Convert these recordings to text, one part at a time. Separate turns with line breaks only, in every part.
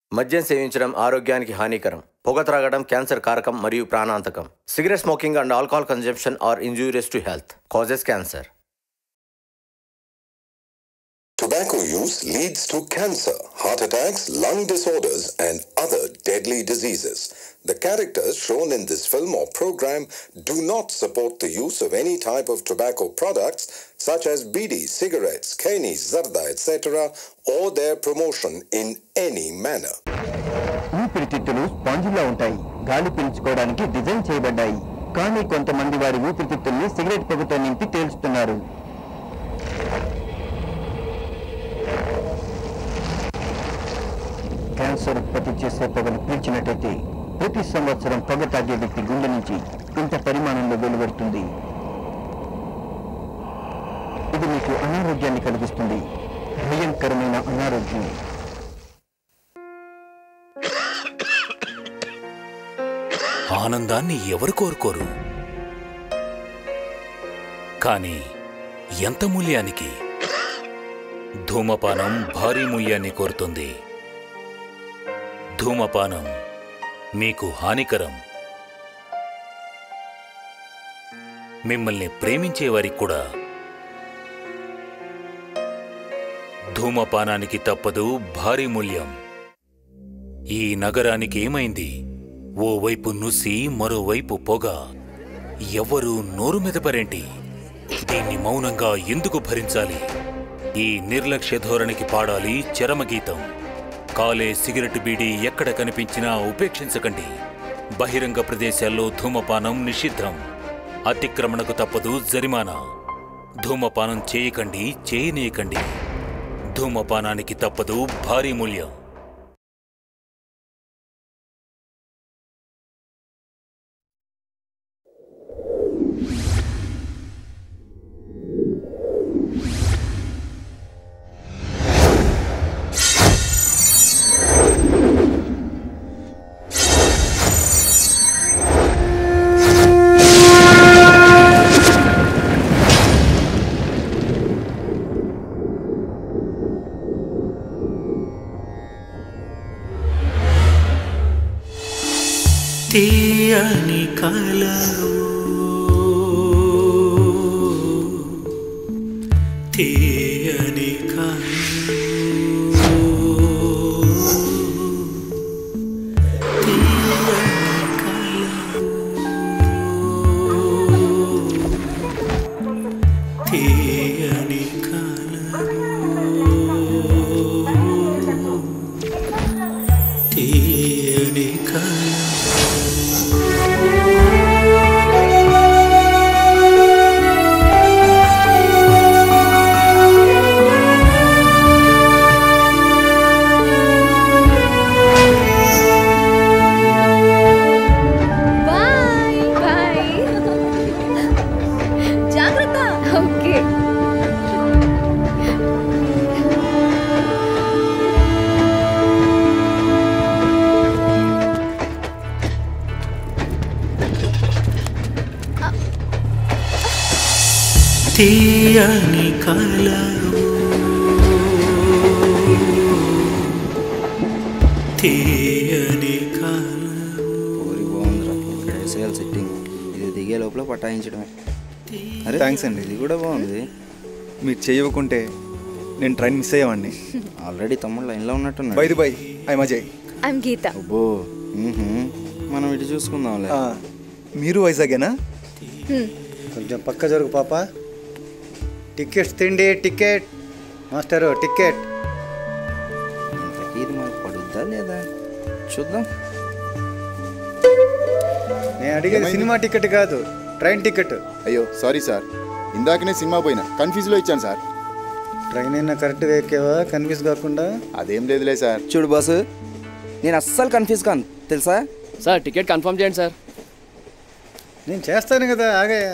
మద్యం సేవించడం ఆరోగ్యానికి హానికరం. పొగ త్రాగడం క్యాన్సర్ కారకం మరియు ప్రాణాంతకం. Cigarette smoking and alcohol consumption are injurious to health. Causes cancer.
Tobacco use leads to cancer, heart attacks, lung disorders, and other deadly diseases. The characters shown in this film or program do not support the use of any type of tobacco products such as bidi, cigarettes, kani, zarda, etc. or their promotion in any manner.
ఊపిరితిత్తులు స్పాంజిలా ఉంటాయి. గాలి పీల్చుకోవడానికి design చేయబడ్డాయి. కానీ కొంతమంది వారి ఊపిరితిత్తుల్ని cigarette పొగతో నింపి తేల్చుతున్నారు. Cancer ఉత్పత్తి చేసే పొగను పీల్చినట్టయితే ప్రతి సంవత్సరం పొగ తాగే వ్యక్తి గుండె నుంచి ఇంత పరిమాణంలో వెలువడుతుంది. ఇది మీకు అనారోగ్యాన్ని కలిగిస్తుంది. భయంకరమైన అనారోగ్యం.
ఆనందాన్ని ఎవరు కోరుకోరు? కానీ ఎంత మూల్యానికి? ధూమపానం భారీ మూల్యాన్ని కోరుతుంది. ధూమపానం మీకు హానికరం. మిమ్మల్ని ప్రేమించేవారికి కూడా. ధూమపానానికి తప్పదు భారీ మూల్యం. ఈ నగరానికి ఏమైంది? ఓవైపు నుసి మరోవైపు పొగ. ఎవ్వరూ నోరు మెదపరేంటి? దీన్ని మౌనంగా ఎందుకు భరించాలి? ఈ నిర్లక్ష్య ధోరణికి పాడాలి చరమగీతం. కాలే సిగరెట్ బీడీ ఎక్కడ కనిపించినా ఉపేక్షించకండి. బహిరంగ ప్రదేశాల్లో ధూమపానం నిషిద్ధం. అతిక్రమణకు తప్పదు జరిమానా. ధూమపానం చేయకండి, చేయనీయకండి. ధూమపానానికి తప్పదు భారీ మూల్యం.
తీయని కలవు, తీయని కలవు, తీయని కలవు, తీయని కలవు, తీయని కలవు. తీయని కలవు, తీయని కలవు.
ఊరి బాగుందిరా. ఇక్కడ వేసేయాలి సెట్టింగ్. ఇది దిగే లోపల పటాయించడమే. అరే థ్యాంక్స్ అండి. ఇది కూడా బాగుంది.
మీరు చేయకుంటే నేను ట్రైన్ మిస్ అయ్యేవాడిని.
ఆల్రెడీ తమ్ముడు లైన్లో ఉన్నట్టున్నాడు.
Bye bye, I'm Ajay.
I'm Geeta.
అబ్బో, మనం ఇటు చూసుకుందాంలే.
మీరు వైజాగేనా?
కొంచెం పక్క జరుగు పాప. టికెట్స్ తిండి. Ticket master, ticket.
ఇది మాకు పడుద్దా లేదా చూద్దాం.
నేను అడిగేది సినిమా టికెట్ కాదు, ట్రైన్ టికెట్.
అయ్యో సారీ సార్, ఇందాకనే సినిమా పోయినా కన్ఫ్యూజ్లో ఇచ్చాను సార్.
ట్రైన్ అయినా కరెక్ట్గా ఎక్కేవా కన్ఫ్యూజ్ కాకుండా?
అదేం లేదులే సార్.
చూడు బాసు, నేను అస్సలు కన్ఫ్యూజ్ కాను తెలుసా
సార్. టికెట్ కన్ఫర్మ్ చేయండి సార్.
నేను చేస్తాను కదా, ఆగయ్యా.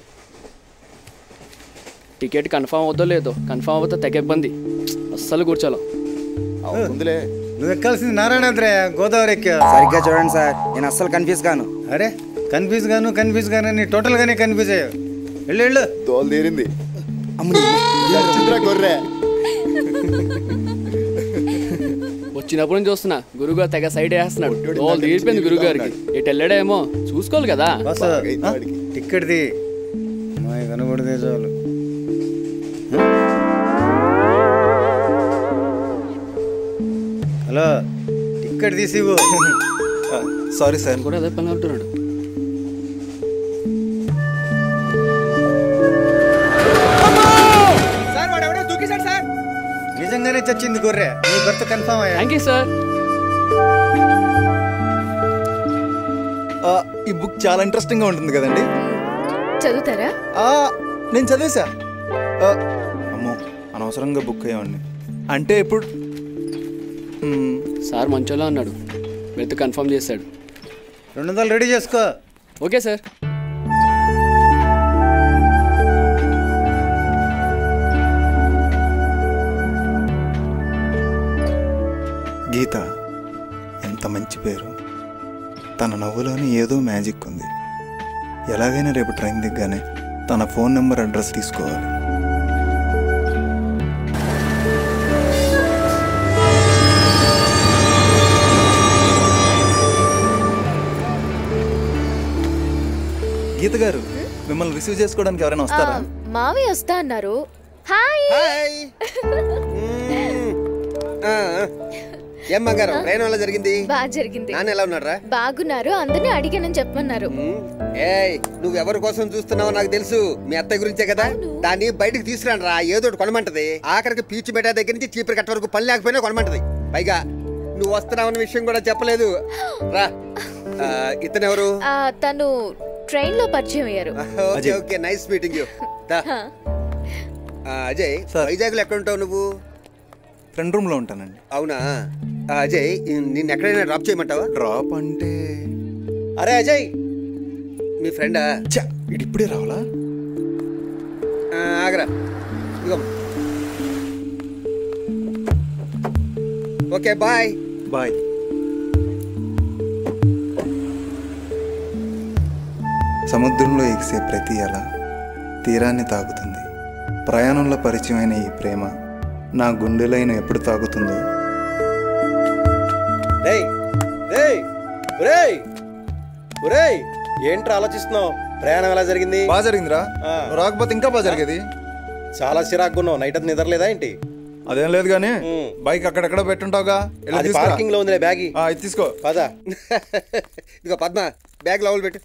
టికెట్ కన్ఫర్మ్ అవుతో లేదో, కన్ఫర్మ్ అవుతా తెగ ఇబ్బంది. అస్సలు కూర్చోలో.
అవుతుందిలే.
నువ్వు ఎక్కాల్సింది నారాయణాద్రయ్య, గోదావరి ఎక్కా.
సరిగ్గా చూడండి సార్, నేను అస్సలు కన్ఫ్యూజ్ కాను.
అరే కన్ఫ్యూజ్ గాను నీ టోటల్గానే కన్ఫ్యూజ్ అయ్యావు. వెళ్ళు.
దోలు తీరింది.
వచ్చినప్పుడు నుంచి చూస్తున్నా గురుగారు తెగ సైడ్ వేస్తున్నాడు. వాళ్ళు తీరిపోయింది గురుగారికి. ఎటు వెళ్ళాడేమో చూసుకోవాలి కదా.
టిక్కెట్ది మా కనబడితే చాలు. హలో, టిక్కెట్ తీసి
సారీ సార్.
కూడా అదే పని అంటున్నాడు.
నిజంగానే చచ్చింది గొర్రె. నీ భర్త కన్ఫర్మ్ అయ్యా.
Thank you sir.
ఈ బుక్ చాలా ఇంట్రెస్టింగ్ గా ఉంటుంది కదండి.
చదువుతారా?
నేను చదివేశా. అమ్మో, అనవసరంగా బుక్ అయ్యామండి. అంటే ఇప్పుడు
సార్ మంచోలా అన్నాడు. వెళ్తూ కన్ఫర్మ్ చేశాడు.
200 రెడీ చేసుకో.
Okay sir.
గీత ఎంత మంచి పేరు. తన నవ్వులోని ఏదో మ్యాజిక్ ఉంది. ఎలాగైనా రేపు ట్రైన్ దిగ్గానే తన ఫోన్ నెంబర్ అడ్రస్ తీసుకోవాలి. గీత గారు, మిమ్మల్ని రిసీవ్ చేసుకోవడానికి ఎవరైనా వస్తారా?
మావి వస్తా అన్నారు. హాయ్.
ఏం బంగారం, ట్రైన్ వల్ల జరిగింది?
బాగా జరిగింది.
నాన్న ఎలా ఉన్నారా?
బాగున్నారు. అందరినీ అడిగానని చెప్పమన్నారు.
ఏయ్, నువ్వు ఎవరి కోసం చూస్తున్నావో నాకు తెలుసు. మీ అత్తయ్య గురించే కదా. దాన్ని బయటకు తీసుకురాను రా. ఏదో ఒకటి కొనమంటది. ఆఖరికి పీచు బెటా దగ్గర నుంచి చీపురు కట్ట వరకు పని లేకపోయినా కొనమంటది. పైగా నువ్వు వస్తున్నావన్న విషయం కూడా చెప్పలేదు. రా. ఇతను ఎవరు?
తను ట్రైన్ లో పరిచయం అయ్యారు.
Okay okay, nice meeting you. Ajay, Vizag లో ఎక్కడ ఉంటావు నువ్వు?
ఫ్రెండ్ రూమ్ లో ఉంటానండి.
అవునా? అజయ్, నిన్ను ఎక్కడైనా డ్రాప్ చేయమంటావా?
డ్రాప్ అంటే?
అరే అజయ్, మీ ఫ్రెండా?
ఇది ఇప్పుడే రావాలా?
ఆగరా. ఇగో. Okay, bye.
బాయ్. సముద్రంలో ఎగిసే ప్రతి అల తీరాన్ని తాకుతుంది. ప్రయాణంలో పరిచయమైన ఈ ప్రేమ నా గుండెలైన ఎప్పుడు తాకుతుందో.
ఏంట్రా ఆలోచిస్తున్నావు? ప్రయాణం ఎలా జరిగింది?
బాగా జరిగిందిరా. రాకపోతే ఇంకా బాగా జరిగేది.
చాలా చిరాకున్నావు. నైట్ అది నిద్రలేదా ఏంటి?
అదేం లేదు గానీ బైక్ అక్కడెక్కడ పెట్టుంటావుగా.
పార్కింగ్ లో ఉంది బ్యాగ్.
ఇది తీసుకో.
పదా.
ఇదిగో పద్మ, బ్యాగ్ లోపల పెట్టు.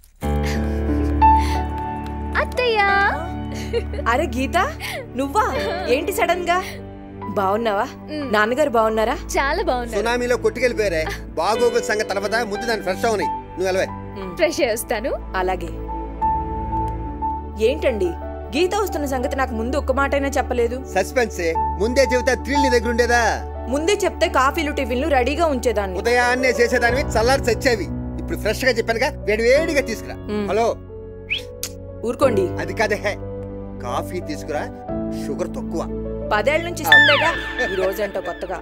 అత్తయ్య.
అరే గీత, నువ్వా? ఏంటి సడన్ గా? బాగున్నావా? నాన్నగారు బాగున్నారా?
చాలా బాగున్నారు.
సునామీలో కొట్టుకెళ్ళిపోయారే. బాగోగుల సంగతి తర్వాత ముందు దాన్ని ఫ్రెష్ అవునాయి. నువ్వు వెళ్ళవే.
ఫ్రెష్ చేస్తాను.
అలాగే. ఏంటండి, గీత వస్తున్న సంగతి నాకు ముందు ఒక్క మాటైనా చెప్పలేదు.
సస్పెన్సే. ముందే చెబితే థ్రిల్ నీ దగ్గర ఉండేదా?
ముందే చెప్తే కాఫీలు టిఫిన్లు రెడీగా ఉంచేదాన్ని.
ఉదయాన్నే చేసేదానివి, చల్లారి చచ్చేవి. ఇప్పుడు ఫ్రెష్ గా చెప్పానుగా, వేడి వేడిగా తీసుకురా. హలో,
ఊరుకోండి.
అది కాదే, కాఫీ తీసుకురా. షుగర్ తక్కువ.
10 ఏళ్ల నుంచి ఇస్తుందేగా, ఈ రోజంటో కొత్తగా.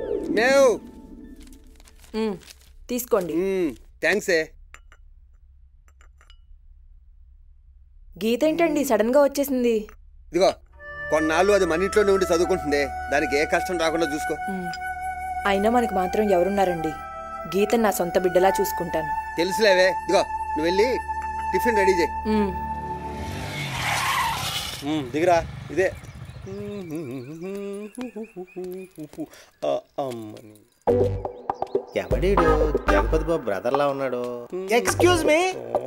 తీసుకోండి.
థ్యాంక్స్.
గీత ఏంటండి సడన్ గా వచ్చేసింది?
ఇదిగో, కొన్నాళ్ళు అది మన ఇంట్లోనే ఉండి చదువుకుంటుంది. దానికి ఏ కష్టం రాకుండా చూసుకో.
అయినా మనకి మాత్రం ఎవరున్నారండి? గీతను నా సొంత బిడ్డలా చూసుకుంటాను.
తెలుసులేవే. ఇదిగో, నువ్వు వెళ్ళి టిఫిన్ రెడీ చేయి.
దిగిరా. ఇదే
ఎవడీడు? జగపతి బాబు బ్రదర్ లా ఉన్నాడు. Excuse me.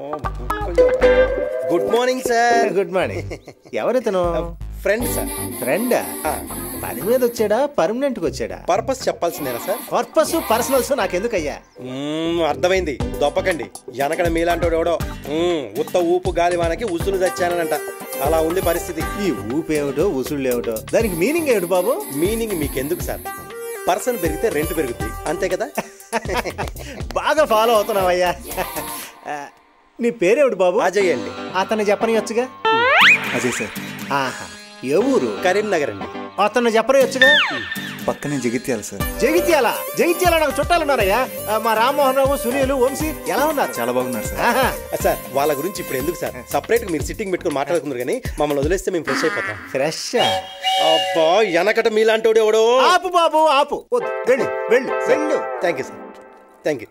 Good morning sir.
Good morning. ఎవరితను?
Friend sir.
ఫ్రెండా? పని మీద వచ్చాడా, పర్మనెంట్ గా వచ్చాడా?
పర్పస్ చెప్పాల్సిందేనా సార్?
పర్పస్ పర్సనల్స్ నాకెందుకయ్యా?
అర్థమైంది. దొప్పకండి. వెనకడ మీలాంటోడు ఎవడో ఉత్త ఊపు గాలి వానకి ఉసులు తెచ్చానంట. అలా ఉంది పరిస్థితి.
ఈ ఊపేమిటో ఉసుళ్ళు ఏమిటో, దానికి మీనింగ్ ఏమిటి బాబు?
మీనింగ్ మీకెందుకు సార్? పర్సన్ పెరిగితే రెంట్ పెరుగుతుంది, అంతే కదా?
బాగా ఫాలో అవుతున్నావయ్యా. నీ పేరేమిటి బాబు?
అజయ్ అండి.
అతన్ని చెప్పనియొచ్చుగా.
అజయ్ సార్.
ఆహా, ఏ ఊరు?
కరీంనగర్ అండి.
అతన్ని చెప్పనియొచ్చుగా.
పక్కనే జగిత్యాల సార్.
జగిత్యాల నాకు చుట్టాలు ఉన్నారయ్యా. మా రామ్మోహన్ రావు, సునీలు, వంశీ ఎలా ఉన్నారు?
చాలా బాగున్నారు సార్.
సార్ వాళ్ళ గురించి ఇప్పుడు ఎందుకు సార్, సపరేట్ గా మీరు సిట్టింగ్ పెట్టుకుని మాట్లాడుకున్నారు కానీ మమ్మల్ని వదిలేస్తే మేము ఫ్రెష్ అయిపోతాం.
ఫ్రెష్
అబ్బా వెనకట మీలాంటోడు ఎవడో.
ఆపు బాబు ఆపు, వెళ్ళు వెళ్ళు వెళ్ళు.
Thank you sir, thank you.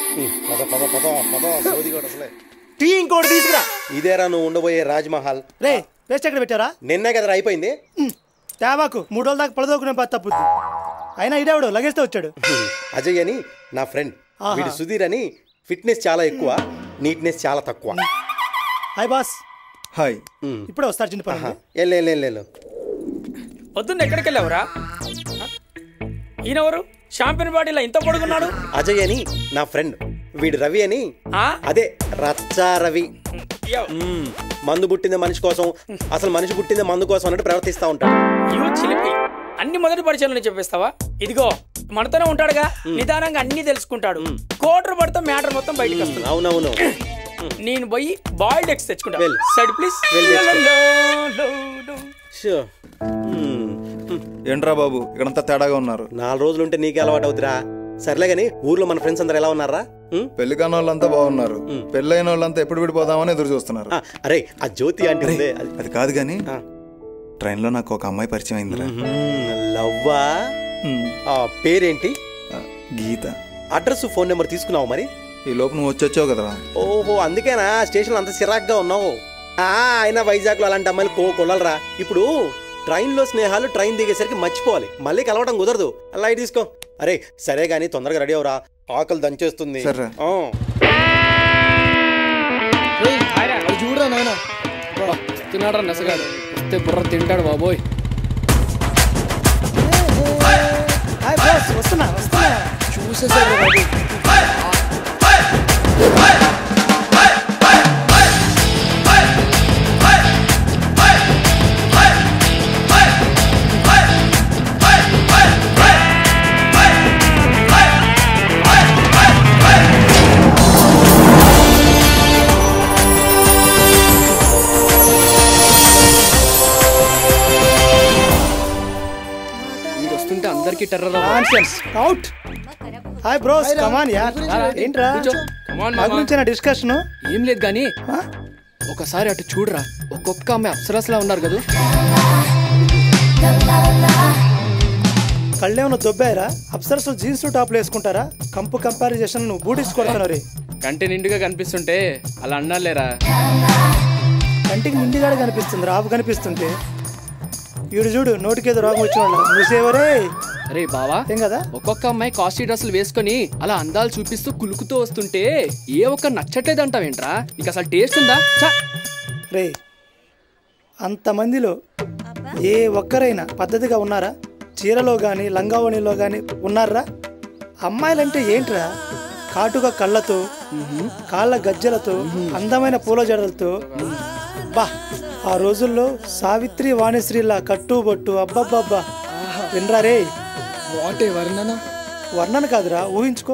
Tea ఇంకోటి తీసుకురా.
ఇదేరా నువ్వు ఉండబోయే రాజ్మహల్.
రే పేస్ట్ ఎక్కడ పెట్టారా?
నిన్నే కదా అయిపోయింది.
తేవాకు 3 రోజుల దాకా పడదోకునే పని తప్పుద్ది. అయినా ఇదేవాడు లగేజ్తో వచ్చాడు.
అజయ్ అని నా ఫ్రెండ్. వీడు సుధీర్ అని ఫిట్నెస్ చాలా ఎక్కువ, నీట్నెస్ చాలా తక్కువ.
Hi boss.
హాయ్.
ఇప్పుడే వస్తారు చిన్న పని.
వెళ్ళు.
పొద్దున్న ఎక్కడికి వెళ్ళావురా? ఈయనెవరు? షాంపియన్ బాడీలో ఇంత పొడుగున్నాడు.
అజయ్ అని నా ఫ్రెండ్. వీడు రవి అని, అదే రచ్చా రవి. మందు పుట్టిందే మనిషి కోసం, అసలు మనిషి పుట్టిందే మందు కోసం అన్నట్టు ప్రవర్తిస్తా ఉంటాడు.
చిలిపి అన్ని మొదటి పరిచయంలో చెప్పేస్తావా? ఇదిగో మనతోనే ఉంటాడుగా, నిదానంగా అన్ని తెలుసుకుంటాడు. కోటర్ పడితే మ్యాటర్ మొత్తం బయటకు వస్తుంది.
అవునవును.
నేను పోయి బాయిల్డ్ ఎగ్స్ తెచ్చుకుంటా. Side please.
ఏంట్రా బాబు ఇక్కడంతా తేడాగా ఉన్నారు?
4 రోజులు ఉంటే నీకే అలవాటు అవుతురా. సర్లే గానీ ఊర్లో మన ఫ్రెండ్స్ అందరు ఎలా ఉన్నారా?
పెళ్లి కాని వాళ్ళంతా బాగున్నారు. పెళ్ళైన వాళ్ళంతా ఎప్పుడు విడిపోదామని ఎదురు చూస్తున్నారు.
అరే ఆ జ్యోతి అంటే
అది కాదు గాని ట్రైన్ లో నాకు ఒక అమ్మాయి పరిచయం అయిందిరా.
లవ్వా? పేరేంటి?
గీత.
అడ్రస్, ఫోన్ నెంబర్ తీసుకున్నావు మరి?
ఈ లోపు నువ్వు వచ్చావు కదరా.
ఓహో అందుకేనా స్టేషన్ అంత చిరాగ్గా ఉన్నావు. అయినా వైజాగ్ లో అలాంటి అమ్మాయిలు కొల్లరా. ఇప్పుడు ట్రైన్ లో స్నేహాలు ట్రైన్ దిగేసరికి మర్చిపోవాలి, మళ్ళీ కలవడం కుదరదు. అలా తీసుకో. అరే సరే గానీ తొందరగా రెడీ అవరా, ఆకలి దంచేస్తుంది.
చూడరా నాయన తిన్నాడు నసగాడు, వస్తే బుర్ర తింటాడు బాబోయ్. చూసేసాడు బాబు. అందరికి terror
out. Hi bros, come on యార్. ఏంట్రా మా గురించేనా డిస్కషన్?
ఏం లేదు గానీ ఒకసారి అటు చూడరా, ఒక్కొక్క అమ్మాయి అప్సరస్లా ఉన్నారు కదా.
కళ్ళేమన్నా దొబ్బాయరా? అప్సరస్లు జీన్స్ టాప్లు వేసుకుంటారా? కంపారిజేషన్ నువ్వు బూటిస్ కొడుతున్నారు.
కంటి నిండుగా కనిపిస్తుంటే అలా అన్నాలేరా.
కంటికి నిండుగా కనిపిస్తుంది, రాపు కనిపిస్తుంటే. ఈడు చూడు నోటికేదో రోగం వచ్చిన వాళ్ళ మూసేవరే.
అరే బావా
ఏం కదా,
ఒక్కొక్క అమ్మాయి కాస్ట్లీ డ్రెస్సులు వేసుకొని అలా అందాలు చూపిస్తూ కులుకుతూ వస్తుంటే ఏ ఒక్క నచ్చట్లేదు అంటావేంట్రా? నీకు అసలు టేస్ట్ ఉందా?
రే అంతమందిలో ఏ ఒక్కరైనా పద్ధతిగా ఉన్నారా? చీరలో కానీ లంగావణిలో కానీ ఉన్నారా? అమ్మాయిలంటే ఏంట్రా? కాటుగా కళ్ళతో, కాళ్ళ గజ్జలతో, అందమైన పూల జడలతో. బా ఆ రోజుల్లో సావిత్రి వాణిశ్రీలా కట్టుబొట్టు. అబ్బబ్బబ్బా వినరా రే.
వాటే వర్ణన?
వర్ణన కాదురా, ఊహించుకో.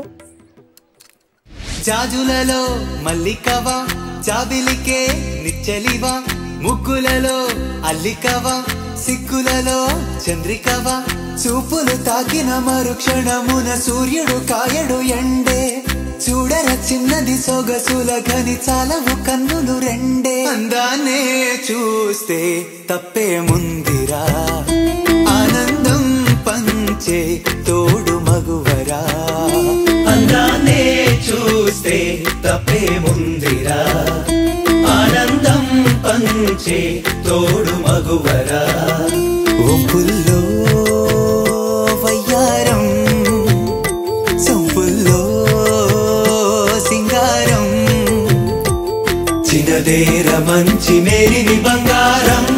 జాజులలో మల్లికవా, జాబిలికే నిచ్చలివా, ముగ్గులలో అల్లికవా, సిగ్గులలో చంద్రికవా, చూపులు తాకిన మరుక్షణమున సూర్యుడు కాయడు ఎండే. చూడర చిన్నది సొగసుల గని చాలవు కన్నులు రెండే. అందాన్నే చూస్తే తప్పే ముందిరా, ఆనందం పంచే తోడు మగువరా. అందాన్నే చూస్తే తప్పే ముందిరా, ఆనందం పంచే తోడు మగువరా. ఒంపుల్లో వయ్యారం, సంపుల్లో సింగారం, చిన్నదేర మంచి మేరిని బంగారం.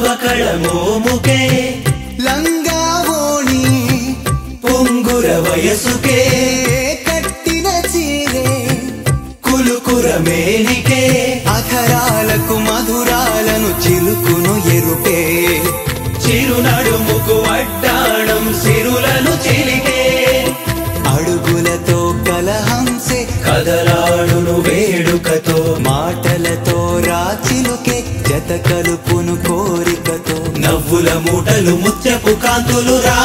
అవకళ మోముకే లంగా ఓణి పొంగుర వయసుకే కట్టిన చీరే కులుకుర మేనికే అధరాలకు మధురాలను చిలుకును ఎరుపే చిరునడుముకు అడ్డాణం సిరులను చిలికే అడుగులతో కలహంసే కదలాడును వేడుకతో మాటలతో రాచిలుకే జత కలుపును కోరికతో నవ్వుల మూటలు ముత్యపు కాంతులు రా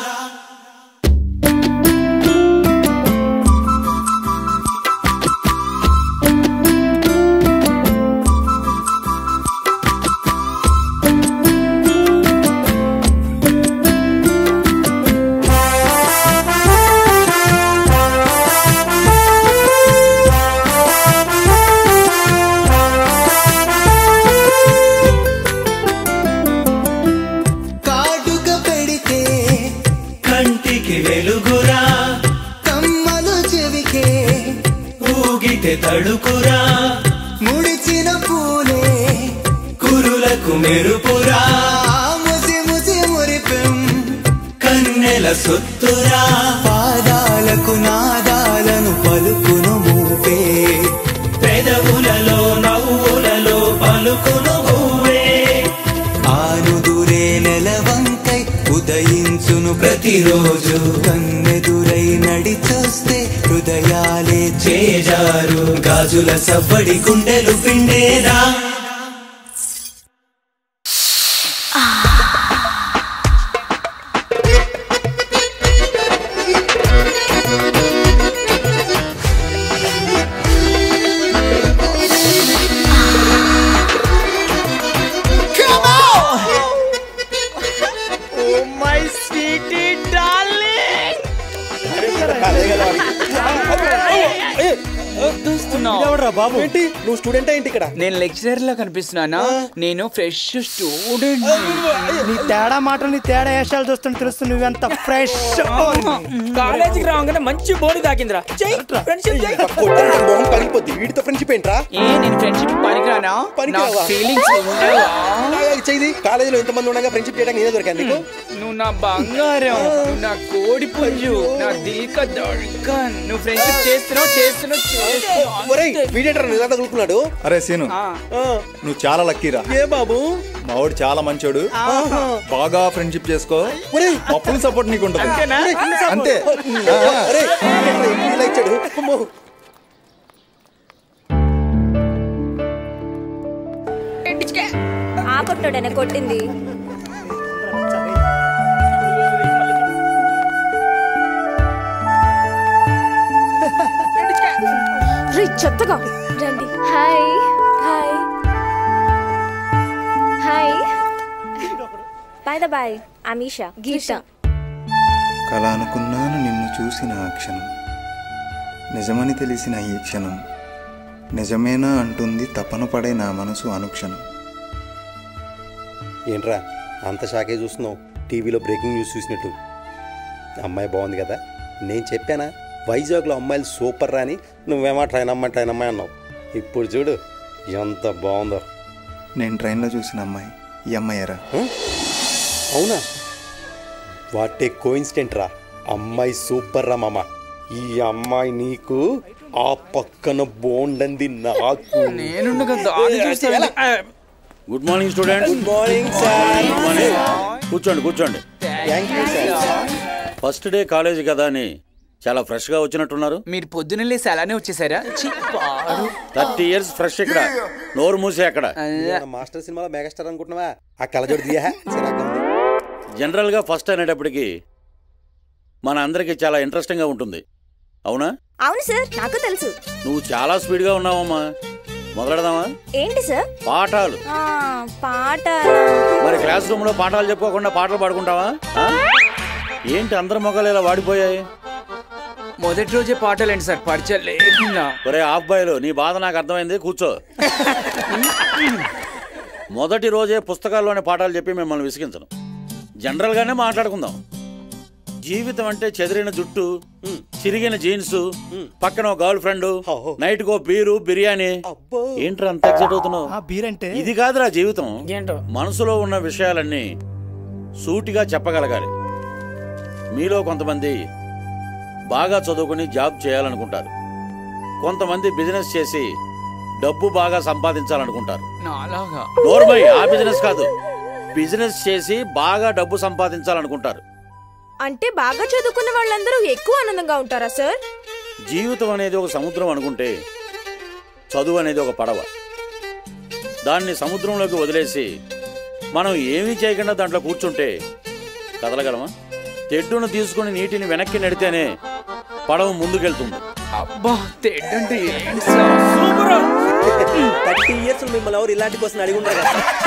తడుకురా ముడిచిన పూలే కురులకు మెరుపురా ముసి ముసి మురిపెం కన్నెల సొత్తురా పాదాలకు నాదాలను పలుకును మూపే పెదవులలో నవ్వులలో పలుకును మూవే ఆనుదురే నెలవంకై ఉదయించును ప్రతిరోజు కన్నెదురై నడిచొస్తే హృదయాలే చేజారు గాజుల సవ్వడి గుండెలు పిండేరా
బాబు ఏంటి నువ్వు స్టూడెంట్ ఏంటి ఇక్కడ?
నేను లెక్చరర్ లా కనిపిస్తున్నానా? నేను ఫ్రెష్ స్టూడెంట్.
నీ తేడా మాటలు నీ తేడా వేషాలు చూస్తుంటే తెలుస్తుంది నువ్వెంత ఫ్రెష్.
కాలేజీకి రాగానే మంచి బోడి తాకిందిరా.
వీడితో ఫ్రెండ్షిప్ ఏంట్రా?
నేను ఫ్రెండ్షిప్ పనికిరానా? ఫీలింగ్స్
కాలేజీలో ఎంతమంది ఉండగా ఫ్రెండ్షిప్ చేయడానికి నేనే దొరికాను నీకు.
నువ్వు నా బంగారం, నువ్వు నా కోడి పుంజు, నా దిల్క దొరికాన్. నువ్వు ఫ్రెండ్షిప్ చేస్తున్నావు.
అరే సీను, నువ్వు చాలా లక్కీరా.
ఏ బాబు?
మావాడు చాలా మంచోడు, బాగా ఫ్రెండ్షిప్ చేసుకో, అప్పుడు సపోర్ట్ నీకు ఉంటుంది. అంతే.
ఆ కొట్టోడనే కొట్టింది.
చెత్తగా రండి. Hi hi hi.
Bye the bye Amisha Geetha.
కళ అనుకున్నాను నిన్ను చూసిన ఆ క్షణం, నిజమని తెలిసిన ఈ క్షణం, నిజమేనా అంటుంది తపన పడే నా మనసు అనుక్షణం.
ఏంట్రా అంత షాకే చూస్తున్నావు? టీవీలో బ్రేకింగ్ న్యూస్ చూసినట్టు. అమ్మాయి బాగుంది కదా? నేను చెప్పానా వైజాగ్లో అమ్మాయిలు సూపర్ రా అని? నువ్వేమో ట్రైన్ అమ్మాయి అన్నావు. ఇప్పుడు చూడు ఎంత బాగుందో.
నేను ట్రైన్లో చూసిన అమ్మాయి ఈ అమ్మాయిరా?
అవునా? వాటే కోయిన్సిడెంట్ రా. అమ్మాయి సూపర్ రా మామ. ఈ అమ్మాయి నీకు, ఆ పక్కన బోండంది నాకు.
Good morning students.
Good morning sir.
కూర్చోండి కూర్చోండి.
Thank you sir.
First day college కదా అని చాలా ఫ్రెష్ గా వచ్చినట్టున్నారు.
మీరు పొద్దున్న లేసి అలానే వచ్చేసారా?
30 years ఫ్రెష్ ఇక్కడ. నోరు మూసే అక్కడ.
మాస్టర్ సినిమాలో మెగాస్టార్ అనుకుంటున్నావా? ఆ కళ్ళజోడు దియా.
జనరల్ గా ఫస్ట్ అనేటప్పటికి మన అందరికి చాలా ఇంట్రెస్టింగ్ గా ఉంటుంది, అవునా?
అవును సార్, నాకు తెలుసు.
నువ్వు చాలా స్పీడ్ గా ఉన్నావమ్మా. మొదలెడదామా?
ఏంటి సార్?
పాఠాలు.
పాఠాలు?
మరి క్లాస్ రూమ్ లో పాఠాలు చెప్పుకోకుండా పాటలు పాడుకుంటావా? ఏంటి అందరి మొక్కలు ఇలా వాడిపోయాయి?
మొదటి రోజే పాటలేండి సార్, పరిచయం లేకుండా.
ఒరే హాఫ్ బాయ్లు, నీ బాధ నాకు అర్థమైంది, కూర్చో. మొదటి రోజే పుస్తకాల్లోని పాఠాలు చెప్పి మిమ్మల్ని విసిగించను. జనరల్గానే మాట్లాడుకుందాం. జీవితం అంటే చెదిరిన జుట్టు, చిరిగిన జీన్స్, పక్కన గర్ల్ ఫ్రెండ్, నైట్ కో బీరు బిర్యానీ. ఏంట్రా అంత ఎక్సైట్ అవుతున్నావు?
బీర్ అంటే
ఇది కాదురా జీవితం. మనసులో ఉన్న విషయాలన్నీ సూటిగా చెప్పగలగాలి. మీలో కొంతమంది బాగా చదువుకుని జాబ్ చేయాలనుకుంటారు, కొంతమంది బిజినెస్ చేసి డబ్బు బాగా సంపాదించాలనుకుంటారు. నోర్మై, ఆ బిజినెస్ కాదు, బిజినెస్ చేసి బాగా డబ్బు సంపాదించాలనుకుంటారు.
అంటే బాగా చదువుకున్న వాళ్ళందరూ ఎక్కువ ఆనందంగా ఉంటారా సార్?
జీవితం అనేది ఒక సముద్రం అనుకుంటే చదువు అనేది ఒక పడవ. దాన్ని సముద్రంలోకి వదిలేసి మనం ఏమీ చేయకుండా దాంట్లో కూర్చుంటే కదలగలమా? తెడ్డును తీసుకుని నీటిని వెనక్కి నెడితేనే పడవ ముందుకెళ్తుంది.
అబ్బా, తెడ్డంటే
30 years మిమ్మల్ని ఎవరు ఇలాంటి క్వశ్చన్ అడిగి ఉంటారు.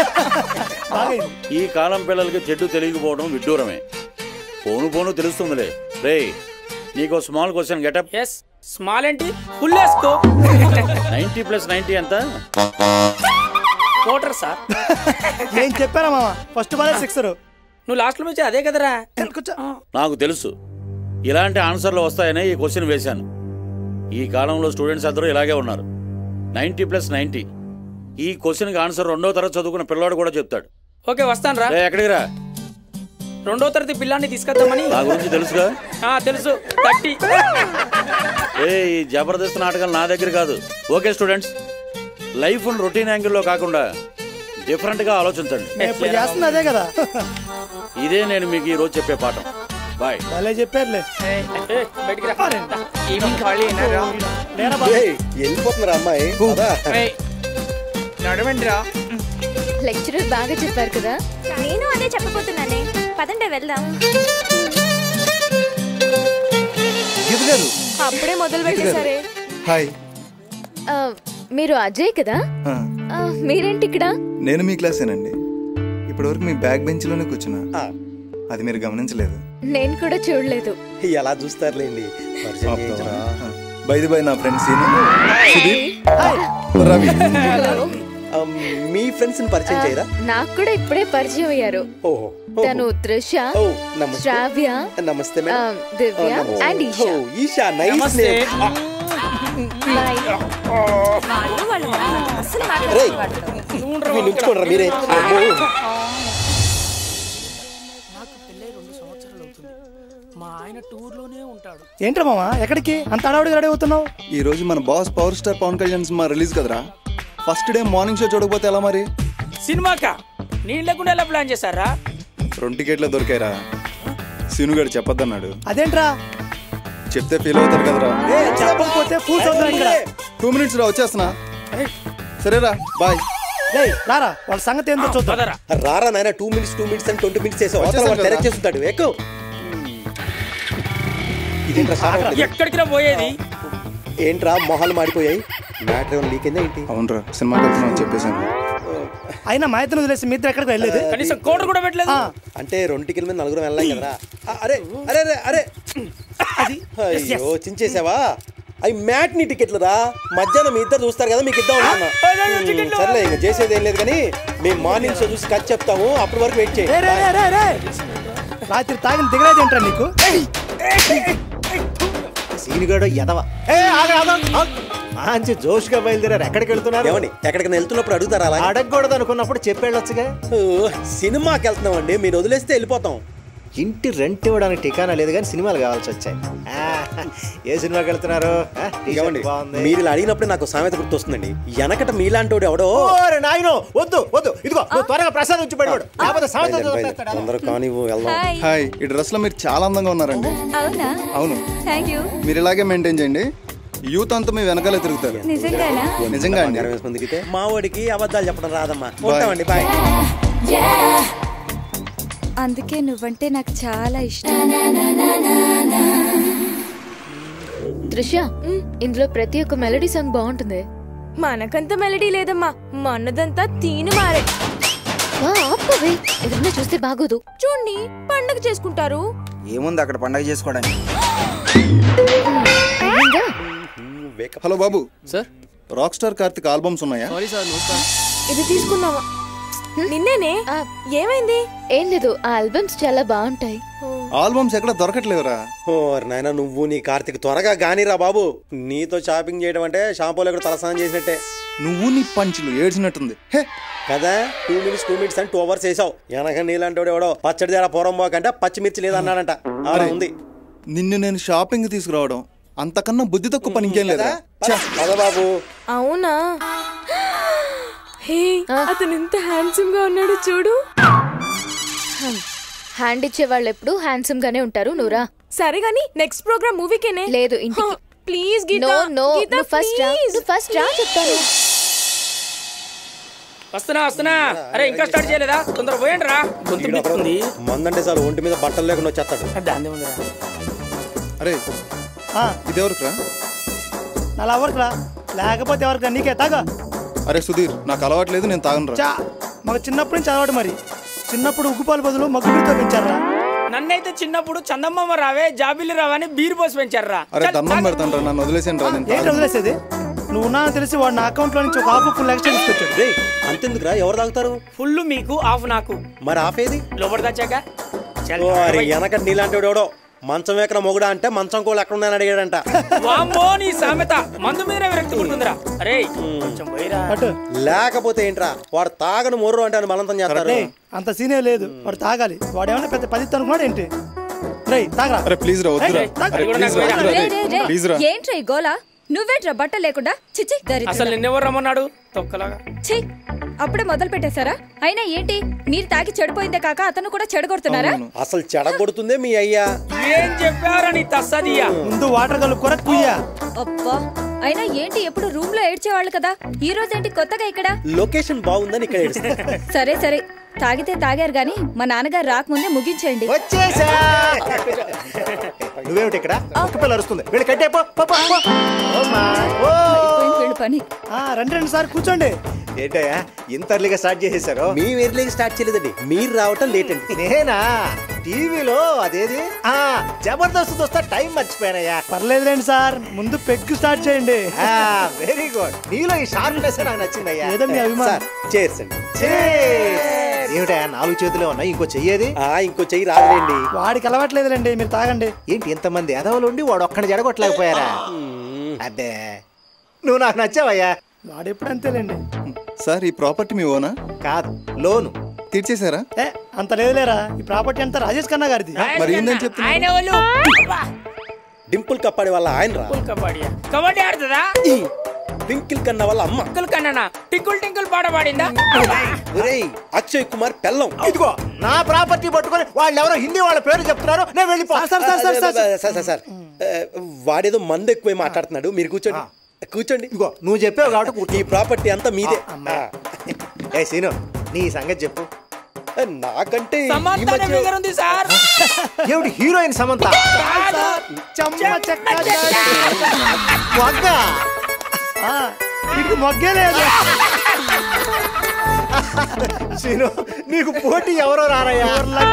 ఈ కాలం పిల్లలకి తెడ్డు తెలియకపోవడం విడ్డూరమే. పోను పోను తెలుస్తుందిలే. రే, నీకో స్మాల్ క్వశ్చన్. గెటప్.
స్మాల్ ఏంటి? ఫుల్ వేసుకో.
90 + 90 ఎంత?
Quarter sir.
నేను చెప్పానా మామ, ఫస్ట్ బాల్ సిక్సర్.
నువ్వు లాస్ట్ లో వచ్చి అదే కదరా.
నాకు తెలుసు ఇలాంటి ఆన్సర్లు వస్తాయనే ఈ క్వశ్చన్ వేశాను. ఈ కాలంలో స్టూడెంట్స్ అందరూ ఇలాగే ఉన్నారు. 90 + 90. ఈ క్వశ్చన్ కి ఆన్సర్ 2వ తరగతి చదువుకున్న పిల్లాడు కూడా చెప్తాడు.
ఓకే, వస్తాను రా.
ఎక్కడికి రా?
2వ తరగతి పిల్లాన్ని తీసుకొద్దామని.
నా గురించి తెలుసుగా?
తెలుసు. 30.
ఈ జబర్దస్త్ నాటకాలు నా దగ్గర కాదు. ఓకే స్టూడెంట్స్, లైఫ్ రొటీన్ యాంగిల్లో కాకుండా డిఫరెంట్ గా ఆలోచించండి.
అదే కదా,
ఇదే నేను మీకు ఈ రోజు చెప్పే పాఠం. బాయ్.
అలా చెప్పారులే.
వెళ్ళిపోతున్నారా అమ్మాయి?
నడవండిరా.
లెక్చరర్ బాగా చెప్పారు కదా.
నేను అదే చెప్పబోతున్నానే. పదండి వెళ్దాం.
అప్పుడే మొదలు పెట్టేసరే.
హాయ్,
మీరు అజయ్ కదా? మీరేంటి ఇక్కడ?
నేను మీ క్లాసేనండి. ఇప్పటివరకు మీ బ్యాక్ బెంచ్ లోనే కూర్చున్నా. అది మీరు గమనించలేదు.
నేను కూడా చూడలేదు.
ఎలా చూస్తారులేండి.
బై ది బై, నా ఫ్రెండ్ సీను, సుధీర్, రవి.
మీ ఫ్రెండ్స్ పరిచయం చేయరా?
నాకు కూడా ఇప్పుడే పరిచయం అయ్యారు. తను త్రిష, శ్రావ్య,
నమస్తే
Divya and Esha.
Esha, nice name. మీరే
మా ఆయన టూర్ లోనే ఉంటాడు.
ఏంట్రా మామ, ఎక్కడికి అంత అడవుడిగా రెడీ అవుతున్నావు?
ఈ రోజు మన boss power star Pawan Kalyan cinema release కదరా. ఫస్ట్ డే మార్నింగ్ షో చూడకపోతే ఎలా మరి?
సినిమాకా నేను లేకుండా ఎలా ప్లాన్ చేశారా?
2 టికెట్లు దొరికాయిరా. సీను గారు చెప్పొద్దన్నాడు.
అదేంట్రా?
చెప్తే ఫీల్ అవుతారు కదరా.
చెప్పకపోతే ఫూల్స్ అవుతారు ఇక్కడ.
2 minutes రా, వచ్చేస్తున్నా. సరేరా, బాయ్.
రారా, వాళ్ళ సంగతి ఏంటో చూద్దాం.
రారా నాయన. 2 minutes అని 20 minutes చేసావు. డైరెక్ట్ చేస్తుంటాడు. ఎక్కువ
ఎక్కడికి పోయేది?
ఏంట్రా మొహాలు మాడిపోయాయి? మ్యాటర్ ఏమైనా లీక్ అయిందా ఏంటి?
అవునరా, సినిమాకి వెళ్తున్నాను చెప్పేశాను.
అయినా మా ఇద్దరు వదిలేసి మీ ఇద్దరు ఎక్కడికి వెళ్ళలేదు.
కనీసం కోటర్ కూడా పెట్టలేదు.
అంటే 2 టికెట్ల మీద 4 వెళ్ళాం కదరా. అరే అరే అరే అరే, అయ్యో చించేసావా? అవి మ్యాట్ని టికెట్లు రా. మధ్యాహ్నం మీ ఇద్దరు చూస్తారు కదా, మీకు ఇద్దాం అనుకున్నా. సర్లే, ఇంకా చేసేది ఏం లేదు కానీ మేము మార్నింగ్ షో చూసి కట్ చెప్తాము. అప్పటి వరకు వెయిట్ చేయండి.
రాత్రి తాగిన దిగలేదు ఏంట్రా నీకు?
సీనుగాడు ఎదవా. మంచి జోష్గా బయలుదేరారు. ఎక్కడికి వెళ్తున్నారు? ఏమండి, ఎక్కడికైనా వెళ్తున్నప్పుడు అడుగుతారా? అలా అడగకూడదు అనుకున్నప్పుడు చెప్పేళ్ళొచ్చుగా. సినిమాకి వెళ్తున్నామండి, మీరు వదిలేస్తే వెళ్ళిపోతాం. ఇంటి రెంట్ ఇవ్వడానికి ఠికానా లేదు కానీ సినిమాలు కావాల్సి వచ్చాయి. ఏ సినిమాకి వెళ్తున్నారు? మీరు ఇలా అడిగినప్పుడు నాకు సామెత గుర్తొస్తుందండి. వెనకట మీలాంటి ఎవడో నాయనో వద్దు వద్దు, ఇదిగో త్వరగా ప్రసాద్ వచ్చి పడివాడు.
హాయ్, ఈ డ్రెస్ లో మీరు చాలా అందంగా ఉన్నారండి. అవును, మీరు ఇలాగే మెయింటైన్ చేయండి. యూత్ అంతా మీ వెనకాలే తిరుగుతారు. నిజంగా అండి.
మా వాడికి అబద్ధాలు చెప్పడం రాదమ్మా. ఉంటామండి, బాయ్.
అందుకే నువ్వంటే నాకు చాలా ఇష్టం.
త్రిష, ఇందులో ప్రతి ఒక్క మెలడీ సాంగ్ బాగుంటుంది.
మనకంత మెలడీ లేదమ్మా, మన్నదంతా తీను మారే.
ఏదన్నా చూస్తే బాగోదు.
చూడండి, పండగ చేసుకుంటారు.
ఏముంది అక్కడ పండగ చేసుకోవడానికి?
హలో బాబు. Sir, rock star Karthik albums ఉన్నాయా?
ఇది తీసుకుందామా? నిన్నేనే ఏమైంది?
ఏం లేదు, ఆ ఆల్బమ్స్ చాలా బాగుంటాయి.
ఆల్బమ్స్ ఎక్కడ దొరకట్లేవురా.
ఓ నాయనా, నువ్వు నీ కార్తీక్ త్వరగా గానిరా బాబు. నీతో షాపింగ్ చేయడం అంటే షాంపూలో ఎక్కడ తలస్నానం చేసినట్టే.
నువ్వు నీ పంచులు ఏడ్చినట్టుంది
కదా. 2 minutes అని 2 hours వేసావు. వెనక నీళ్ళంటే ఎవడో పచ్చడి తేడా పూరం పోకంటే పచ్చిమిర్చి లేదన్నాడంట. అలా ఉంది.
నిన్ను నేను షాపింగ్ తీసుకురావడం అంతకన్నా బుద్ధి తక్కువ పని ఇంకేం లేదా
బాబు.
అవునా? హే, అతను ఎంత హ్యాండ్సమ్ గా ఉన్నాడు చూడు.
హ్యాండ్ ఇచ్చే వాళ్ళు ఎప్పుడు హ్యాండ్సమ్ గానే ఉంటారు. నువ్వురా.
సరే గాని నెక్స్ట్ ప్రోగ్రామ్ మూవీకేనే.
లేదు, ఇంటికి.
ప్లీజ్ గీతా.
నో ఫస్ట్ రా చెప్తాను.
వస్తున్నా. అరే ఇంకా స్టార్ట్ చేయలేదా? తొందర పోయండి రా.
మందంటే చాలు ఒంటి మీద బట్టలు లేకుండా వచ్చేస్తాడు.
దాని ముందర.
అరే ఇదెవరుకురా?
నా లవర్కురా. లేకపోతే ఎవరికరా? నీకే తాగా.
అరే సుధీర్, నాకు అలవాట్లేదు, నేను తాగనురా.
మాకు చిన్నప్పటి నుంచి అలవాటు. మరి చిన్నప్పుడు ఉగ్గుపాలు బదులు మగ్గుబిడితో పెంచారా?
నన్నైతే చిన్నప్పుడు చందమ్మ రావే జాబిల్లి రావని బీరు పోసి పెంచారా.
అరే దండం పెడతాను రా, నన్ను వదిలేసాను రా.
ఏంటి వదిలేసేది? నువ్వు ఉన్నానని తెలిసి వాడు నా అకౌంట్ లో నుంచి ఒక హాఫ్ ఫుల్ ఎక్స్ట్రా తీసుకొచ్చాడు.
అంతెందుకురా? ఎవరు తాగుతారు?
ఫుల్ మీకు, హాఫ్ నాకు.
మరి హాఫ్ ఏది?
లోపల దాచాక.
వెనక నీలాంటి ఎవడో మంచం ఎక్కడ మొగుడా అంటే మంచం కోళ్ళు ఎక్కడ ఉన్నాయని అడిగాడంట.
వామ్మో నీ సామెత మందు మీద విరక్తి పుడుతుందిరా. అరే కొంచెం పోయిరా.
లేకపోతే ఏంట్రా, వాడు తాగను మొర్రు అంటే బలవంతం చేస్తారు.
అంత సీనే లేదు, వాడు తాగాలి. వాడు ఏమన్నా పెద్ద 10 అనుకున్నాడు ఏంటి? తాగరా.
ప్లీజ్ రా, వద్దురా.
ఏంట్రా ఈ గోలా? నువ్వేట్రా బట్ట లేకుండా? చిచ్చి
అసలు నిన్నెవరు రమ్మన్నాడు? తొక్కలాగా.
ఛీ, అప్పుడే మొదలు పెట్టేశారా? అయినా ఏంటి, మీరు తాగి చెడిపోయిందే కాక అతను కూడా చెడగొడుతున్నారా?
అసలు చెడగొడుతుందే మీ అయ్యా.
ఏం చెప్పారా నీ తస్సదియా?
ముందు వాటర్ కలుపుకోరా కుయ్యా.
అబ్బా, అయినా ఏంటి ఎప్పుడు రూమ్ లో ఏడ్చేవాళ్ళు కదా, ఈ రోజు ఏంటి కొత్తగా ఇక్కడ?
లొకేషన్ బాగుందని ఇక్కడ.
సరే సరే, తాగితే తాగారు గాని మా నాన్నగారు రాకముందే ముగించండి.
నువ్వేమిటి ఇక్కడ? పిల్లలు అరుస్తుంది. వీళ్ళు కట్టేపో.
పని.
రెండు సార్ కూర్చోండి.
ఏంటయ్యా ఇంత ఎర్లీగా స్టార్ట్ చేసేసారు? మేము ఎర్లీగా స్టార్ట్ చేయలేదండి, మీరు రావటం లేట్ అండి. నేనా టీవీలో అదేది జబర్దస్త్ చూస్తా టైం మర్చిపోయానయ్యా.
పర్లేదులేండి సార్, ముందు పెగ్గు స్టార్ట్ చేయండి.
Very good. నీలో ఈ షార్ప్నెస్ నాకు నచ్చిందయ్యా.
ఏదో మీ అభిమానం.
చేర్స్ అండి. ఏమిటయా 4 చేతులే ఉన్నాయి, ఇంకో చెయ్యేది? ఇంకో చెయ్యి రాదండి.
వాడికి అలవాట్లేదులేండి, మీరు తాగండి.
ఏంటి ఎంతమంది ఎదవలు ఉండి వాడు ఒక్కడిని జడగొట్టలేకపోయారా? అబ్బే, నువ్వు నాకు నచ్చావయ్యా.
వాడు ఎప్పుడు అంతేలేండి.
సార్, ఈ ప్రాపర్టీ మీ ఓనా?
కాదు, లోను.
తీర్చేశారా?
అంత లేదులేరా, ఈ ప్రాపర్టీ అంతా రాజేష్ ఖన్నా గారిది.
మరి ఏందని చెప్తున్నా?
డింపుల్ కప్పాడి వాళ్ళ ఆయన.
కబడ్డీ ఆడుతుందా?
టింకిల్ కన్నా వాళ్ళ అమ్మ.
కన్నా టింకుల్ టింకుల్ పాట పాడిందా?
అక్షయ్ కుమార్ పెళ్ళం. ఇదిగో నా ప్రాపర్టీ పట్టుకొని వాళ్ళు ఎవరో హిందీ వాళ్ళ పేరు చెప్తున్నారు, నేను వెళ్ళిపో. సార్, వాడేదో మందు ఎక్కువ మాట్లాడుతున్నాడు, మీరు కూర్చోండి. కూర్చోండి. ఇదిగో నువ్వు చెప్పావు కాబట్టి ఈ ప్రాపర్టీ అంతా మీదే. ఏ సీను, నీ సంగతి చెప్పు. నాకంటే ఏమిటి హీరోయిన్ సమంత?
మొగ్గే లేదు.
సీను, నీకు పోటీ ఎవరో రారయ్యా.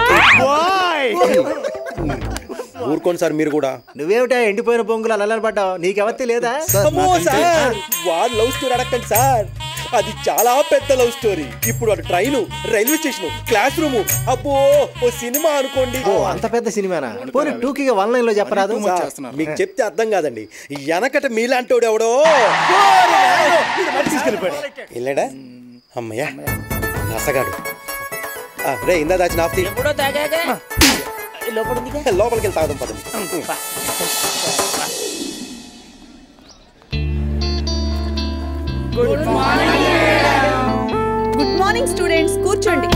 ఊరుకోండి సార్, మీరు కూడా. నువ్వేమిటా ఎండిపోయిన బొంగులు అలా పడ్డావు? నీకెవత్తి లేదా? వాడు లవ్ స్టోరీ అడగండి సార్, అది చాలా పెద్ద లవ్ స్టోరీ. ఇప్పుడు వాడు train, railway station, classroom, అబ్బో ఓ సినిమా అనుకోండి. అంత పెద్ద సినిమానా? పోనీ టూకీగా 1 లైన్ లో చెప్పరాదు? మీకు చెప్తే అర్థం కాదండి. వెనకట మీలాంటోడు ఎవడో తీసుకెళ్ళిపోయాడు. వెళ్ళాడా? అమ్మయ్యా నసగాడు. రే ఇందా దాచిన ఆఫ్ లోపలికి వెళ్ళి తాగడం పదండి.
గుడ్ మార్నింగ్ స్టూడెంట్స్, కూర్చోండి.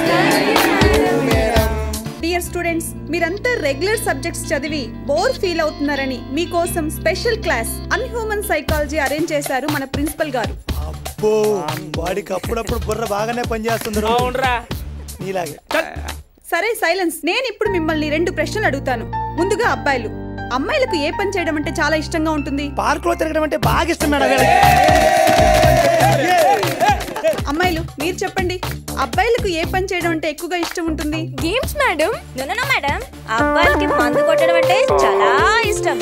డియర్ స్టూడెంట్స్, మీరంతా రెగ్యులర్ సబ్జెక్ట్స్ చదివి బోర్ ఫీల్ అవుతున్నారని మీకోసం special class on human psychology arrange చేశారు మన ప్రిన్సిపల్ గారు.
అబ్బో, వాడికి అప్పుడప్పుడు బుర్ర బాగానే పనిచేస్తుంది. నీలాగే.
సరే సైలెన్స్. నేను ఇప్పుడు మిమ్మల్ని 2 ప్రశ్నలు అడుగుతాను. ముందుగా అబ్బాయిలు, అమ్మాయిలకు ఏ పని చేయడం అంటే చాలా ఇష్టంగా ఉంటుంది?
పార్క్ లో తిరగడం అంటే బాగా ఇష్టం మేడం.
అమ్మాయిలు మీరు చెప్పండి, అబ్బాయిలకు ఏ పని చేయడం అంటే ఎక్కువగా ఇష్టం ఉంటుంది?
Games madam. నో మేడం, అబ్బాయిలకి మందు కొట్టడం అంటే చాలా ఇష్టం.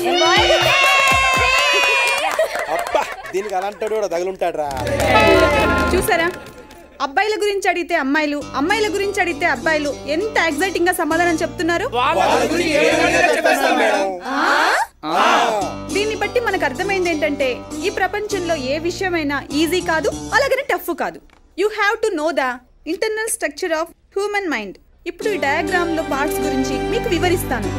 దీనికి అలాంటి తగులుంటాడు రా.
చూసారా, అబ్బాయిల గురించి అడిగితే అమ్మాయిలు, అమ్మాయిల గురించి అడిగితే అబ్బాయిలు ఎంత ఎగ్జైటింగ్ గా సమాధానం చెప్తున్నారు. దీన్ని బట్టి మనకు అర్థమైంది ఏంటంటే ఈ ప్రపంచంలో ఏ విషయమైనా ఈజీ కాదు, అలాగనే టఫ్ కాదు. You have to know the internal structure of human mind. ఇప్పుడు ఈ డయాగ్రామ్ లో పార్ట్స్ గురించి మీకు వివరిస్తాను.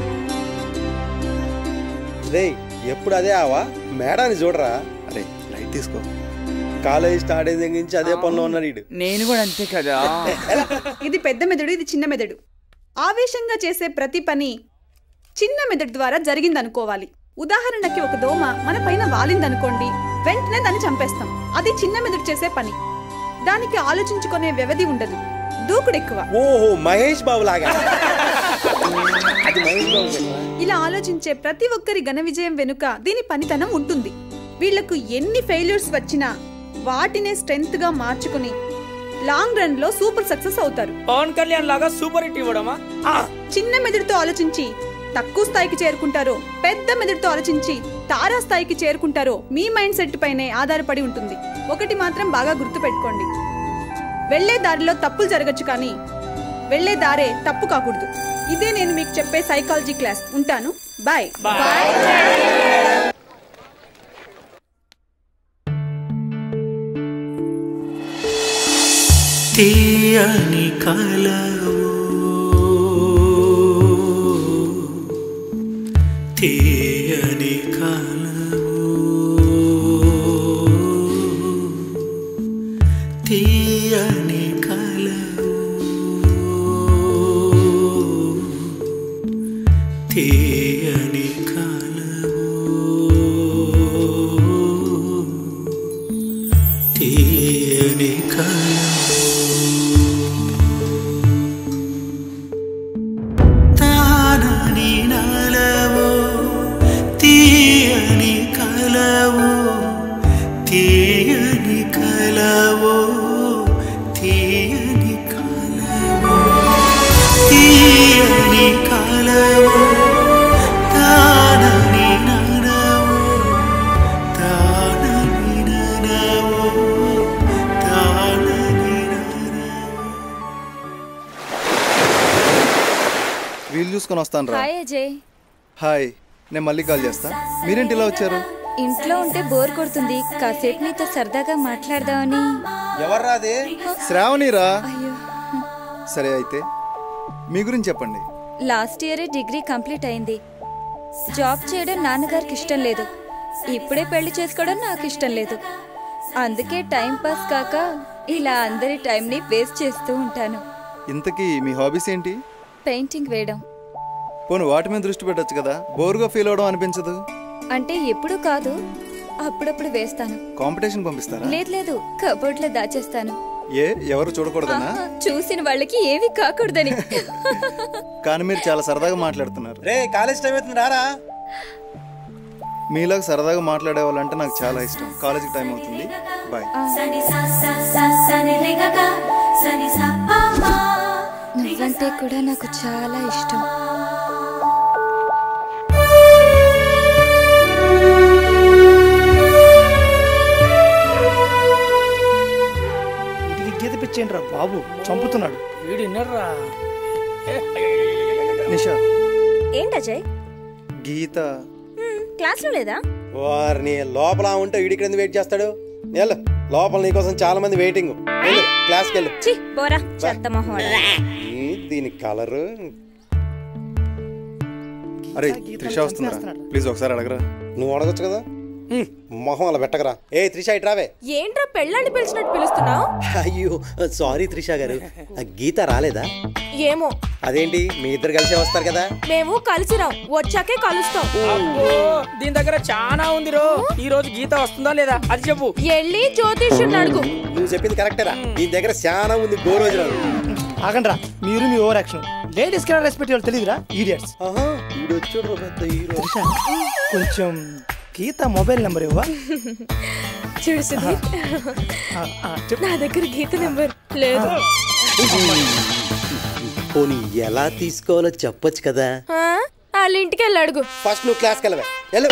ఎప్పుడు అదే ఆవా మేడాన్ని చూడరా.
అరే లైట్ తీసుకో.
కాలేజ్ స్టార్ట్ అయ్యే దగ్గర నుంచి అదే పనిలో ఉన్నాడు.
నేను కూడా అంతే కదా.
ఇది పెద్ద మెదడు, ఇది చిన్న మెదడు. ఆవేశంగా చేసే ప్రతి పని చిన్న మెదడు ద్వారా జరిగిందనుకోవాలి. ఉదాహరణకి ఒక దోమ మన పైన వాలిందనుకోండి, వెంటనే దాన్ని చంపేస్తాం. అది చిన్న మెదడు చేసే పని. దానికి ఆలోచించుకునే వ్యవధి ఉండదు, దూకుడు ఎక్కువ.
ఓహో మహేష్ బాబు లాగా.
ఇలా ఆలోచించే ప్రతి ఒక్కరి ఘన విజయం వెనుక దీని పనితనం ఉంటుంది. వీళ్లకు ఎన్ని ఫెయిల్యూర్స్ వచ్చినా వాటినే స్ట్రెంగ్త్ గా మార్చుకుని లాంగ్ రన్ లో సూపర్ సక్సెస్ అవుతారు.
పవన్ కళ్యాణ్ లాగా సూపర్ హిట్ ఇవ్వడమా?
చిన్న మెదడుతో ఆలోచించి తక్కువ స్థాయికి చేరుకుంటారో, పెద్ద మెదడుతో ఆలోచించి తారా స్థాయికి చేరుకుంటారో మీ మైండ్ సెట్ పైనే ఆధారపడి ఉంటుంది. ఒకటి మాత్రం బాగా గుర్తు పెట్టుకోండి, వెళ్లే దారిలో తప్పులు జరగచ్చు, కానీ వెళ్లే దారే తప్పు కాకూడదు. ఇదే నేను మీకు చెప్పే సైకాలజీ క్లాస్. ఉంటాను, బాయ్.
తీయని కలవు తీయని కలవు తీయని కలవు తీయని కలవు తీయని కలవు తానని నలవు తీయని కలవు తీయని కలవు తీయని కలవు తీయని కలవు తానని నలవు తానని నలవు తానని
వీలు చూసుకొని వస్తాను రా.
హాయ్ అజయ్.
హాయ్, నేను మళ్ళీ కాల్ చేస్తా. మీరేంటి ఇలా వచ్చారు?
ఇంట్లో ఉంటే బోర్ కొడుతుంది, కాసేపు నీతో సరదాగా మాట్లాడదామని.
ఎవర్రా అది?
శ్రావణిరా. సరే అయితే మీ గురించి చెప్పండి.
లాస్ట్ ఇయరే డిగ్రీ కంప్లీట్ అయింది. జాబ్ చేయడం నాన్నగారికి ఇష్టం లేదు, ఇప్పుడే పెళ్లి చేసుకోవడం నాకు ఇష్టం లేదు. అందుకే టైం పాస్ కాక ఇలా అందరి టైంని వేస్ట్ చేస్తూ ఉంటాను.
ఇంతకీ మీ హాబీస్ ఏంటి?
పెయింటింగ్ వేయడం.
పోను వాటి మీద దృష్టి పెట్టచ్చు కదా, బోర్గా ఫీల్ అవడం అనిపించదు?
అంటే ఎప్పుడు కాదు, అప్పుడప్పుడు వేస్తాను.
కాంపిటీషన్ పంపిస్తారా?
లేదు, కబోర్డ్ లో దాచేస్తాను.
ఏ ఎవరు చూడకూడదనా?
చూసిన వాళ్ళకి ఏవి కాకూడదని.
కానీ మీరు చాలా సరదాగా మాట్లాడుతున్నారు.
రే కాలేజ్ టైం అవుతుంది రారా.
మీలాగా సరదాగా మాట్లాడే వాళ్ళంటే నాకు చాలా ఇష్టం. కాలేజీకి టైం అవుతుంది, బాయ్.
నువ్వంటే కూడా నాకు చాలా ఇష్టం.
గీత పిచ్చేంట్రా బాబు, చంపుతున్నాడు. నిషా.
ఏంటజయ్?
గీత
క్లాస్ లో లేదా?
వారిని లోపల ఉంటే వీడికి వెయిట్ చేస్తాడు. వెళ్ళు లోపల నీకోసం చాలా మంది వెయిటింగ్. క్లాస్కి వెళ్ళు.
బోరా చెత్త మొహం.
దీని కలరు.
అరే త్రిష వస్తున్నారా? ప్లీజ్ ఒకసారి అడగరా.
నువ్వు అడగచ్చు కదా, మొహం అలా పెట్టకరా. ఏ త్రిష ఇట్రావే.
ఏంట్రా పెళ్ళాన్ని పిలిచినట్టు పిలుస్తున్నావు?
అయ్యో సారీ త్రిష గారు, గీత రాలేదా?
ఏమో.
అదేంటి మీ ఇద్దరు కలిసే వస్తారు కదా?
మేము కలిసిరాం, వచ్చాకే కలుస్తాం.
దీని దగ్గర చాలా ఉంది రో. ఈ రోజు గీత వస్తుందా లేదా అది చెప్పు.
వెళ్ళి జ్యోతిష్యుడిని అడుగు.
నువ్వు చెప్పింది కరెక్టేరా, దీని దగ్గర చాలా ఉంది. గో రోజు
ఆగండ్రా మీరు, మీ ఓవర్ యాక్షన్. లేడీస్ కి రెస్పెక్ట్ ఇవ్వాలి తెలియదురా, ఈడియట్స్. కొంచెం గీత మొబైల్ నెంబర్ ఇవ్వా?
చూడు సుధీర్, నా దగ్గర గీత నెంబర్ లేదు.
పోనీ ఎలా తీసుకోవాలో చెప్పొచ్చు కదా.
ఆ
వాళ్ళ ఇంటికి వెళ్ళి అడుగు.
ఫస్ట్ నువ్వు క్లాస్కి వెళ్ళవే.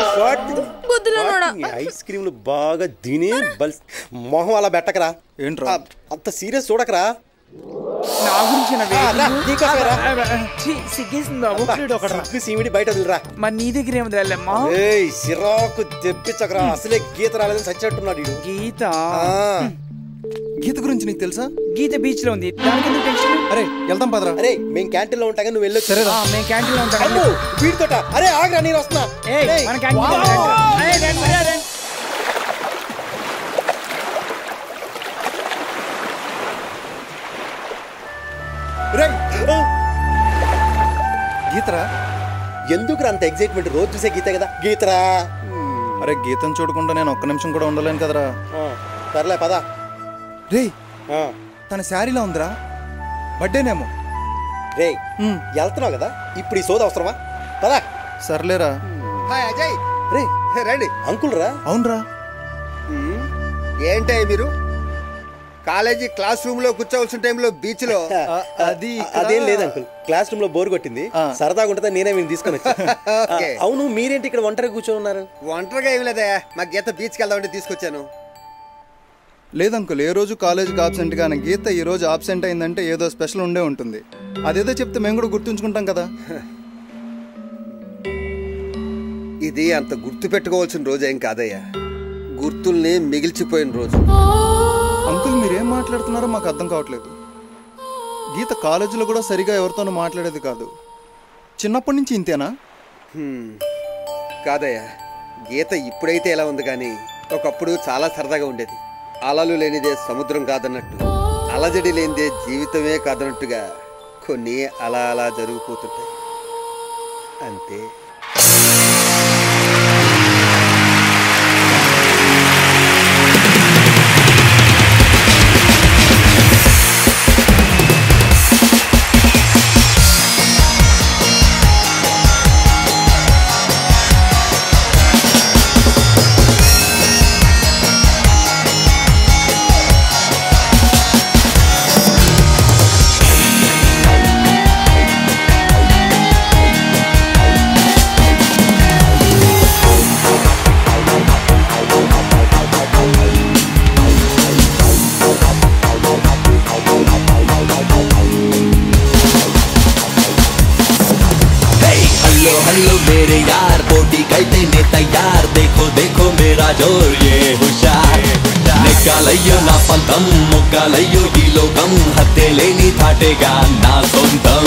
ఐస్ క్రీమ్లు బాగా తిని మొహం అలా పెట్టకరా.
ఏంట్రా
అంత సీరియస్ చూడకరా.
నా గురించి
బయట వదిలిరా.
మరి నీ దగ్గర ఏముందిలేమ్మా?
సిరాకు తెప్పించకరా. అసలే గీత రాలేదని చచ్చినట్టున్నాడు.
గీత
గీత గురించి నీకు తెలుసా?
గీత బీచ్ లో ఉంది, దానికి ఎందుకు టెన్షన్?
అరే వెళ్తాం పదరా.
అరే మేము క్యాంటీన్ లో ఉంటాగా, నువ్వు వెళ్ళొచ్చు.
సరే మేము క్యాంటీన్ లో ఉంటాం.
వీడితోట. అరే ఆగ్రా, నేను వస్తున్నా.
మన క్యాంటీన్.
గీతరా
ఎందుకు అంత ఎగ్జైట్మెంట్? రోజు చూసే గీత కదా. గీతరా.
అరే గీతను చూడకుండా నేను ఒక్క నిమిషం కూడా ఉండలేను కదరా.
సర్లే పదా.
రే తన శారీలో ఉందిరా, బర్త్డేనేమో.
రే వెళ్తున్నావు కదా, ఇప్పుడు ఈ సోద అవసరమా? పదా.
సర్లేరా.
హాయ్ అజయ్.
రే
రండి.
అంకుల్ రా.
అవునరా.
ఏంటే మీరు కాలేజీ క్లాస్ రూమ్ లో కూర్చోవలసిన టైంలో బీచ్ లో?
అదేం లేదు అంకుల్, క్లాస్ రూమ్ లో బోర్ కొట్టింది, సరదాగా ఉంటుందా నేనే మీరు తీసుకొని వచ్చా. అవును మీరేంటి ఇక్కడ ఒంటరిగా కూర్చొని ఉన్నారు?
ఒంటరిగా ఏమి లేదా, మా గీత బీచ్కి వెళ్దామంటే తీసుకొచ్చాను.
లేదంకుల్, ఏ రోజు కాలేజీకి ఆబ్సెంట్ కానీ గీత ఈ రోజు ఆబ్సెంట్ అయిందంటే ఏదో స్పెషల్ ఉండే ఉంటుంది. అదేదో చెప్తే మేము కూడా గుర్తుంచుకుంటాం కదా.
ఇది అంత గుర్తు పెట్టుకోవాల్సిన రోజు ఏం కాదయ్యా, గుర్తుల్ని మిగిల్చిపోయిన రోజు.
అంకుల్ మీరేం మాట్లాడుతున్నారో మాకు అర్థం కావట్లేదు. గీత కాలేజీలో కూడా సరిగా ఎవరితోనూ మాట్లాడేది కాదు. చిన్నప్పటి నుంచి ఇంతేనా?
కాదయ్యా, గీత ఇప్పుడైతే ఎలా ఉంది కానీ ఒకప్పుడు చాలా సరదాగా ఉండేది. అలలు లేనిదే సముద్రం కాదన్నట్టు, అలజడి లేనిదే జీవితమే కాదన్నట్టుగా కొన్ని అలా అలా జరిగిపోతుంటాయి అంతే.
हेलो मेरे यार, पोटी कहते ने तैयार, देखो देखो मेरा जोर ये हुशार. निकालయ్యో నా పంతం, ముక్కాలయ్యో ఈ లోకం, హత్తే లేని తాటేగా నా సొంతం.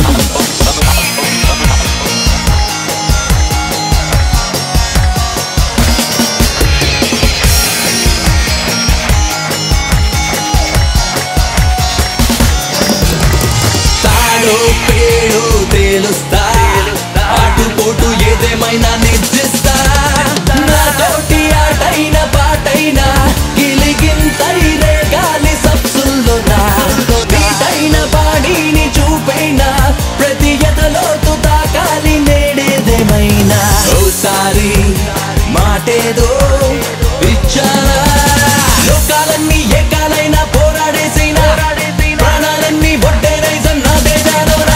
తాడో పేడో తేలుస్తా, ఆటుపోటు ఏదేమైనా నిర్దిస్తా. నాతోటి ఆటైన పాటైనా గిలిగింతైరే గాలి సప్సుల్లోనా. బీటైన బాడీని చూపైనా ప్రతి ఎదలోతు తాకాలి నేడేదేమైనా. ఓసారి మాటేదో ఇచ్చానా, లోకాలన్నీ ఏకాలైనా పోరాడేసైనా, ప్రాణాలన్నీ ఒడ్డేనైజం నాదే జానోరా.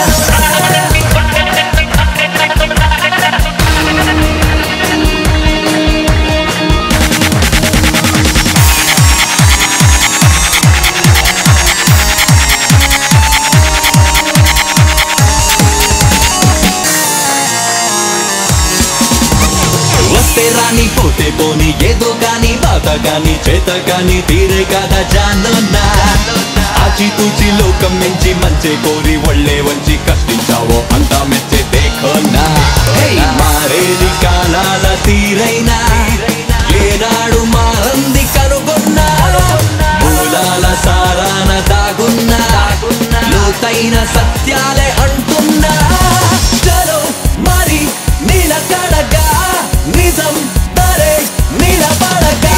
వస్తే రాని పోతే పోని ఏదో కాని బాత కాని చేత కాని తీరే కదా జానున్నా. ఆచితూచి లోకం నుంచి మంచి కోరి ఒళ్ళే వంచి కష్టించావో అంతా మెచ్చే దేఖోనా. మారేది కాలాల తీరైనా ఏనాడు మారంది కనుగొన్నా. మూలాల సారాన దాగున్నా లోతైన సత్యాలే అంటున్నా. చలో మరి నిలకడగా నిజం దరే నిలబడగా.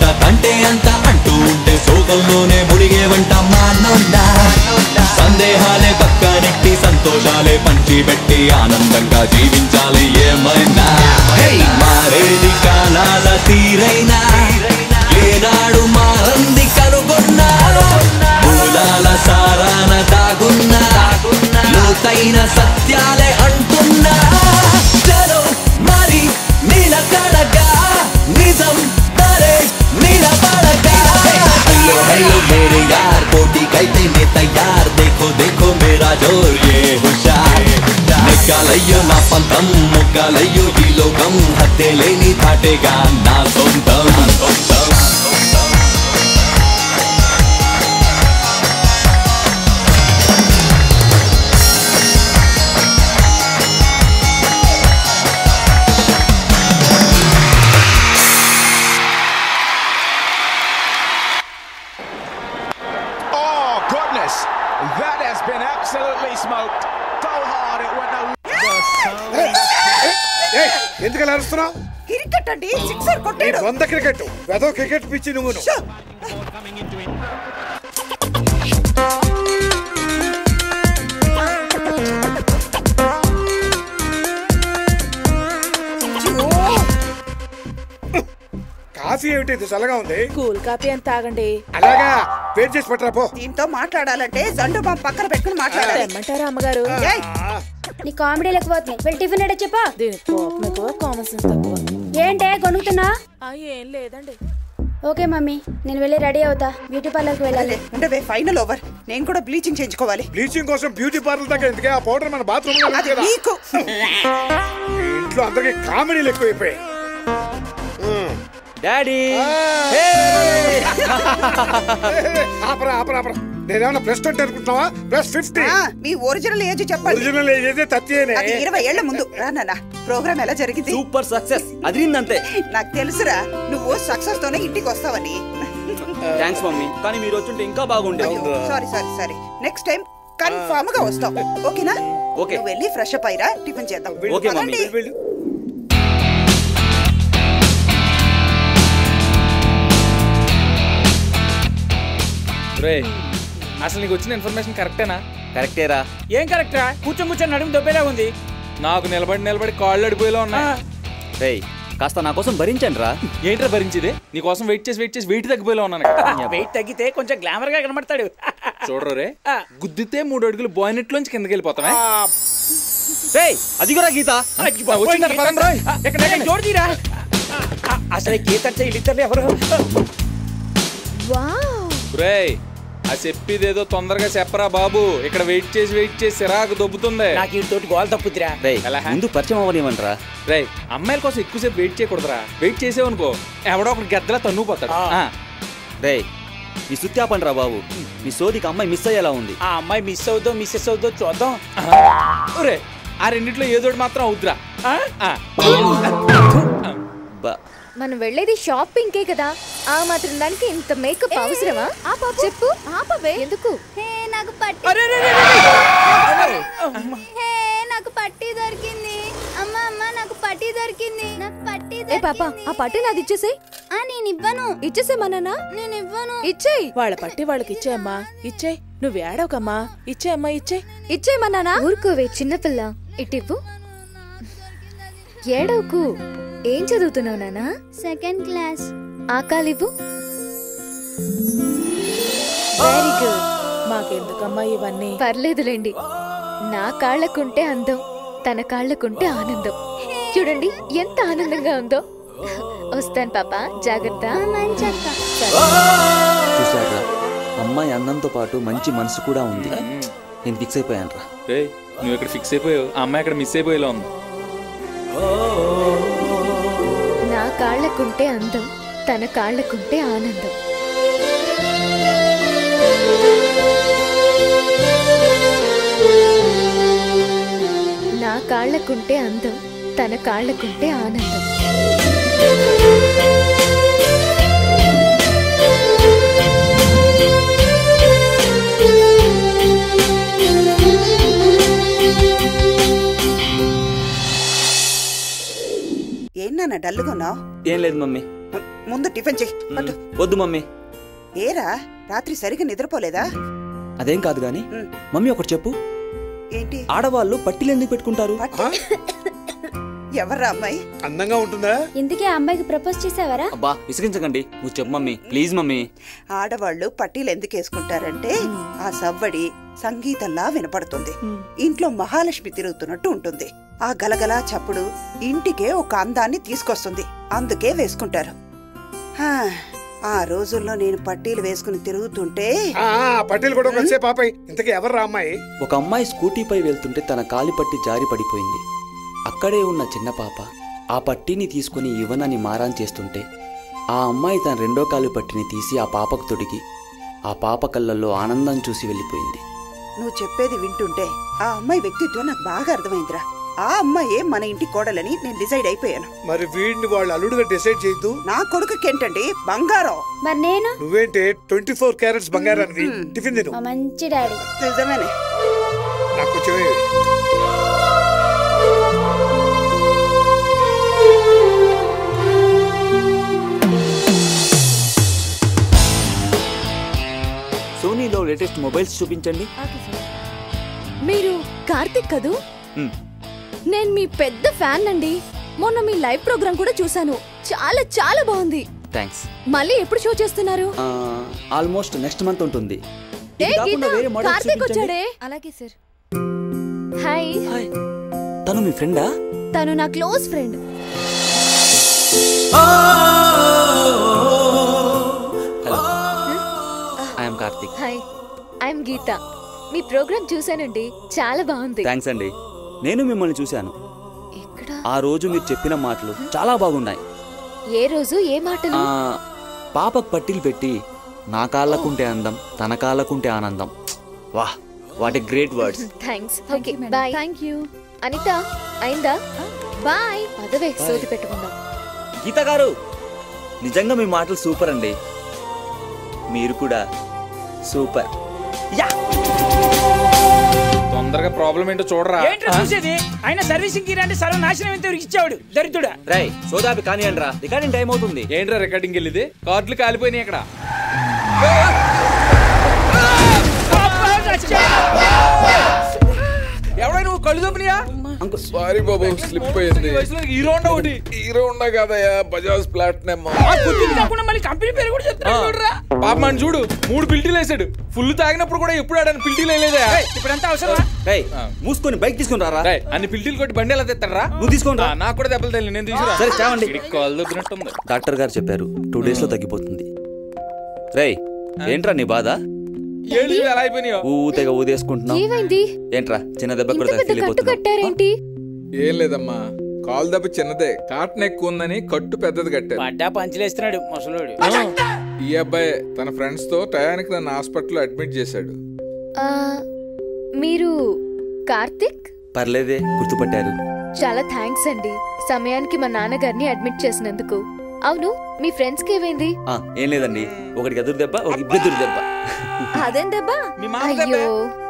కంటే అంత అంటూ ఉంటే శోకంలోనే మునిగేవంట మానవుడా సందేహాలే పక్కనెట్టి సంతోషాలే పంచిపెట్టి ఆనందంగా జీవించాలి ఏమైనా మారేది కాలాల తీరైనా ఏనాడు మారంది కనుగొన్నా మూలాల సారాన దాగున్నా లోతైన సత్యాలే అంటున్నా చలో మరి నిలకడగా నిజం తరే నిలబడగా హలో హలో మేరే యార్ పోటీ కైతే నే తయార్ देखो देखो मेरा जोर ये हुशार నికాలయ్యో నా పంతం ముక్కాలయ్యో ఈ లోకం హత్తే లేని తాటేగా నా సొంతం
That has been absolutely smoked. So hard it went
ఎందుకలా అరుస్తున్నావు?
క్రికెట్ అండి, సిక్సర్ కొట్టాడు.
వంద క్రికెట్ వెదో క్రికెట్ పిచ్చి నువ్వు. కాఫీ ఏమిటి ఇది చల్లగా ఉంది?
కూల్ కాఫీ అని తాగండి.
అలాగా వెయిట్ చేసి పట్టరా పో.
దీంతో మాట్లాడాలంటే జండు బాంబు పక్కన పెట్టుకుని మాట్లాడాలి. ఏమంటారా అమ్మగారు?
నీ కామెడీ లేకపోతే వెళ్ళి టిఫిన్ ఎడ చెప్పా.
కోపం ఎక్కువ, కామన్ సెన్స్ తక్కువ.
ఏంటే గొనుగుతున్నా?
ఏం లేదండి.
ఓకే మమ్మీ, నేను వెళ్ళి రెడీ అవుతా. బ్యూటీ పార్లర్కి వెళ్ళాలి.
అంటే ఫైనల్ ఓవర్. నేను కూడా బ్లీచింగ్ చేయించుకోవాలి.
బ్లీచింగ్ కోసం బ్యూటీ పార్లర్ దగ్గర ఎందుకే? ఆ పౌడర్ మన బాత్రూమ్ లో ఉంది కదా. ఇంట్లో అందరికి కామెడీలు ఎక్కువైపోయాయి.
డాడీ
ఆపరా ఆపరా ఆపరా. నేనేమన్నా ప్లస్ 20 అనుకుంటున్నావా? ప్లస్ 50.
మీ ఒరిజినల్ ఏజ్ చెప్పండి.
ఒరిజినల్ ఏజ్ అయితే 30.
అది 20 ఏళ్ల ముందు. రానా ప్రోగ్రామ్ ఎలా జరిగింది?
Super success. అదిరిందంతే.
నాకు తెలుసురా నువ్వు సక్సెస్ తోనే ఇంటికి వస్తావని.
థాంక్స్ మమ్మీ, కానీ మీరు వచ్చుంటే ఇంకా బాగుండేది.
సారీ నెక్స్ట్ టైం కన్ఫర్మ్ గా వస్తాం. ఓకేనా?
ఓకే.
నువ్వు వెళ్ళి ఫ్రెష్ అప్ అయిరా, టిఫిన్ చేద్దాం.
Okay mummy.
అసలు నీకు వచ్చిన ఇన్ఫర్మేషన్ కరెక్టేనా?
కరెక్టేరా.
ఏం కరెక్టరా? కూర్చొని నడుము దొబ్బేలా ఉంది.
నాకు నిలబడి కాళ్ళు అడిపోయేలా ఉన్నా.
రేయ్ కాస్త నా కోసం భరించండి రా.
ఏంట్రా భరించేదే? నీ కోసం వెయిట్ చేసి వెయిట్ తగ్గిపోయేలా ఉన్నాను.
వెయిట్ తగ్గితే కొంచెం గ్లామర్ గా కనబడతాడు.
చూడరు రే, గుద్దితే 3 అడుగులు బాయినెట్ లోంచి కిందకి వెళ్ళిపోతామే.
అదిగోరా గీత
జోడిరా. అసలు గీత వీళ్ళిద్దరు ఎవరు?
రేయ్ ఆ చెప్పిదేదో తొందరగా చెప్పరా బాబు. ఇక్కడ వెయిట్ చేసి సిరాకు దొబ్బుతుంది.
నాకు వీటితోటి గోల్ తప్పుద్దిరా.
ముందు పరిచయం అవ్వనివ్వండిరా.
రేయ్ అమ్మాయిల కోసం ఎక్కువసేపు వెయిట్ చేయకూడదురా. వెయిట్ చేసేవనుకో ఎవడో ఒకటి గద్దలా తన్నుపోతాడు.
రేయ్ నీ సుత్యాపండి రా బాబు. నీ సోదికి అమ్మాయి మిస్ అయ్యేలా ఉంది.
ఆ అమ్మాయి మిస్ అవుదో మిస్సెస్ అవుదో చూద్దాం.
రే ఆ రెండిట్లో ఏదోటి మాత్రం అవుద్రా.
మనం వెళ్ళేది షాపింగ్ కే కదా. ఆ మాత్రం దానికి ఇంత మేకప్ అవసరమా? చెప్పు. ఎందుకు?
నాకు పట్టి దొరికింది. అమ్మ నాకు పట్టి దొరికింది.
పాప ఆ పట్టి నాది ఇచ్చేసేయ్.
నేను ఇవ్వను.
ఇచ్చేసేమన్నానా?
నేను ఇవ్వను.
ఇచ్చేయ్.
వాళ్ళ పట్టి వాళ్ళకి ఇచ్చేయమ్మా. ఇచ్చేయ్. నువ్వు ఏడవకమ్మా. ఇచ్చేయమ్మా.
ఇచ్చేయమన్నానా? ఊరుకోవే చిన్నపిల్ల. ఇటివ్వు. ఏడవకు. ఏం చదువుతున్నావు నానా?
Second class.
ఆకాలివ్వు. Very good.
మాకెందుకమ్మా ఇవన్నీ?
పర్లేదులేండి. నా కాళ్ళకుంటే అందం, తన కాళ్ళకుంటే ఆనందం. చూడండి ఎంత ఆనందంగా ఉందో. వస్తాను పాప, జాగ్రత్త.
చూసారా, అమ్మాయి అందంతో పాటు మంచి మనసు కూడా ఉంది. నేను ఫిక్స్ అయిపోయాను రా.
రే నువ్వు ఇక్కడ ఫిక్స్ అయిపోయావు, ఆ అమ్మాయి అక్కడ మిస్ అయిపోయేలా ఉంది.
నా కాళ్ళకుంటే అందం, తన కాళ్ళకుంటే ఆనందం. నా కాళ్ళకుంటే అందం, తన కాళ్ళకుంటే ఆనందం.
ఏం నాన్న డల్లుగా ఉన్నావు?
ఏం లేదు మమ్మీ.
ముందు టిఫిన్ చెయ్యి.
వద్దు మమ్మీ.
ఏరా రాత్రి సరిగ్గా నిద్రపోలేదా?
అదేం కాదు గాని మమ్మీ ఒకటి చెప్పు.
ఏంటి?
ఆడవాళ్ళు పట్టీలు ఎందుకు పెట్టుకుంటారు?
ఎవర్రా అమ్మాయి?
అందంగా ఉంటుందా?
ఇందుకే ఆ అమ్మాయికి ప్రపోజ్ చేసావరా?
అబ్బా విసిగించకండి, నువ్వు చెప్పు మమ్మీ ప్లీజ్. మమ్మీ
ఆడవాళ్ళు పట్టీలు ఎందుకు వేసుకుంటారంటే ఆ సవ్వడి సంగీతంలా వినపడుతుంది. ఇంట్లో మహాలక్ష్మి తిరుగుతున్నట్టు ఉంటుంది. ఆ గలగలా చప్పుడు ఇంటికే ఒక అందాన్ని తీసుకొస్తుంది. అందుకే వేసుకుంటారు. ఆ రోజుల్లో నేను పట్టీలు వేసుకుని తిరుగుతుంటే
పట్టీలు కూడా వచ్చే పాపై. ఇంతకీ ఎవర్రా అమ్మాయి?
ఒక అమ్మాయి స్కూటీపై వెళ్తుంటే తన కాలి పట్టి జారి పడిపోయింది. అక్కడే ఉన్న చిన్న పాప ఆ పట్టీని తీసుకుని ఇవ్వనని మారాన్ చేస్తుంటే ఆ అమ్మాయి తన రెండో కాలు పట్టిని తీసి ఆ పాపకు తొడిగి ఆ పాప కళ్ళల్లో ఆనందం చూసి వెళ్ళిపోయింది.
నువ్వు చెప్పేది వింటుంటే ఆ అమ్మాయి వ్యక్తిత్వం నాకు బాగా అర్థమైందిరా. ఆ అమ్మాయే మన ఇంటి కోడలని నేను డిసైడ్ అయిపోయాను.
మరి వీడిని వాళ్ళు అల్లుడుగా డిసైడ్ చేయొద్దు.
నా కొడుకుకేంటండి బంగారం.
మరి నేను
నువ్వేంటే 24 క్యారెట్స్ బంగారానికి టిఫిన్ తిను.
మంచి డాడీ.
నిజమేనే.
నాకు కొంచెం
సోనీలో లేటెస్ట్ మొబైల్స్ చూపించండి.
మీరు కార్తిక్ కదూ? నేను మీ పెద్ద ఫ్యాన్ అండి. మొన్న మీ లైవ్ ప్రోగ్రామ్ కూడా చూసాను. చాలా చాలా బాగుంది.
థ్యాంక్స్.
మళ్ళీ ఎప్పుడు షో చేస్తున్నారు?
ఆల్మోస్ట్ నెక్స్ట్ మంత్ ఉంటుంది.
కార్తిక్ వచ్చాడే.
అలాగే సార్. హాయ్.
తను మీ ఫ్రెండా?
తను నా close friend.
I'm Karthik.
Hi, I'm Geetha. మీ ప్రోగ్రామ్ చూసానండి, చాలా బాగుంది.
థ్యాంక్స్ అండి. నేను మిమ్మల్ని చూశాను. ఆ రోజు మీరు చెప్పిన మాటలు చాలా బాగున్నాయి.
ఏ రోజు ఏ మాటలు?
పాపకు పట్టీలు పెట్టి నా కాళ్ళకుంటే అందం, తన కాళ్ళకుంటే ఆనందం. వాహ్, what a great words.
Thanks. Okay bye. Thank you. Anitha అయిందా? బాయ్. పదవే సోది పెట్టుకుందాం.
గీత గారు, నిజంగా మీ మాటలు సూపర్ అండి. మీరు కూడా సూపర్.
తొందరగా ప్రాబ్లం ఏంటో చూడరా.
ఏంటో చూసేది? ఆయన సర్వీసింగ్ కి రండి, సర్వనాశనం ఎంత ఇచ్చాడు దరిద్రుడా.
రై సోదాపి కానియండి రా, రికార్డింగ్ టైం అవుతుంది.
ఏంట్రా రికార్డింగ్ వెళ్ళింది? కార్డులు కాలిపోయినాయి ఇక్కడ. ఎవడై నువ్వు కళ్ళు తప్పినాయా?
సారీ బాబు, స్లిప్ అయింది.
హీరో ఉండ ఒకటి.
హీరో ఉండా కదయ్యా, బజాజ్ ప్లాటినం.
కంపెనీ పేరు కూడా చెప్తాడు.
పాప చూడు, 3 పిల్టీలు వేసాడు. ఫుల్ తాగినప్పుడు కూడా ఎప్పుడు ఆడని పిల్టీలు వేయలేదా?
ఇప్పుడంతా అవసరం.
మూసుకొని బైక్ తీసుకుని రారా.
అన్ని పిల్టీలు కొట్టి బండి ఎలా తెస్తారా?
నువ్వు తీసుకోండి.
నాకు కూడా దెబ్బలు తెలియదు, నేను తీసుకురా.
సరే చావండి.
కాల్ దొబ్బినట్టుంది.
డాక్టర్ గారు చెప్పారు 2 days లో తగ్గిపోతుంది. రేయ్ ఏంట్రా నీ బాధ? తెగ ఊదేసుకుంటున్నావు.
ఏమైంది?
ఏంట్రా చిన్న దెబ్బ కూడా తగిలిపోతుంది.
ఏం లేదమ్మా, కాలు దెబ్బ చిన్నదే, కాటన్ ఎక్కువ ఉందని కట్టు పెద్దది కట్టారు.
పడ్డా పంచలేస్తున్నాడు ముసలోడు.
ఈ అబ్బాయి తన ఫ్రెండ్స్ తో టయానికి నన్ను హాస్పిటల్లో అడ్మిట్ చేశాడు.
మీరు కార్తిక్?
పర్లేదే, గుర్తుపట్టారు.
చాలా థ్యాంక్స్ అండి, సమయానికి మా నాన్నగారిని అడ్మిట్ చేసినందుకు. అవును, మీ ఫ్రెండ్స్ కి ఏమైంది?
ఏం లేదండి, ఒకటికి ఎదురు దెబ్బ, ఒకటి బెదురు దెబ్బ.
అదేం దెబ్బ? అయ్యో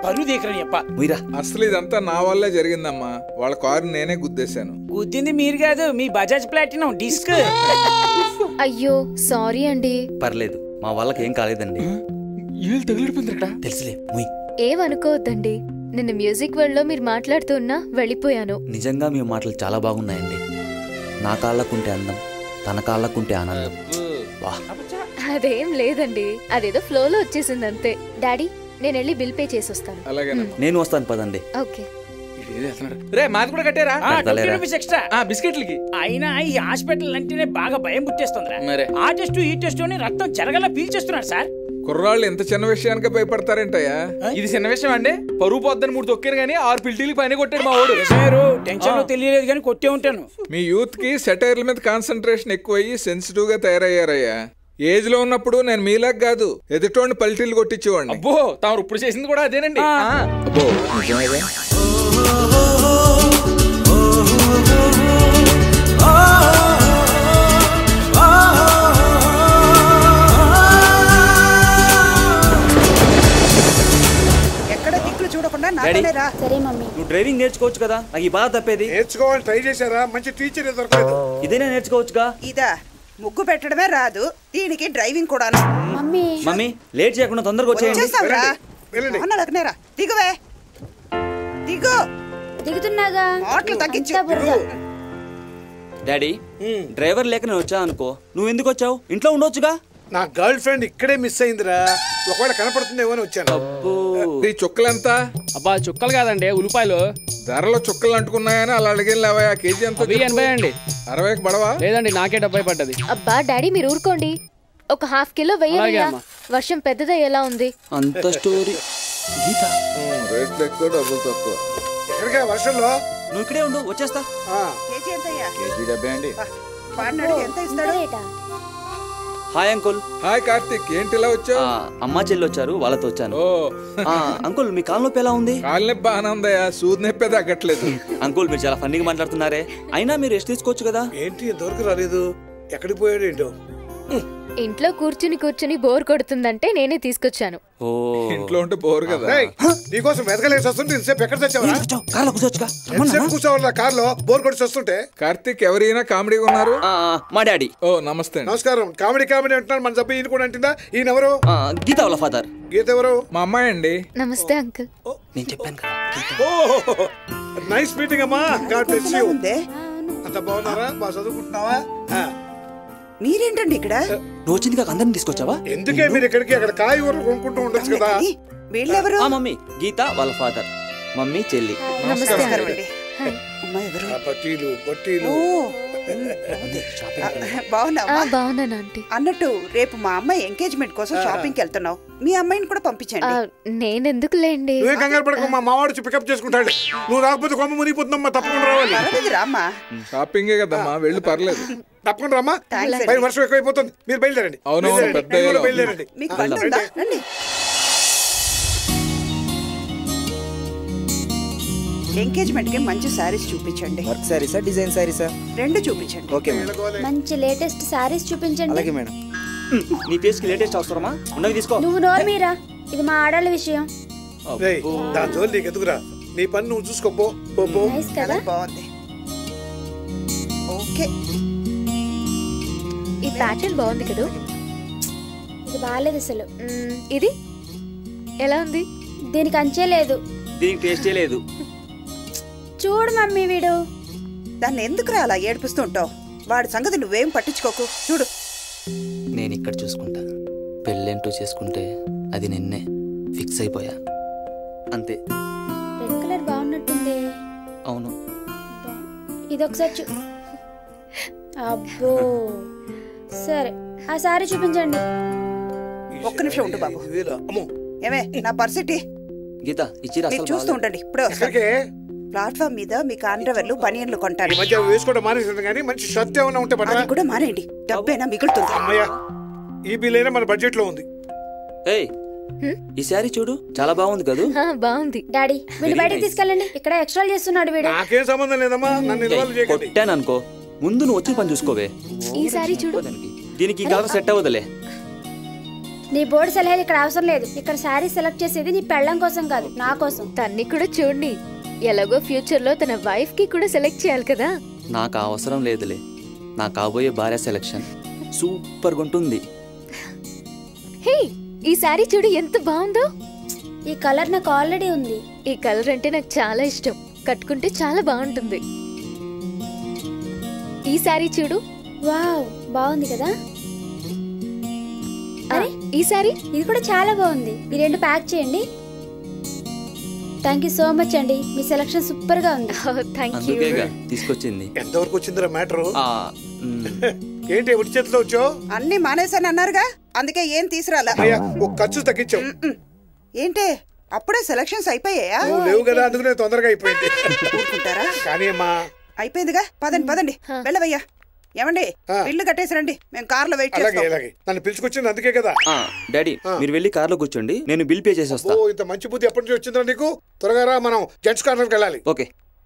అసలు ఇదంతా నా వల్లే జరిగిందమ్మా. వాళ్ళ కారు నేనే గుద్దేశాను.
గుద్దింది మీరు కాదు, మీ బజాజ్ ప్లాటినం డిస్క్.
అయ్యో సారీ అండి.
పర్లేదు, మా వాళ్ళకి ఏం కాలేదండి. తెలుసులే.
ఏమనుకోవద్దండి, నిన్న మ్యూజిక్ వరల్డ్ లో మీరు మాట్లాడుతున్నా వెళ్ళిపోయాను.
నిజంగా మీ మాటలు చాలా బాగున్నాయండి. నా కాళ్ళకుంటే అందం, తన కాళ్ళకుంటే ఆనందం.
అదేం లేదండి, అదేదో ఫ్లో లో వచ్చేసింది అంతే. డాడీ, నేను వెళ్ళి బిల్ పే చేసి వస్తాను.
నేను వస్తాను పదండి.
ఓకే.
రే మాది కూడా కట్టారా?
ఎక్స్ట్రా
బిస్కెట్లకి.
అయినా ఈ హాస్పిటల్ అంటేనే బాగా భయం పుట్టేస్తుంది. ఆ టెస్ట్ ఈ టెస్ట్ అని రక్తం చెరగలా పీల్చేస్తున్నారు సార్.
కుర్రాళ్ళు ఎంత చిన్న విషయానికి భయపడతారేంటయ్యా?
ఇది చిన్న విషయం అండి. పరువు పొద్దున 3 తొక్కారు గానీ 6 పిల్టీలకి పైన కొట్టాడు మా వాడు.
టెన్షన్ లో తెలియలేదు కానీ కొట్టే ఉంటాను.
మీ యూత్ కి సెటైర్ల మీద కాన్సన్ట్రేషన్ ఎక్కువయ్యి సెన్సిటివ్ గా తయారయ్యారయ్యా. ఏజ్ లో ఉన్నప్పుడు నేను మీలాగా కాదు, ఎదుటోడిని పల్టీలు కొట్టించేవాడిని.
అబ్బో, తాము ఇప్పుడు చేసింది కూడా అదేనండి.
అబ్బో నిజమేగా.
నువ్వు డ్రైవింగ్ నేర్చుకోవచ్చు కదా, నాకు ఈ బాధ తప్పేది.
నేర్చుకోవాలి ట్రై చేశారా? మంచి టీచర్ దొరకలేదు.
ఇదేనా నేర్చుకోవచ్చుగా?
ఇదా ముగ్గు పెట్టడమే రాదు, దీనికి డ్రైవింగ్ కూడా.
మమ్మీ లేట్ చేయకుండా తొందరగా వచ్చేయండి.
అలాగనేరా, దిగువే, దిగు.
దిగుతున్నాగా.
మాటలు తగ్గించు.
డాడీ డ్రైవర్ లేక నేను వచ్చా అనుకో, నువ్వు ఎందుకు వచ్చావు? ఇంట్లో ఉండొచ్చుగా.
నా గర్ల్ ఫ్రెండ్ ఇక్కడే మిస్ అయిందిరా, ఒకవేళ కనపడుతుందేమో అని వచ్చాను.
ఈ చుక్కలంతా?
అబ్బా చుక్కలు కాదండి, ఉల్లిపాయలు.
ధరలో చుక్కలు అంటుకున్నాయని అలా అడిగేలావా? కేజీ ఎంత?
80 అండి.
60కి పడవా?
లేదండి, నాకే 70 పడ్డది.
అబ్బా డాడీ మీరు ఊరుకోండి, ఒక ½ కిలో వెయ్యాలి. వర్షం పెద్దదా ఎలా ఉంది?
అంత స్టోరీ. గీత
రేట్లు ఎక్కువ, డబ్బులు తక్కువ.
ఎక్కడికే వర్షంలో?
నువ్వు ఇక్కడే ఉండు, వచ్చేస్తా.
కేజీ ఎంతయ్యా?
కేజీ 70 అండి.
వాడినాడు, ఎంత ఇస్తాడు?
Hi uncle.
హాయ్ కార్తీక్, ఏంటి ఇలా వచ్చావు?
అమ్మా చెల్లి వచ్చారు, వాళ్ళతో వచ్చాను. అంకుల్ మీ కాలు నొప్పి ఎలా ఉంది?
కాలు నొప్పి బాగానే ఉందయ్యా, సూది నొప్పి తగ్గట్లేదు.
అంకుల్ మీరు చాలా ఫన్నీగా మాట్లాడుతున్నారే, అయినా మీరు రెస్ట్ తీసుకోవచ్చు కదా.
ఏంటి ఇంతవరకు రాలేదు, ఎక్కడికి పోయాడు ఏంటో?
ఇంట్లో కూర్చుని బోర్ కొడుతుందంటే నేనే తీసుకొచ్చాను.
ఇంట్లో ఉంటే బోర్ కదా.
నీకోసం వెతకలేసి వస్తుంటే ఇంతసేపు ఎక్కడ తెచ్చావా? కూర్చోవాల కార్లో బోర్ కొట్టి వస్తుంటే.
కార్తీక్ ఎవరైనా కామెడీగా ఉన్నారు?
మా డాడీ.
ఓ నమస్తే.
నమస్కారం. కామెడీ అంటున్నారు, మన సభ్య ఈయన కూడా అంటుందా? ఈయన ఎవరు?
గీత వాళ్ళ ఫాదర్.
గీత ఎవరు?
మా అమ్మాయి అండి.
నమస్తే అంకుల్.
నేను చెప్పాను
నైస్ మీటింగ్ అమ్మా. God bless you. అంత బాగున్నారా? బాగా చదువుకుంటున్నావా?
మీరేంటండి ఇక్కడ?
నువ్వు వచ్చింది కాక అందరిని తీసుకొచ్చావా?
ఎందుకే మీరు ఇక్కడికి? అక్కడ కాయగూరలు కొనుక్కుంటూ ఉండొచ్చు కదా.
వీళ్ళెవరు?
మమ్మీ గీత వాళ్ళ ఫాదర్, మమ్మీ చెల్లి.
బాగున్నాను ఆంటీ. అన్నట్టు రేపు మా అమ్మాయి ఎంగేజ్మెంట్ కోసం షాపింగ్ కి వెళ్తున్నావు, మీ అమ్మాయిని కూడా పంపించండి.
నేనెందుకు లేండి.
నువ్వే కంగారు పడకు, మా మావాడు పికప్ చేసుకుంటాడు. నువ్వు రాకపోతే కొమ్మ మునిగిపోతుందమ్మా, తప్పకుండా రావాలి.
రామ్మా,
షాపింగే కదమ్మా, వెళ్ళి పర్లేదు.
తప్పకుండా రామ్మా, పైన వర్షం ఎక్కువైపోతుంది, మీరు బయలుదేరండి.
అవునవును, పెద్ద
బయలుదేరండి.
ఎంగేజ్మెంట్ కి మంచి సారీస్ చూపించండి.
వర్క్ సారీసా, డిజైన్ సారీసా?
రెండు చూపించండి.
ఓకే.
మంచి లేటెస్ట్ సారీస్ చూపించండి.
అలాగే మేడం.
నీ ఫేస్ కి లేటెస్ట్ అవసరమా? ఉన్నవి తీసుకో.
నువ్వు నోరు మీరా, ఇది మా ఆడాళ్ళ విషయం.
దాని జోలు నీకు ఎదుగురా, నీ పని నువ్వు చూసుకోపో.
బాగుంది. ఓకే,
ఈ ప్యాటర్న్ బాగుంది కదా.
ఇది బాగాలేదు అసలు.
ఇది ఎలా ఉంది?
దీనికి అంచే లేదు,
దీనికి టేస్టే లేదు.
చూడు మమ్మీ, వీడు
దాన్ని ఎందుకు అలా ఏడిపిస్తూ ఉంటావు? వాడి సంగతి నువ్వేం పట్టించుకోకు. చూడు,
నేను ఇక్కడ చూసుకుంటా, పెళ్ళేంటూ చేసుకుంటే అది నిన్నే ఫిక్స్ అయిపోయా అంతే.
రెడ్ కలర్ బాగున్నట్టుంది.
అవును,
ఇది ఒకసారి అబ్బో సరే, ఆ సారీ చూపించండి.
ఒక్క నిమిషం ఉండు బాబు. ఏమే, నా పర్సిటీ
గీత ఇచ్చి
చూస్తూ ఉండండి. ఇప్పుడే వస్తాను. ప్లాట్ఫామ్ మీద మీకు అండర్వేర్లు బనియన్లు కొంటాను.
వేసుకోవడం మానేసింది కానీ మంచి షర్ట్ ఏమైనా ఉంటే
కూడా మానేయండి, డబ్బేనా మిగులుతుంది.
అమ్మయ్యా, ఈ బిల్ అయినా మన బడ్జెట్ లో ఉంది.
ఈ సారీ చూడు, చాలా బాగుంది కదా.
బాగుంది.
డాడీ వీళ్ళు బయటకు తీసుకెళ్ళండి, ఇక్కడ ఎక్స్ట్రా చేస్తున్నాడు వీడు.
నాకేం సంబంధం లేదమ్మా, నన్ను ఇన్వాల్వ్ చేయకండి.
కొట్టాను అనుకో, ముందు నువ్వు వచ్చి పని చూసుకోవే.
ఈ సారీ చూడు,
దీనికి కలర్ సెట్ అవ్వదులే.
నీ బోర్డు సలహాలు ఇక్కడ అవసరం లేదు. ఇక్కడ శారీ సెలెక్ట్ చేసేది నీ పెళ్ళం కోసం కాదు, నా కోసం.
తన్ని కూడా చూడండి, ఎలాగో ఫ్యూచర్ లో తన వైఫ్ కి కూడా సెలెక్ట్ చేయాలి కదా.
నాకు అవసరం లేదులే, నా కాబోయే భార్య సెలెక్షన్ సూపర్ గా ఉంటుంది.
హే, ఈ సారీ చూడు ఎంత బాగుందో.
ఈ కలర్ నాకు ఆల్రెడీ ఉంది.
ఈ కలర్ అంటే నాకు చాలా ఇష్టం, కట్టుకుంటే చాలా బాగుంటుంది. ఈ సారీ చూడు,
వావ్ బాగుంది కదా.
అరే ఈ సారీ,
ఇది కూడా చాలా బాగుంది. ఈ రెండు ప్యాక్ చేయండి. థ్యాంక్ యూ సో మచ్ అండి, మీ సెలక్షన్ సూపర్ గా ఉంది.
తీసుకొచ్చింది.
ఎంతవరకు వచ్చిందిరా మ్యాటర్? ఏంటి ఉడి చేతిలో వచ్చావు?
అన్ని మానేసాను అన్నారుగా, అందుకే ఏం తీసుకురాలా.
ఒక ఖర్చు తగ్గించావు.
ఏంటి అప్పుడే సెలక్షన్స్ అయిపోయాయా?
లేవు కదా, అందుకనే తొందరగా అయిపోయింది.
ఊరుకుంటారా?
కానీ అమ్మా
అయిపోయిందిగా, పదండి వెళ్ళవయ్యా. ఏమండి, బిల్లు కట్టేసిరండి, మేము కార్లో వెయిట్ చేస్తాం.
నన్ను పిలుచుకొచ్చింది అందుకే కదా.
డాడీ మీరు వెళ్ళి కార్లో కూర్చోండి, నేను బిల్ పే చేసి వస్తా.
ఇంత మంచి బుద్ధి ఎప్పటి నుంచి వచ్చిందా నీకు? త్వరగా రా, మనం జెంట్స్ కార్నర్కి వెళ్ళాలి.
ఓకే.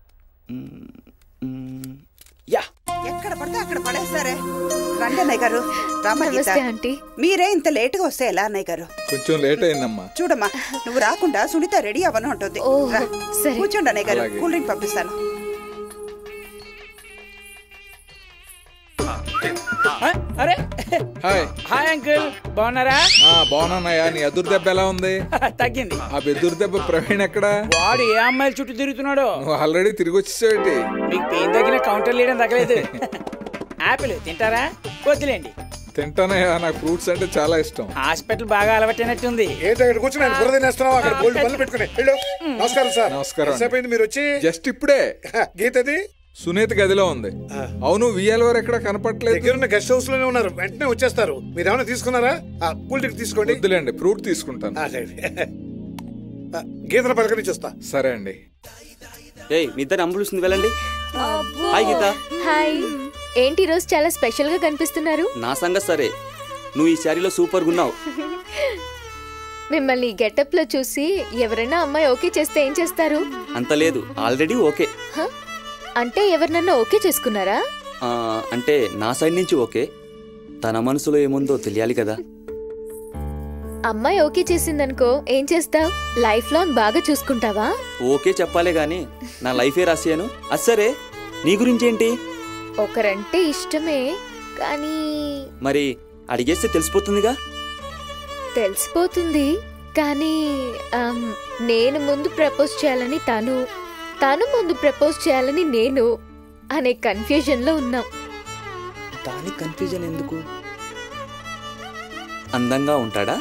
ఎక్కడ పడితే అక్కడ పడేస్తారే. రండి అన్నయ్య గారు. మీరే ఇంత లేట్ గా వస్తే ఎలా అన్నయ్య గారు?
కొంచెం లేట్ అయిందమ్మా.
చూడమ్మా, నువ్వు రాకుండా సునీత రెడీ అవ్వను ఉంటుంది. కూర్చోండి అన్నయ్య గారు, కూల్ డ్రింక్ పంపిస్తాను.
అరే
హాయ్
హాయ్ అంకుల్, బాగున్నారా?
బాగున్నానయ్యా. నీ ఎదురు దెబ్బ ఎలా ఉంది?
తగ్గింది.
ఆ బెదురు దెబ్బ ప్రవీణ్ ఎక్కడా?
వాడు ఏ అమ్మాయిల చుట్టూ తిరుగుతున్నాడో.
నువ్వు ఆల్రెడీ తిరిగి వచ్చేసేటి.
మీకు పెయిన్ తగ్గిన కౌంటర్ లేయడం తగ్గలేదు. యాపిల్ తింటారా? వద్దులేండి.
తింటానయ్యా, నాకు ఫ్రూట్స్ అంటే చాలా ఇష్టం.
హాస్పిటల్ బాగా అలవాటైనట్టుంది.
నమస్కారం సార్.
నమస్కారం.
మీరు వచ్చి
జస్ట్ ఇప్పుడే.
గీతది
సునీత గదిలో ఉంది. అవును, విఎల్ వారు ఎక్కడ కనపట్లేదు.
దగ్గర గెస్ట్ హౌస్ లోనే ఉన్నారు, వెంటనే వచ్చేస్తారు. మీరు ఏమైనా తీసుకున్నారా? కూల్ డ్రింక్ తీసుకోండి.
వద్దులేండి, ఫ్రూట్ తీసుకుంటాను.
గీతను పలకరించి వస్తా.
సరే అండి.
ఏయ్, మీ ఇద్దరు అంబులుస్తుంది, వెళ్ళండి. హాయ్ గీత.
హాయ్. ఏంటి ఈరోజు చాలా స్పెషల్ గా కనిపిస్తున్నారు?
నా సంగతి సరే, నువ్వు ఈ శారీలో సూపర్ గున్నావు.
మిమ్మల్ని గెటప్ లో చూసి ఎవరైనా అమ్మాయి ఓకే చేస్తే ఏం చేస్తారు?
అంత లేదు, ఆల్రెడీ ఓకే.
అంటే ఎవరినన్నా ఓకే చేసుకున్నారా?
అంటే నా సైడ్ నుంచి ఓకే, తన మనసులో ఏముందో తెలియాలి కదా.
అమ్మాయి ఓకే చేసిందనుకో, ఏం చేస్తావు? లైఫ్ లాంగ్ బాగా చూసుకుంటావా?
ఓకే చెప్పాలే గాని నా లైఫే రాసాను. అది సరే, నీ గురించి ఏంటి?
ఒకరంటే ఇష్టమే, కానీ
మరి అడిగేస్తే తెలిసిపోతుందిగా.
తెలిసిపోతుంది, కానీ నేను ముందు ప్రపోజ్ చేయాలని తను ముందు ప్రపోజ్ చేయాలని నేను అనే కన్ఫ్యూజన్ లో ఉన్నాం.
దాని కన్ఫ్యూజన్ ఎందుకు? అందంగా ఉంటాడా?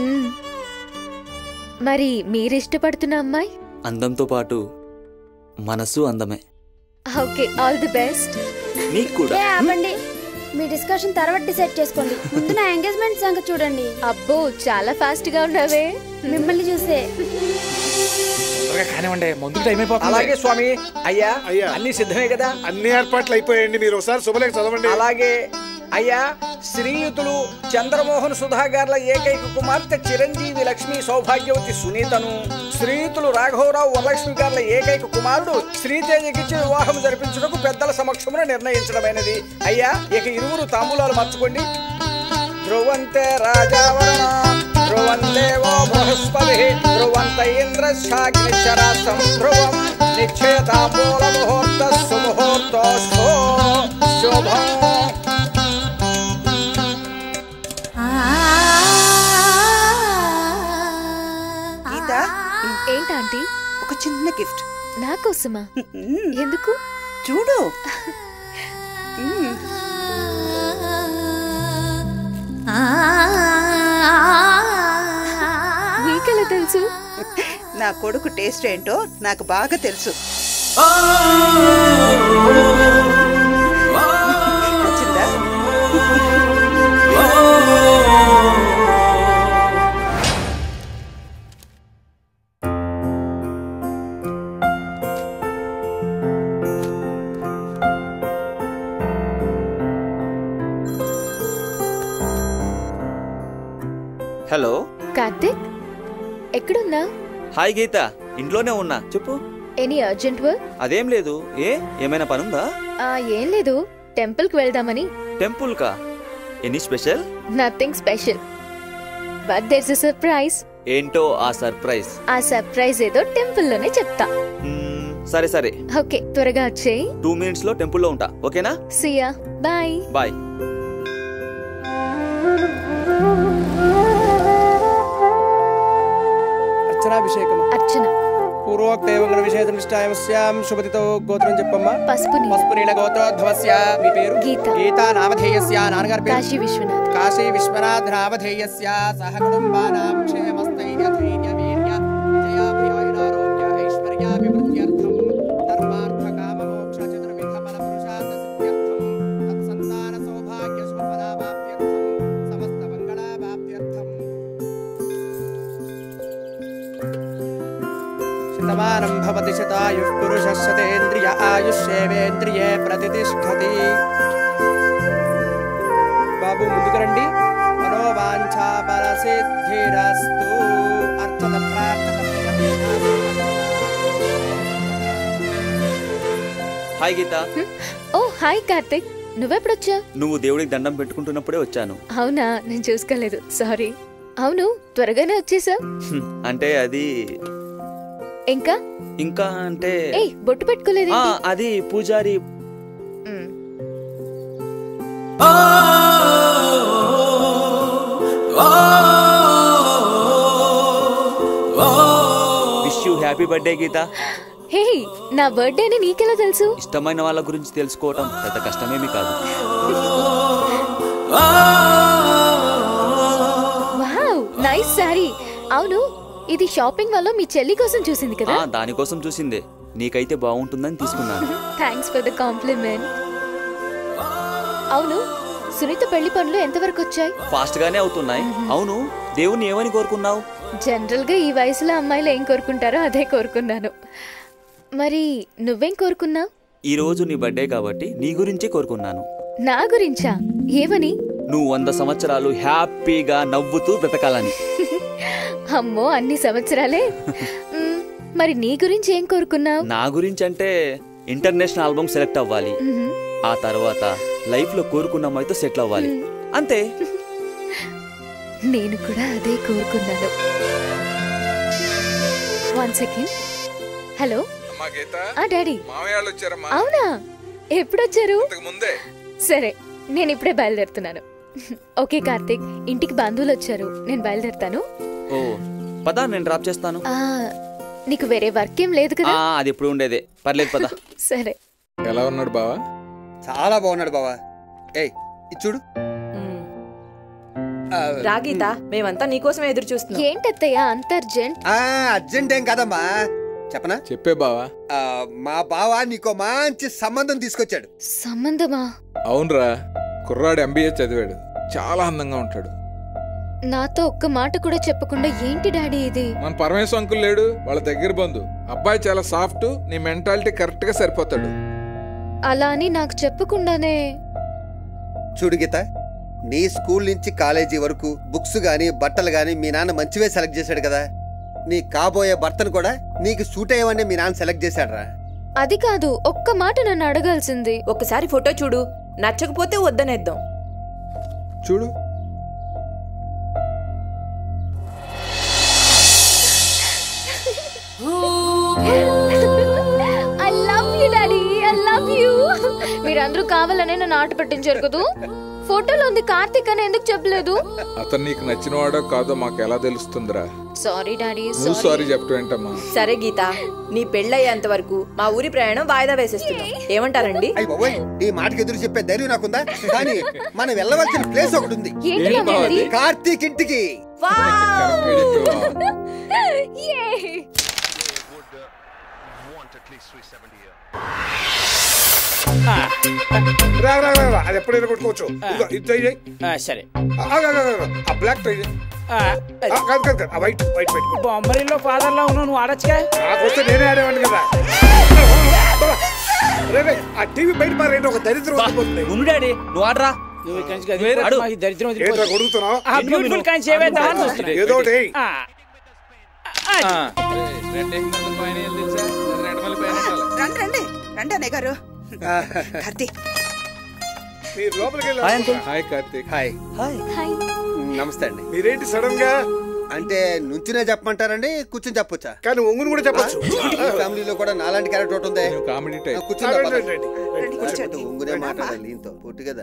మరి మీరు ఇష్టపడుతున్న అమ్మాయి?
అందంతో పాటు మనసు అందమే.
Okay, all the best.
నీకు కూడా.
ఆపండి, మీ డిస్కషన్ తర్వాత డిసైడ్ చేసుకోండి. ముందు నా ఎంగేజ్మెంట్ సంగతి చూడండి.
అబ్బో, చాలా ఫాస్ట్ గా ఉన్నావే.
మిమ్మల్ని చూసే
కానివ్వండి, ముందు టైం అయిపోతుంది.
అలాగే స్వామి. అయ్యా, అన్ని సిద్ధమే కదా?
అన్ని ఏర్పాట్లు అయిపోయాయండి. మీరు ఒకసారి శుభలేఖ చదవండి.
అలాగే అయ్యా. శ్రీయుతులు చంద్రమోహన్ సుధాగార్ల ఏకైక కుమార్తె చిరంజీవి లక్ష్మి సౌభాగ్యవతి సునీతను, శ్రీయుతులు రాఘవరావు వరలక్ష్మి గార్ల ఏకైక కుమారుడు శ్రీతేజకిచ్చి వివాహం జరిపించుటకు పెద్దల సమక్షమున నిర్ణయించడమైనది. అయ్యా, ఇక ఇరువురు తాంబూలాలు మార్చుకోండి. ధ్రువంతే రాజావరణ ధ్రువందేవో బృహస్పతి ధ్రువంత ఇంద్రశాగ్నిశరాసం ధ్రువం నిశ్చేతాంబూల ముహూర్త సుముహూర్తోస్తు శుభం.
గీతా,
ఏంటంటీ?
ఒక చిన్న గిఫ్ట్
నా కోసమా? ఎందుకు?
చూడు.
మీకెలా తెలుసు?
నా కొడుకు టేస్ట్ ఏంటో నాకు బాగా తెలుసు. నచ్చిందా?
హలో
కార్తిక్, ఎక్కడున్నా?
హాయ్ గీత, ఇంట్లోనే ఉన్నా. చెప్పు.
Any urgent work?
అదేం లేదు. ఏమైనా పనుందా?
ఏం లేదు, టెంపుల్ కి వెళ్దామని.
టెంపుల్ కా? Any special?
Nothing special, but there's a surprise.
ఏంటో ఆ సర్ప్రైజ్?
ఆ సర్ప్రైజ్ ఏదో టెంపుల్ లోనే చెప్తా.
సరే సరే.
ఓకే, త్వరగా వచ్చేయ్.
2 minutes లో టెంపుల్లో ఉంటా. ఓకేనా?
See ya. బాయ్.
బాయ్.
అర్చనాభిషేకం.
అర్చన.
పూర్వోక్తేవంగ విశేషనిష్టాయస్యాం శుభతితో గోత్రం చెప్పమ్మా.
పసుపు
నీల గోత్రోద్భవస్య. మీ పేరు?
గీత.
గీతా నామధేయస్య. నాన్నగారి పేరు?
కాశీ విశ్వనాథ్.
కాశీ విశ్వనాథ్ నామధేయస్య. సహ కుటుంబానాం క్షేమస్థైర్య ధైర్య వీర్య విజయాభియాయురారోగ్య ఐశ్వర్యాభివృద్ధ్యర్థం ధర్మార్థ కామ మోక్ష చతుర్విధ ఫల పురుషార్థ సిద్ధ్యర్థం తత్సంతాన సౌభాగ్య శుభఫలాభాప్త్యర్థం సమస్త మంగళాభాప్త్యర్థం శతమానం భవతి శతాయుః పురుషः శతేంద్రియ ఆయుష్యేవేంద్రియే ప్రతిష్ఠతి. బాబు ముందుకు రండి. మనోవాంఛా ఫలసిద్ధిరస్తు. అర్థత ప్రార్థత.
హాయ్ గీత.
ఓ హాయ్ కార్తిక్, నువ్వెప్పుడొచ్చా?
నువ్వు దేవుడికి దండం పెట్టుకుంటున్నప్పుడే వచ్చాను.
అవునా, నేను చూసుకోలేదు, సారీ. అవును, త్వరగానే వచ్చేసా.
అంటే అది ఇంకా అంటే
బొట్టు పెట్టుకోలేదు.
అది పూజారి. Wish you happy birthday Geetha.
Hey, నా బర్త్డే అని నీకెలా తెలుసు?
ఇష్టమైన వాళ్ళ గురించి తెలుసుకోవటం పెద్ద కష్టమేమీ కాదు.
Wow, nice sari. అవును, ఇది షాపింగ్ వల్ల మీ చెల్లి కోసం చూసింది కదా?
దానికోసం చూసిందే. నీకైతే బాగుంటుందని తీసుకున్నాను.
Thanks for the compliment. అవును, సునీత పెళ్లి పనులు ఎంతవరకు వచ్చాయి?
ఫాస్ట్ గానే అవుతున్నాయి. అవును, దేవుణ్ణి ఏమని కోరుకున్నావు?
జనరల్ గా ఈ వయసులో అమ్మాయిలు ఏం కోరుకుంటారో అదే కోరుకున్నాను. మరి నువ్వేం కోరుకున్నావు?
ఈ రోజు నీ బర్త్డే కాబట్టి నీ గురించే కోరుకున్నాను.
నా గురించా? ఏమని?
నువ్వు 100 సంవత్సరాలు హ్యాపీగా నవ్వుతూ బ్రతకాలని.
అమ్మో, అన్ని సంవత్సరాలే. మరి నీ గురించి ఏం కోరుకున్నావు?
నా గురించి అంటే ఇంటర్నేషనల్ ఆల్బమ్ సెలెక్ట్ అవ్వాలి. ఆ తర్వాత లైఫ్ లో కోరుకున్న అమ్మాయితో సెటిల్ అవ్వాలి. అంతే.
నేను కూడా అదే కోరుకున్నాను. 1 సెకండ్. Hello daddy. అవునా, ఎప్పుడొచ్చారు? సరే, నేను ఇప్పుడే బయలుదేరుతున్నాను. ఓకే కార్తీక్, ఇంటికి బంధువులు వచ్చారు, నేను బయలుదేరుతాను.
ఓ పద, నేను డ్రాప్ చేస్తాను.
నీకు వేరే వర్క్ ఏం లేదు కదా?
అది ఎప్పుడు ఉండేదే, పర్లేదు పద.
సరే.
ఎలా ఉన్నాడు బావా?
చాలా బాగున్నాడు బావా. ఏయ్ చూడు.
రాగీత, మేమంతా నీకోసమే ఎదురు చూస్తున్నాం.
ఏంటత్తయ్య అంత అర్జెంట్?
అర్జెంట్ ఏం కాదమ్మా, చెప్పనా?
చెప్పే బావా.
మా బావ నీకో మంచి సంబంధం తీసుకొచ్చాడు.
సంబంధమా?
అవునరా, కుర్రాడు MBA చదివాడు, చాలా అందంగా ఉంటాడు.
నాతో ఒక్క మాట కూడా చెప్పకుండా ఏంటి డాడీ ఇది?
మన పరమేశ్వర అంకుల్ లేడు, వాళ్ళ దగ్గర బంధు. అబ్బాయి చాలా సాఫ్ట్, నీ మెంటాలిటీ కరెక్ట్ గా సరిపోతాడు.
అలా అని నాకు చెప్పకుండానే.
చూడు గీత, నీ స్కూల్ నుంచి కాలేజీ వరకు బుక్స్ గాని బట్టలు గాని మీ నాన్న మంచివే సెలెక్ట్ చేశాడు కదా. నీ కాబోయే భర్తను కూడా నీకు సూట్ అయ్యవనే మీ నాన్న సెలెక్ట్ చేశాడురా.
అది కాదు, ఒక్క మాట నన్ను అడగాల్సింది.
ఒక్కసారి ఫోటో చూడు, నచ్చకపోతే వద్దనేద్దాం.
చూడు.
I love you daddy, I love you. మీరందరూ కావాలనే నన్ను ఆట పట్టించారు కదా. ఫోటోలో ఉంది కార్తీక్ అని ఎందుకు చెప్పలేదు?
అతను నీకు నచ్చిన వాడో కాదో మాకు ఎలా తెలుస్తుందిరా?
Sorry daddy.
సారీ చెప్పేంటమ్మా.
సరే గీత, నీ పెళ్ళయ్యేంత వరకు మా ఊరి ప్రయాణం వాయిదా వేసేస్తున్నాం. ఏమంటారండి?
ఈ మాటకి ఎదురు చెప్పే ధైర్యం నాకుందా? కానీ మనం వెళ్ళవలసిన ప్లేస్ ఒకటి ఉంది. కార్తీక్ ఇంటికి.
అది ఎప్పుడైనా కొట్టుకోవచ్చు.
సరే,
black try white white white.
బొమ్మరిలో ఫాదర్ లా ఉన్నావు, నువ్వు ఆడొచ్చుగా.
నాకొస్తే నేనే ఆడేవాడిని కదా. ఆ టీవీ బయట మారేంటి ఒక దరిద్రం
ఉండు డాడీ, నువ్వు ఆడరా.
దరిద్రం
కొడుకుతున్నావు ఏదో
రండి రండి రండి అన్నయ్య గారు. కార్తీక్,
హాయ్ కార్తీక్. హాయ్. నమస్తే అండి.
మీరేంటి సడన్ గా?
అంటే నుంచునే చెప్పమంటారండి, కూర్చొని చెప్పొచ్చా?
కానీ ఒంగుని కూడా చెప్పొచ్చు.
ఫ్యామిలీలో కూడా నాలాంటి క్యారెక్టర్ ఒకటి ఉంది.
Comedy type.
కూర్చొని ఒంగునే మాట్లాడాలి దీంతో పొట్టి కదా.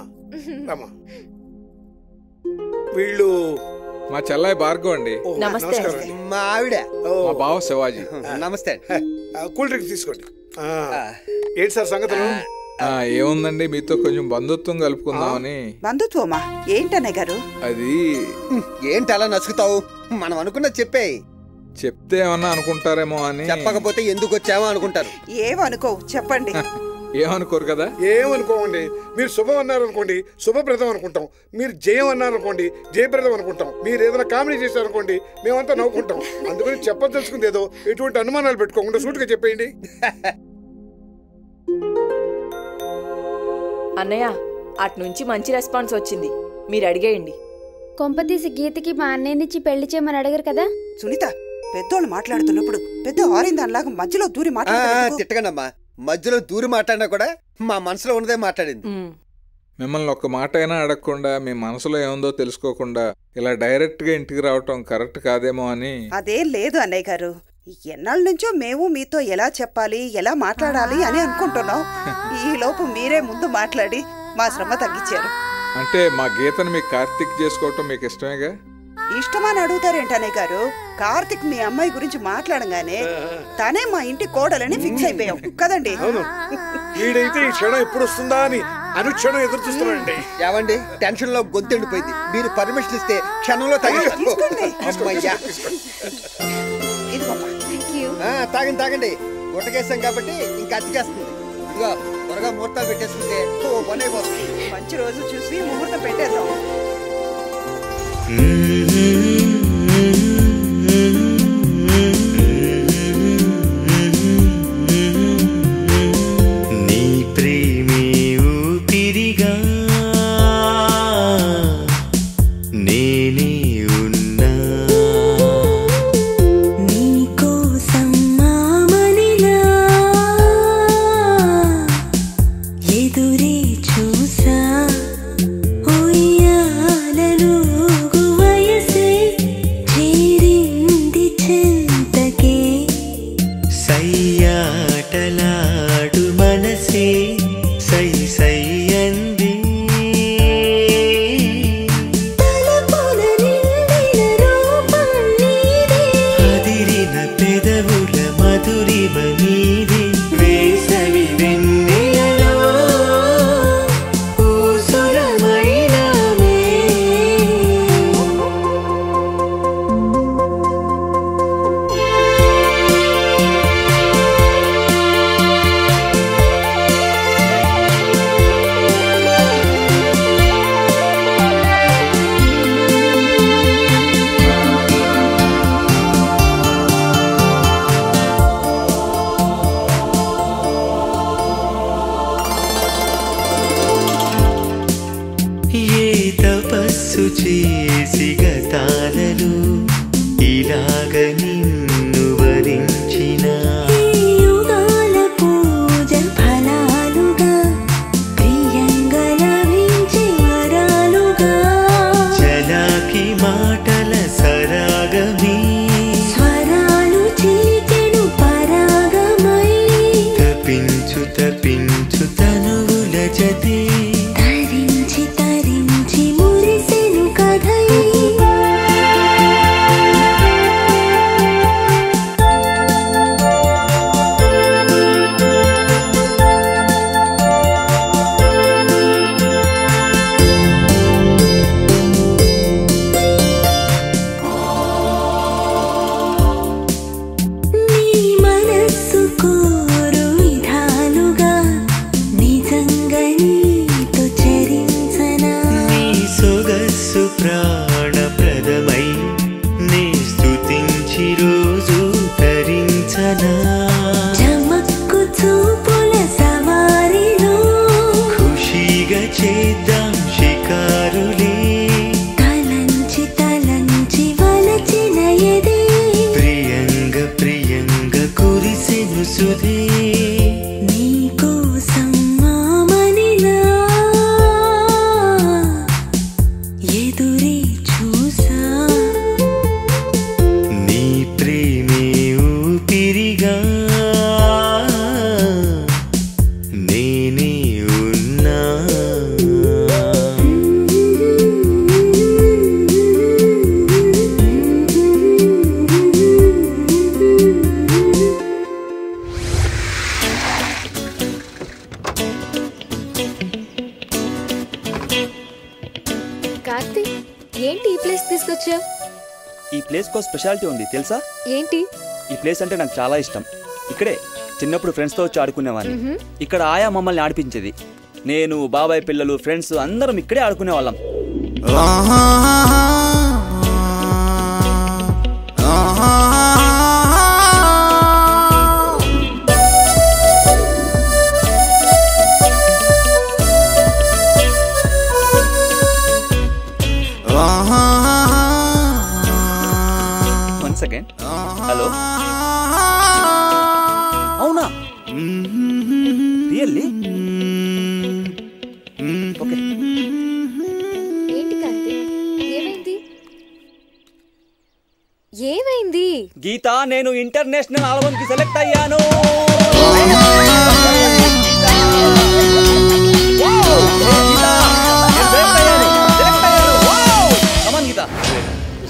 వీళ్ళు
మా చెల్లాయి భార్గవ్ అండి.
మా ఆవిడ.
మా బావ శివాజీ.
నమస్తే.
కూల్ డ్రింక్స్ తీసుకోండి. ఏంటి సార్ సంగతులు?
ఏముందండి, మీతో కొంచెం బంధుత్వం కలుపుకుందామని.
బంధుత్వమా? ఏంటన్నయ్య గారు
అది?
ఏంటి అలా నసుకుతావు? మనం అనుకున్నది చెప్పే.
చెప్తే ఏమన్నా అనుకుంటారేమో అని.
చెప్పకపోతే ఎందుకు వచ్చామో అనుకుంటారు.
ఏమనుకో, చెప్పండి.
ఏమనుకోరు కదా?
ఏమనుకోండి. మీరు శుభం అన్నారు అనుకోండి, శుభప్రదం అనుకుంటాం. మీరు జయం అన్నారు అనుకోండి, జయప్రదం అనుకుంటాం. మీరు ఏదైనా కామెడీ చేశారు అనుకోండి, మేమంతా నవ్వుకుంటాం. అందుకని చెప్పదలుచుకుంది ఏదో ఎటువంటి అనుమానాలు పెట్టుకోకుండా సూటిగా చెప్పేయండి.
అన్నయ్య, అటు నుంచి మంచి రెస్పాన్స్ వచ్చింది, మీరు అడిగేయండి.
కొంపతీసి గీతకి మా అన్నయ్యనిచ్చి పెళ్లి చేయమని అడగరు కదా?
సునీత, పెద్దోళ్ళు మాట్లాడుతున్నప్పుడు పెద్ద ఆరిందానిలాగా మధ్యలో దూరి
తిట్టకండమ్మా. మధ్యలో దూరి మాట్లాడినా కూడా మా మనసులో ఉన్నదే మాట్లాడింది.
మిమ్మల్ని ఒక్క మాట అయినా అడగకుండా మీ మనసులో ఏముందో తెలుసుకోకుండా ఇలా డైరెక్ట్ గా ఇంటికి రావటం కరెక్ట్ కాదేమో అని.
అదేం లేదు అన్నయ్య గారు. ఎన్నాళ్ళ నుంచో మేము మీతో ఎలా చెప్పాలి, ఎలా మాట్లాడాలి అని అనుకుంటున్నాం. ఈ లోపు మీరే ముందు మాట్లాడి మా శ్రమ తగ్గించారు.
అంటే మా గీతను మీకు కార్తీక్ చేసుకోవటం మీకు ఇష్టమేగా?
ఇష్టమని అడుగుతారేంటనే గారు? కార్తిక్ మీ అమ్మాయి గురించి మాట్లాడగానే తనే మా ఇంటి కోడలని ఫిక్స్ అయిపోయాం కదండి.
వీడైతే ఈ క్షణం ఎప్పుడు వస్తుందా అని అనుక్షణం ఎదురు చూస్తున్నానండి.
ఏవండి టెన్షన్ లో గొంతెండిపోయింది. మీరు పర్మిషన్ ఇస్తే క్షణంలో తాగండి. తాగండి గుట్టకేసాం కాబట్టి ఇంకా అతికేస్తుంది. ఇదిగో త్వరగా ముహూర్తాలు పెట్టేసుకుంటే పని అయిపోతుంది.
మంచి రోజు చూసి ముహూర్తం పెట్టేద్దాం.
నీ ప్రేమే ఊపిరిగా నేనే ఉన్నా
నీ కోసం మామనిలా ఎదురే చూసా
సయ్యాటలాడు మనసే సై సై అంది అదిరిన పెదవుల మధురిమ నీదే వేసవి వెన్నెలలో ఊసురమైనవే తపస్సు చేసి గతాలను ఇలాగ నిన్ను వరించిన
యుగాల పూజ ఫలాలుగా ప్రియంగా లభించే వరాలుగా
చలాకి మాటల సరాగమే
స్వరాలు చిలికెను పరాగమై
తపించు తపించు తనువుల జతే
తరించి తరించి మురిసెను కథై నీ మనస్సు కోరు విధాలుగా నిజంగా నీతో చరించనా
నీ సొగస్సు ప్రాణప్రదమై నీ స్తుతించి రోజు తరించనా
చమక్కు చూపుల సవారిలో
ఖుషీగా చేద్దాం షికారులే
తలంచి తలంచి వలచిన ఎదే
ప్రియంగ ప్రియంగ కురిసెను సుధే
నీ కోసం మామనిలా ఎదురే చూసా
నీ ప్రేమే ఊపిరిగా నేనే ఉన్నా
కార్తీక్ ఏంటి ఈ ప్లేస్ తీసుకొచ్చావు?
ఈ ప్లేస్ కో స్పెషాలిటీ ఉంది తెలుసా?
ఏంటి?
ఈ ప్లేస్ అంటే నాకు చాలా ఇష్టం. ఇక్కడే చిన్నప్పుడు ఫ్రెండ్స్తో వచ్చి ఆడుకునేవాడిని. ఇక్కడ ఆయా మమ్మల్ని ఆడిపించేది. నేను బాబాయ్ పిల్లలు ఫ్రెండ్స్ అందరం ఇక్కడే ఆడుకునే వాళ్ళం. One second. హలో, అవునా? రియల్లీ? ఓకే.
ఏంటి కార్తీక్, ఏమైంది? ఏమైంది?
గీత, నేను ఇంటర్నేషనల్ ఆల్బమ్ కి సెలెక్ట్ అయ్యాను.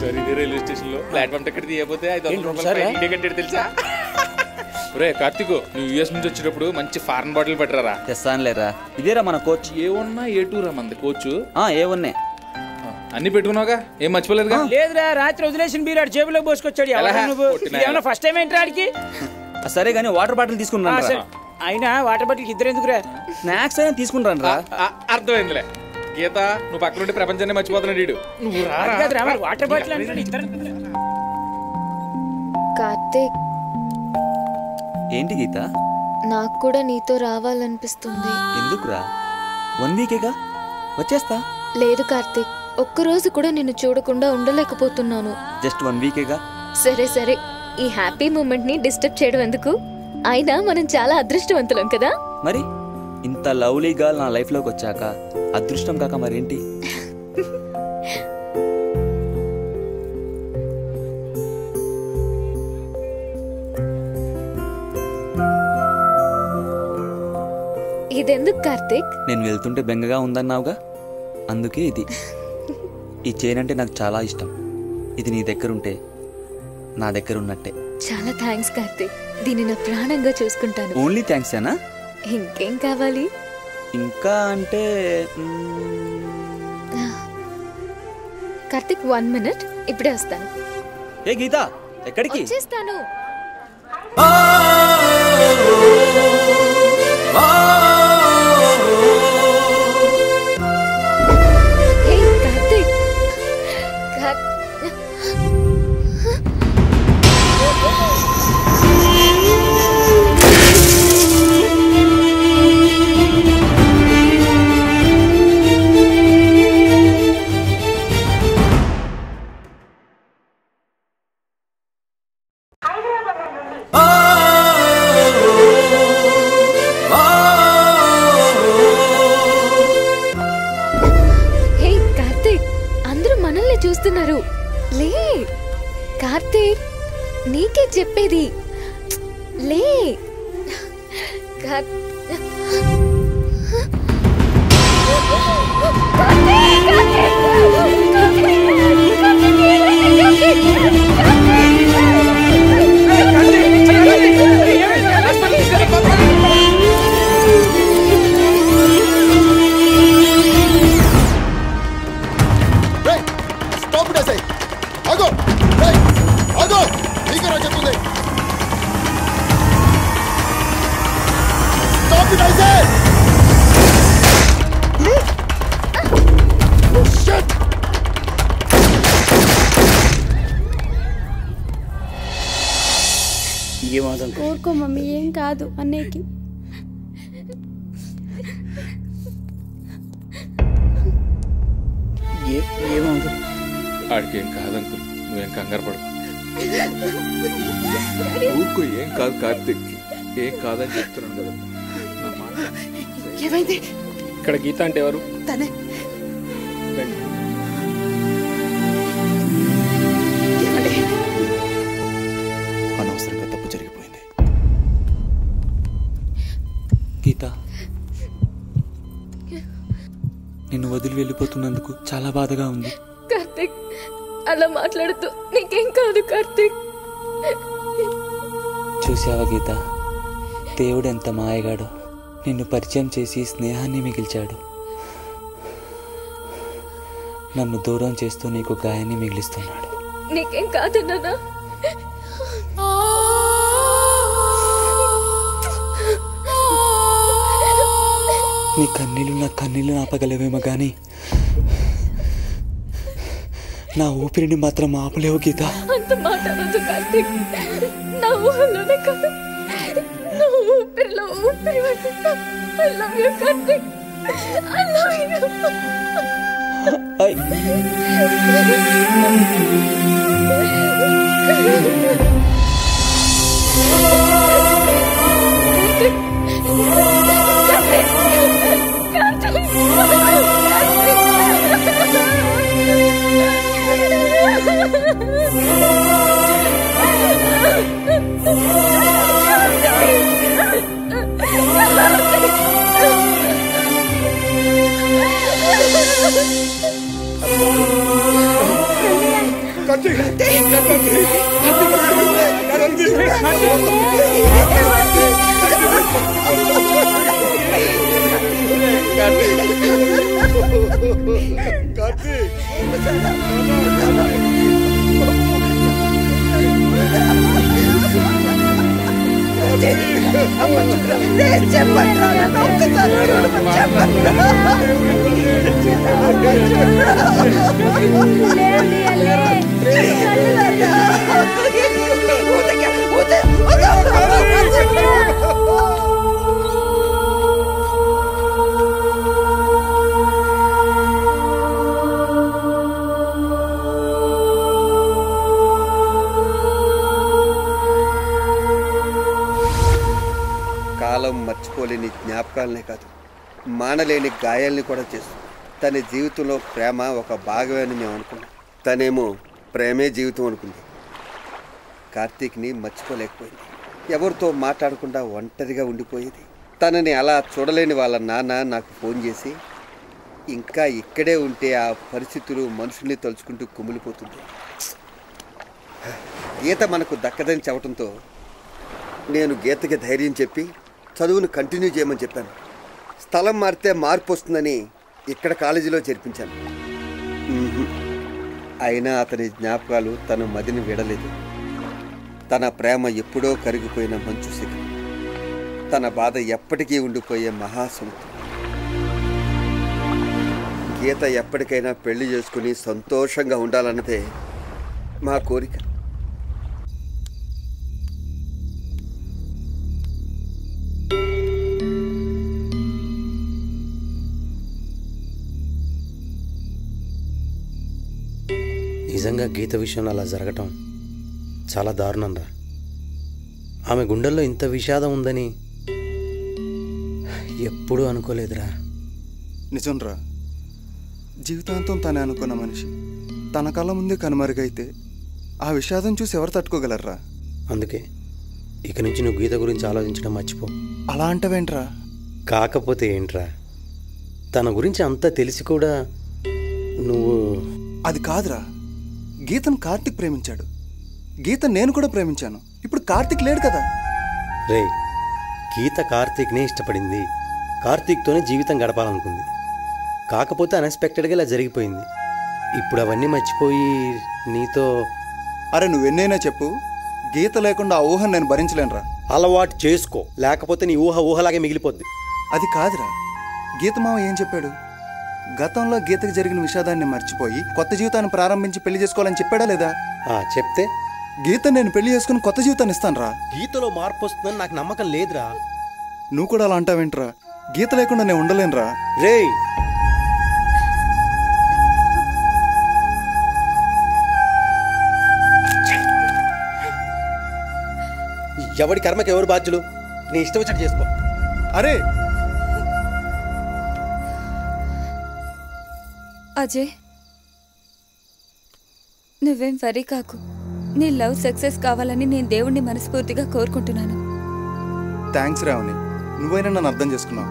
ఒకసారి ఇదే రైల్వే స్టేషన్ లో ప్లాట్ఫామ్ టికెట్ తీయకపోతే 500 రూపాయలు టికెట్ తెలుసా? రే కార్తీక్, నువ్వు యూఎస్ నుంచి వచ్చేటప్పుడు మంచి ఫారెన్ బాటిల్ పెట్టరా.
తెస్తానులేరా. ఇదేరా మన కోచ్.
ఏ1 ఏ2 రా మంది కోచ్.
ఏ1
అన్ని పెట్టుకున్నావుగా, ఏం మర్చిపోలేదుగా?
లేదురా, రాత్రి వదిలేసిన బీరాడు జేబులో పోసుకొచ్చాడు. ఏమన్నా ఫస్ట్ టైం ఏంటి రాడికి?
సరే గానీ వాటర్ బాటిల్ తీసుకున్నా.
అయినా వాటర్ బాటిల్ ఇద్దరు ఎందుకురా?
స్నాక్స్ అయినా తీసుకుంటాను రా.
అర్థమైందిలే. గీత, నువ్వు పక్కన ఉంటే ప్రపంచాన్ని మర్చిపోతున్నాడు. నువ్వు
వాటర్ బాటిల్ అంటే ఇద్దరు.
కార్తీక్,
ఏంటి గీత?
నాకు కూడా నీతో రావాలనిపిస్తుంది.
ఎందుకురా? 1 వీకేగా, వచ్చేస్తా.
లేదు కార్తీక్, ఒక్కరోజు కూడా నిన్ను చూడకుండా ఉండలేకపోతున్నాను.
జస్ట్ 1 వీకేగా.
సరే సరే, ఈ హ్యాపీ మూమెంట్ ని డిస్టర్బ్ చేయడం ఎందుకు? అయినా మనం చాలా అదృష్టవంతులం కదా.
మరి ఇంత లవ్లీగా నా లైఫ్ లోకి వచ్చాక అదృష్టం కాక మరేంటి?
ఇదెందుకు కార్తీక్?
నేను వెళ్తుంటే బెంగగా ఉందన్నావుగా, అందుకే ఇది. ఈ చైన్ అంటే నాకు చాలా ఇష్టం. ఇది నీ దగ్గరుంటే నా దగ్గర ఉన్నట్టే.
చాలా థ్యాంక్స్ కార్తీక్, దీన్ని నా ప్రాణంగా చూసుకుంటాను.
ఓన్లీ థ్యాంక్స్ ఏనా?
ఇంకేం కావాలి?
ఇంకా అంటే
కార్తీక్ 1 మినిట్, ఇప్పుడే వస్తాను.
ఏ గీత, ఎక్కడికి?
వచ్చేస్తాను. చూస్తున్నారు. లే కార్తీక్, నీకే చెప్పేది. లే
ఊరుకో మమ్మీ, ఏం కాదు అన్నయ్యకి.
ఆడికేం కాదు అంకుల్, నువ్వేం కంగారు పడు. ఊరుకో, ఏం కాదు కార్తీక్, ఏం కాదని చెప్తున్నాను కదా.
ఏమైంది?
ఇక్కడ గీత అంటే ఎవరు?
తనే.
అనవసరంగా తప్పు జరిగిపోయింది.
గీత, నిన్ను వదిలి వెళ్ళిపోతున్నందుకు చాలా బాధగా ఉంది.
కార్తీక్, అలా మాట్లాడుతూ, నీకేం కాదు కార్తీక్.
చూసావా గీత, దేవుడు ఎంత మాయగాడో. నిన్ను పరిచయం చేసి స్నేహాన్ని మిగిల్చాడు. నన్ను దూరం చేస్తూ నీకు గాయాన్ని మిగిలిస్తున్నాడు.
నీకేం కాదు నాన్న.
నీ కన్నీళ్ళు నా కన్నీళ్ళు ఆపగలవేమో గాని నా ఊపిరిని మాత్రం ఆపలేవు గీత.
అంత మాట అనొద్దు కార్తీక్. నా ఊహలోనే కాదు, నా ఊపిరిలో ఊపిరి పడుతున్నా. I love you Karthik, I love you.
కాలం మర్చిపోలేని జ్ఞాపకాలనే కాదు, మానలేని గాయాల్ని కూడా చేస్తుంది. తన జీవితంలో ప్రేమ ఒక భాగమే అని మేము అనుకున్నాం. తనేమో ప్రేమే జీవితం అనుకుంది. కార్తీక్ని మర్చిపోలేకపోయింది. ఎవరితో మాట్లాడకుండా ఒంటరిగా ఉండిపోయేది. తనని అలా చూడలేని వాళ్ళ నాన్న నాకు ఫోన్ చేసి ఇంకా ఇక్కడే ఉంటే ఆ పరిస్థితులు మనుషుల్ని తలుచుకుంటూ కుమిలిపోతుంది. గీత మనకు దక్కదని చెప్పడంతో నేను గీతకి ధైర్యం చెప్పి చదువును కంటిన్యూ చేయమని చెప్పాను. స్థలం మారితే మార్పు వస్తుందని ఇక్కడ కాలేజీలో చేర్పించాను. అయినా అతని జ్ఞాపకాలు తన మదిని విడలేదు. తన ప్రేమ ఎప్పుడో కరిగిపోయిన మంచు శిఖరం, తన బాధ ఎప్పటికీ ఉండిపోయే మహాసముద్రం. గీత ఎప్పటికైనా పెళ్లి చేసుకుని సంతోషంగా ఉండాలన్నదే మా కోరిక.
నిజంగా గీత విషయంలో అలా జరగటం చాలా దారుణం రా. ఆమె గుండెల్లో ఇంత విషాదం ఉందని ఎప్పుడూ అనుకోలేదురా.
నిజం రా, జీవితాంతం తనే అనుకున్న మనిషి తన కళ్ళ ముందే కనుమరుగైతే ఆ విషాదం చూసి ఎవరు తట్టుకోగలరా?
అందుకే ఇక నుంచి నువ్వు గీత గురించి ఆలోచించడం మర్చిపో.
అలా అంటావేంట్రా?
కాకపోతే ఏంట్రా, తన గురించి అంతా తెలిసి కూడా నువ్వు...
అది కాదురా, గీతను కార్తీక్ ప్రేమించాడు, గీత నేను కూడా ప్రేమించాను. ఇప్పుడు కార్తీక్ లేడు కదా.
రే, గీత కార్తీక్నే ఇష్టపడింది, కార్తీక్తోనే జీవితం గడపాలనుకుంది. కాకపోతే అన్ఎక్స్పెక్టెడ్గా ఇలా జరిగిపోయింది. ఇప్పుడు అవన్నీ మర్చిపోయి నీతో...
అరే నువ్వెన్నైనా చెప్పు, గీత లేకుండా ఆ ఊహను నేను భరించలేనురా.
అలవాటు చేసుకో, లేకపోతే నీ ఊహ ఊహలాగే మిగిలిపోద్ది.
అది కాదురా, గీత మామ ఏం చెప్పాడు? గతంలో గీతకు జరిగిన విషాదాన్ని మర్చిపోయి కొత్త జీవితాన్ని ప్రారంభించి పెళ్లి చేసుకోవాలని చెప్పాడా లేదా?
చెప్తే
గీత నేను పెళ్లి చేసుకుని కొత్త జీవితాన్ని ఇస్తానురా.
గీతలో మార్పు వస్తుందని నాకు నమ్మకం లేదురా.
నువ్వు కూడా అలా అంటావేంట్రా? గీత లేకుండా నేను ఉండలేనురా.
రే, ఎవడి కర్మకి ఎవరు బాధ్యులు? నీ ఇష్టం వచ్చినట్టు చేసుకో.
అరే
అజయ్, నువ్వేం వరీ కాకు. నీ లవ్ సక్సెస్ కావాలని నేను దేవుణ్ణి మనస్ఫూర్తిగా కోరుకుంటున్నాను.
థ్యాంక్స్ రావుని, నువ్వైనా నన్ను అర్థం చేసుకున్నావు.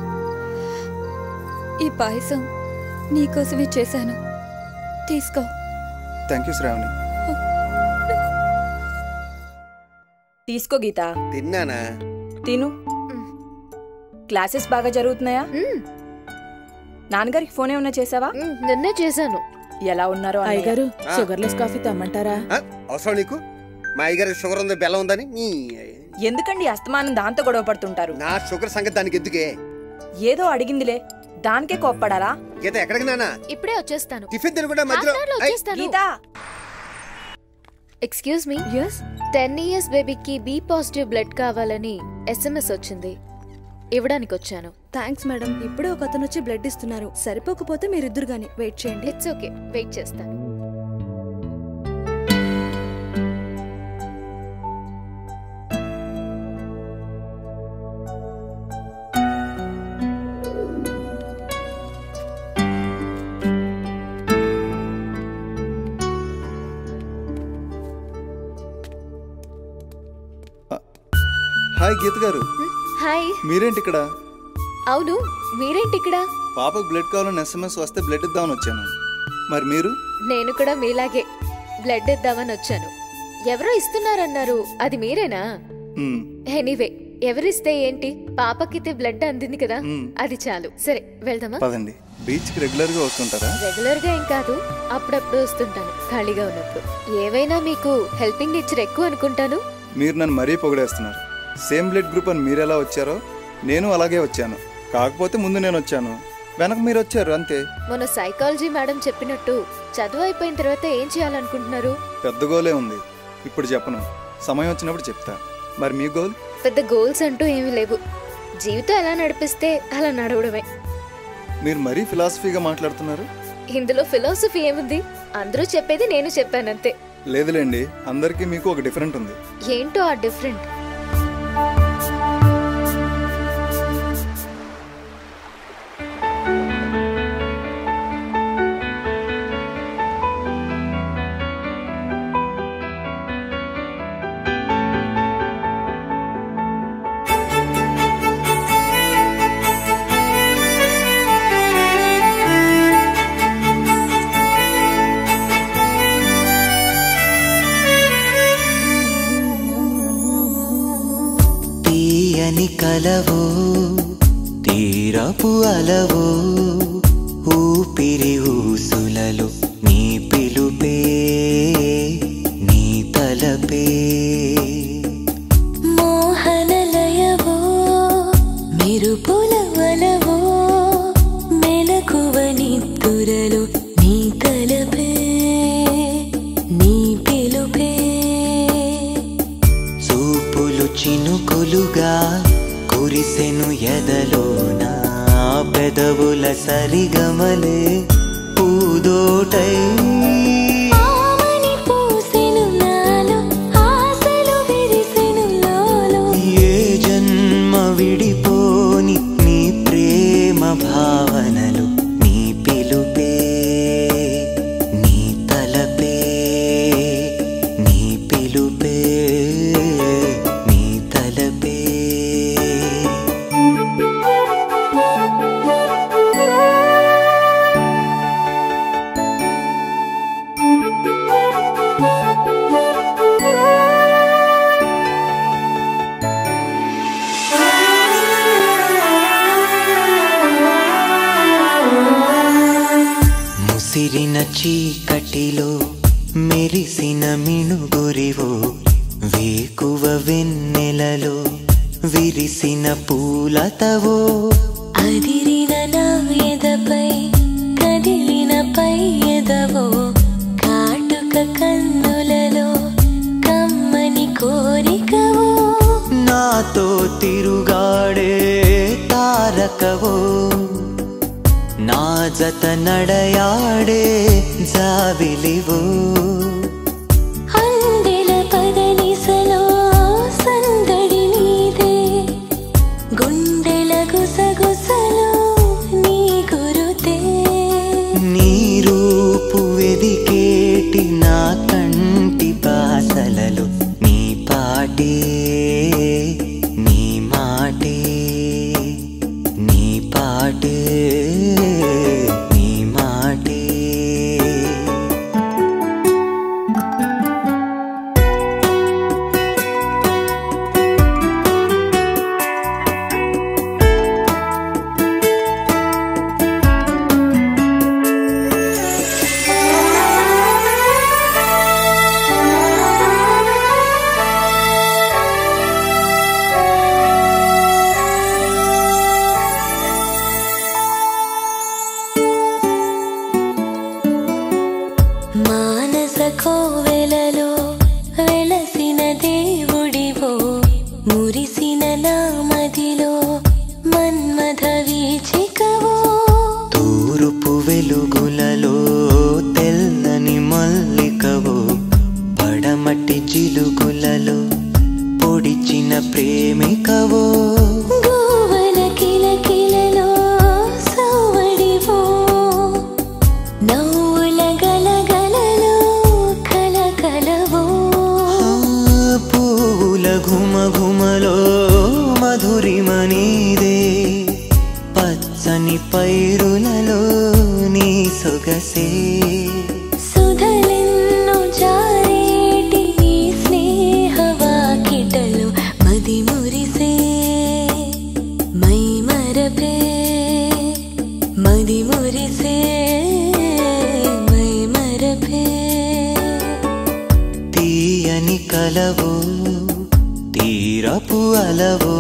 ఈ పాయసం నీకోసమే చేశాను, తీసుకో.
Thank you Shravani.
తీసుకో గీత.
తిన్నానా?
తిను. క్లాసెస్ బాగా జరుగుతున్నాయా? నాన్నగారికి ఫోన్ ఏమన్నా చేసావా?
నిన్నే చేశాను.
ఎలా ఉన్నారో?
అయ్యగారు షుగర్లెస్ కాఫీ తెమ్మంటారా?
అవసరం నీకు? మా అయ్యగారి షుగర్ ఉంది, బెల్లం ఉందని.
ఎందుకండి అస్తమానం దాంతో గొడవ పడుతుంటారు?
నా షుగర్ సంగతి దానికి ఎందుకే?
ఏదో అడిగిందిలే, దానికే కోప్పడాలా?
గీత ఎక్కడికి నానా?
ఇప్పుడే వచ్చేస్తాను.
టిఫిన్ తినకుండా మధ్యలో
గీత.
Excuse me. 10 years బేబీకి బి పాజిటివ్ బ్లడ్ కావాలని SMS వచ్చింది, ఇవ్వడానికి వచ్చాను.
Thanks madam. ఇప్పుడే ఒక అతను వచ్చి బ్లడ్ ఇస్తున్నారు. సరిపోకపోతే మీరిద్దరు గాని వెయిట్ చేయండి.
ఇట్స్ ఓకే, వెయిట్ చేస్తాను.
హాయ్ గీత గారు.
హాయ్.
మీరేంటి ఇక్కడ?
అవును, మీరేంటి ఇక్కడ?
పాపకు బ్లడ్ కావాలని SMS వస్తే బ్లడ్ ఇద్దామని వచ్చాను. మరి మీరు?
నేను కూడా మీలాగే బ్లడ్ ఇద్దామని వచ్చాను. ఎవరో ఇస్తున్నారన్నారు, అది మీరేనా? ఎనీవే, ఎవరిస్తే ఏంటి, పాపకితే బ్లడ్ అందింది కదా, అది చాలు. సరే వెళ్దామా?
పదండి. బీచ్ కి రెగ్యులర్ గా వస్తుంటారా?
రెగ్యులర్ గా ఏం కాదు, అప్పుడప్పుడు వస్తుంటాను ఖాళీగా ఉన్నప్పుడు. ఏవైనా మీకు హెల్పింగ్ నేచర్ ఎక్కువ అనుకుంటాను.
మీరు నన్ను మరీ పొగిడేస్తున్నారు. సేమ్ బ్లడ్ గ్రూప్ అని మీరు ఎలా వచ్చారో నేను అలాగే వచ్చాను. కాకపోతే ముందు నేను వచ్చాను, వెనక మీరు వచ్చారు, అంతే.
మన సైకాలజీ మేడం చెప్పినట్టు చదువు అయిపోయిన తర్వాత ఏం చేయాలనుకుంటున్నారు?
పెద్ద గోలే ఉంది, ఇప్పుడు చెప్పను, సమయం వచ్చినప్పుడు చెప్తా. మరి మీ గోల్?
పెద్ద గోల్స్ అంటూ ఏమీ లేవు. జీవితం ఎలా నడిపిస్తే అలా నడవడమే.
మీరు మరీ ఫిలాసఫీగా మాట్లాడుతున్నారు.
ఇందులో ఫిలాసఫీ ఏముంది? అందరూ చెప్పేది నేను చెప్పానంతే.
లేదులేండి, అందరికీ మీకు ఒక డిఫరెంట్ ఉంది.
ఏంటో ఆ డిఫరెంట్?
తీయని కలవో తీరపు అలవో ఊపిరి ఊసులలో నీ పిలుపే నీ తలపే
మోహనలయవో మెరుపుల వలవో మెలకువ నిద్దురలో నీ తలపే నీ పిలుపే
చూపులు చినుకులుగా కురిసెను ఎదలోన పెదవుల సరిగమలే పూదోటై
ఆమని పూసెను నాలో ఆశలు విరిసెను లోలో
ఏ జన్మ విడిపోని నీ ప్రేమ భావనలు నీ పిలుపే నీ తలపే నీ పిలుపే నీ తలపే ముసిరిన చీకటిలో మెరిసిన మిణుగురివో వేకువ వెన్నెలలో విరిసిన పూలతవో
అదిరిన నా ఎదపై కదిలిన పై ఎదవో కాటుక కన్నులలో కమ్మని కోరికవో
నాతో తిరుగాడే తారకవో నా జత నడయాడే జావిలివో
అందెల పదనిసలో సందడి నీదే గుండెల గుసగుసలో నీ గురుతే
నీ రూపు వెదికేటి నా కంటి బాసలలో నీ పాటే నీ మాటే నీ పాటే నీ మాటే
మానస కోవెలలో వెలసిన దేవుడివో మురిసిన నా మదిలో మన్మథ వీచికవో
తూరుపు వెలుగులలో తెల్లని మల్లికవో పడమటి జిలుగులలో పొడిచిన ప్రేమికవో
గోవల కిలకిలలో సౌవడివో నవ్వుల గలగలలో కలకలవో
పూల ఘుమ ఘుమలో మధురిమ నీదే పచ్చని పైరులలో నీ సొగసే
సుధలెన్నో జా
తీయని కలవో తీరపు అలవో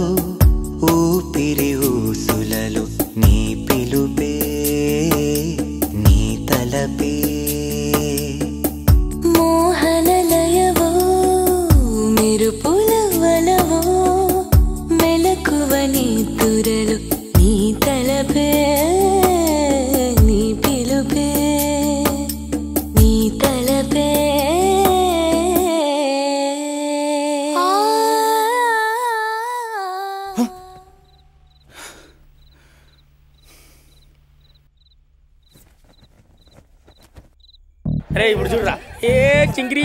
ఊపిరి ఊసులలో నీ పిలుపే నీ తలపే
మోహనలయవో మెరుపుల వలవో మెలకువ నీ తురలు నీ తలపే నీ పిలుపే నీ తలపే
అరే ఇప్పుడు చూడరా ఏ చింగిరి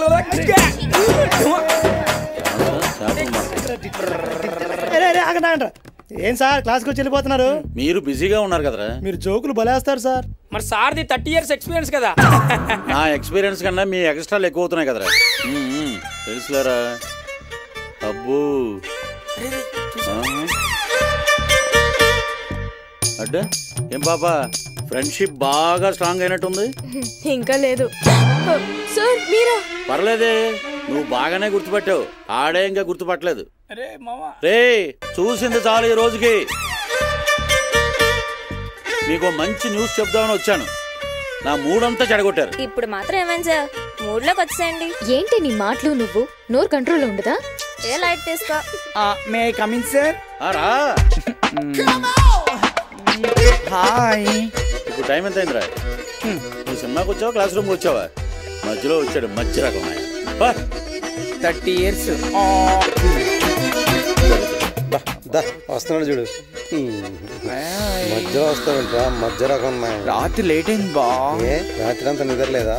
ఏం సార్ క్లాస్కి వచ్చి వెళ్ళిపోతున్నారు?
మీరు బిజీగా ఉన్నారు కదరా.
మీరు జోకులు బలేస్తారు సార్.
మరి సార్ది 30 years ఎక్స్పీరియన్స్ కదా.
నా ఎక్స్పీరియన్స్ కన్నా మీ ఎక్స్ట్రాలు ఎక్కువ అవుతున్నాయి కదరా. తెలుసులేరా. అబ్బో అడ్డా ఏం పాపా ఫ్రెండ్షిప్ బాగా స్ట్రాంగ్ అయినట్టుంది.
ఇంకా లేదు సార్. మీరా?
పర్లేదే, నువ్వు బాగానే గుర్తుపట్టావు. ఆడే ఇంకా గుర్తుపట్టలేదు. రే చూసింది చాలు ఈ రోజుకి. మీకు మంచి న్యూస్ చెప్దామని వచ్చాను. నా మూడంతా చెడగొట్టారు.
ఇప్పుడు మాత్రం ఏమైంది సార్? మూడ్లోకి వచ్చేయండి. ఏంటి నీ మాటలు? నువ్వు నోరు కంట్రోల్లో ఉండదా? ఏ లైట్ తీసుకో.
May coming sir.
రా.
హాయ్.
ఇప్పుడు టైం ఎంత అయిందిరా? నువ్వు సినిమాకి వచ్చావా క్లాస్ రూమ్కి వచ్చావా? మధ్యలో వచ్చాడు మంచి రకం.
30 years.
వస్తున్నాడు చూడు. మధ్య వస్తానంటా మధ్య రకం.
రాత్రి లేట్ అయింది బా.
రాత్రి అంతా నిద్రలేదా?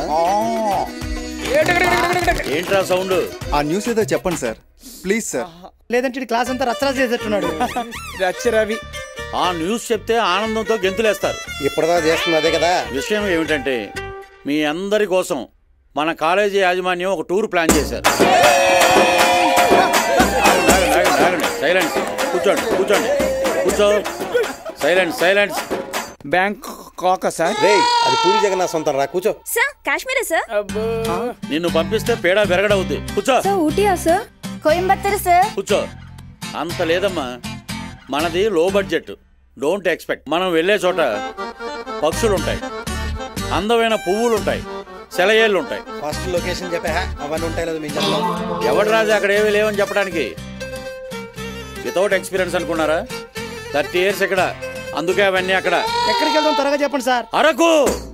ఏంట్రా సౌండ్?
ఆ న్యూస్ ఏదో చెప్పండి సార్ ప్లీజ్ సార్.
లేదంటే క్లాస్ అంతా రచ్చరా చేసేట్టున్నాడు. రవి
ఆ న్యూస్ చెప్తే ఆనందంతో గెంతులేస్తారు.
ఇప్పటిదా చేస్తుంది అదే కదా.
విషయం ఏమిటంటే మీ అందరి కోసం మన కాలేజీ యాజమాన్యం ఒక టూర్ ప్లాన్ చేశారు. సైలెన్స్. కూర్చోండి కూర్చోండి కూర్చో. Silence silence.
బ్యాంక్ కాక సార్.
రే అది పూరి జగన్నాథ్ సొంతం రా. కూర్చో.
సార్ కాశ్మీరా సార్?
నిన్ను పంపిస్తే పేడ బెరగడవుద్ది. కూర్చో.
ఊటీయా సార్? కోయంబత్తూర్ సార్.
కూర్చో. అంత లేదమ్మా, మనది లో బడ్జెట్. Don't expect. మనం వెళ్ళే చోట పక్షులుంటాయి, అందమైన పువ్వులుంటాయి, సెలయేళ్ళుంటాయి.
ఫస్ట్ లొకేషన్ చెప్పా అవన్నీ ఉంటాయి లేదు.
ఎవడు రాజు అక్కడ ఏమీ లేవని చెప్పడానికి. వితౌట్ ఎక్స్పీరియన్స్ అనుకున్నారా? 30 years ఇక్కడ, అందుకే అవన్నీ అక్కడ.
ఎక్కడికి వెళ్దాం త్వరగా చెప్పండి సార్.
అరకు.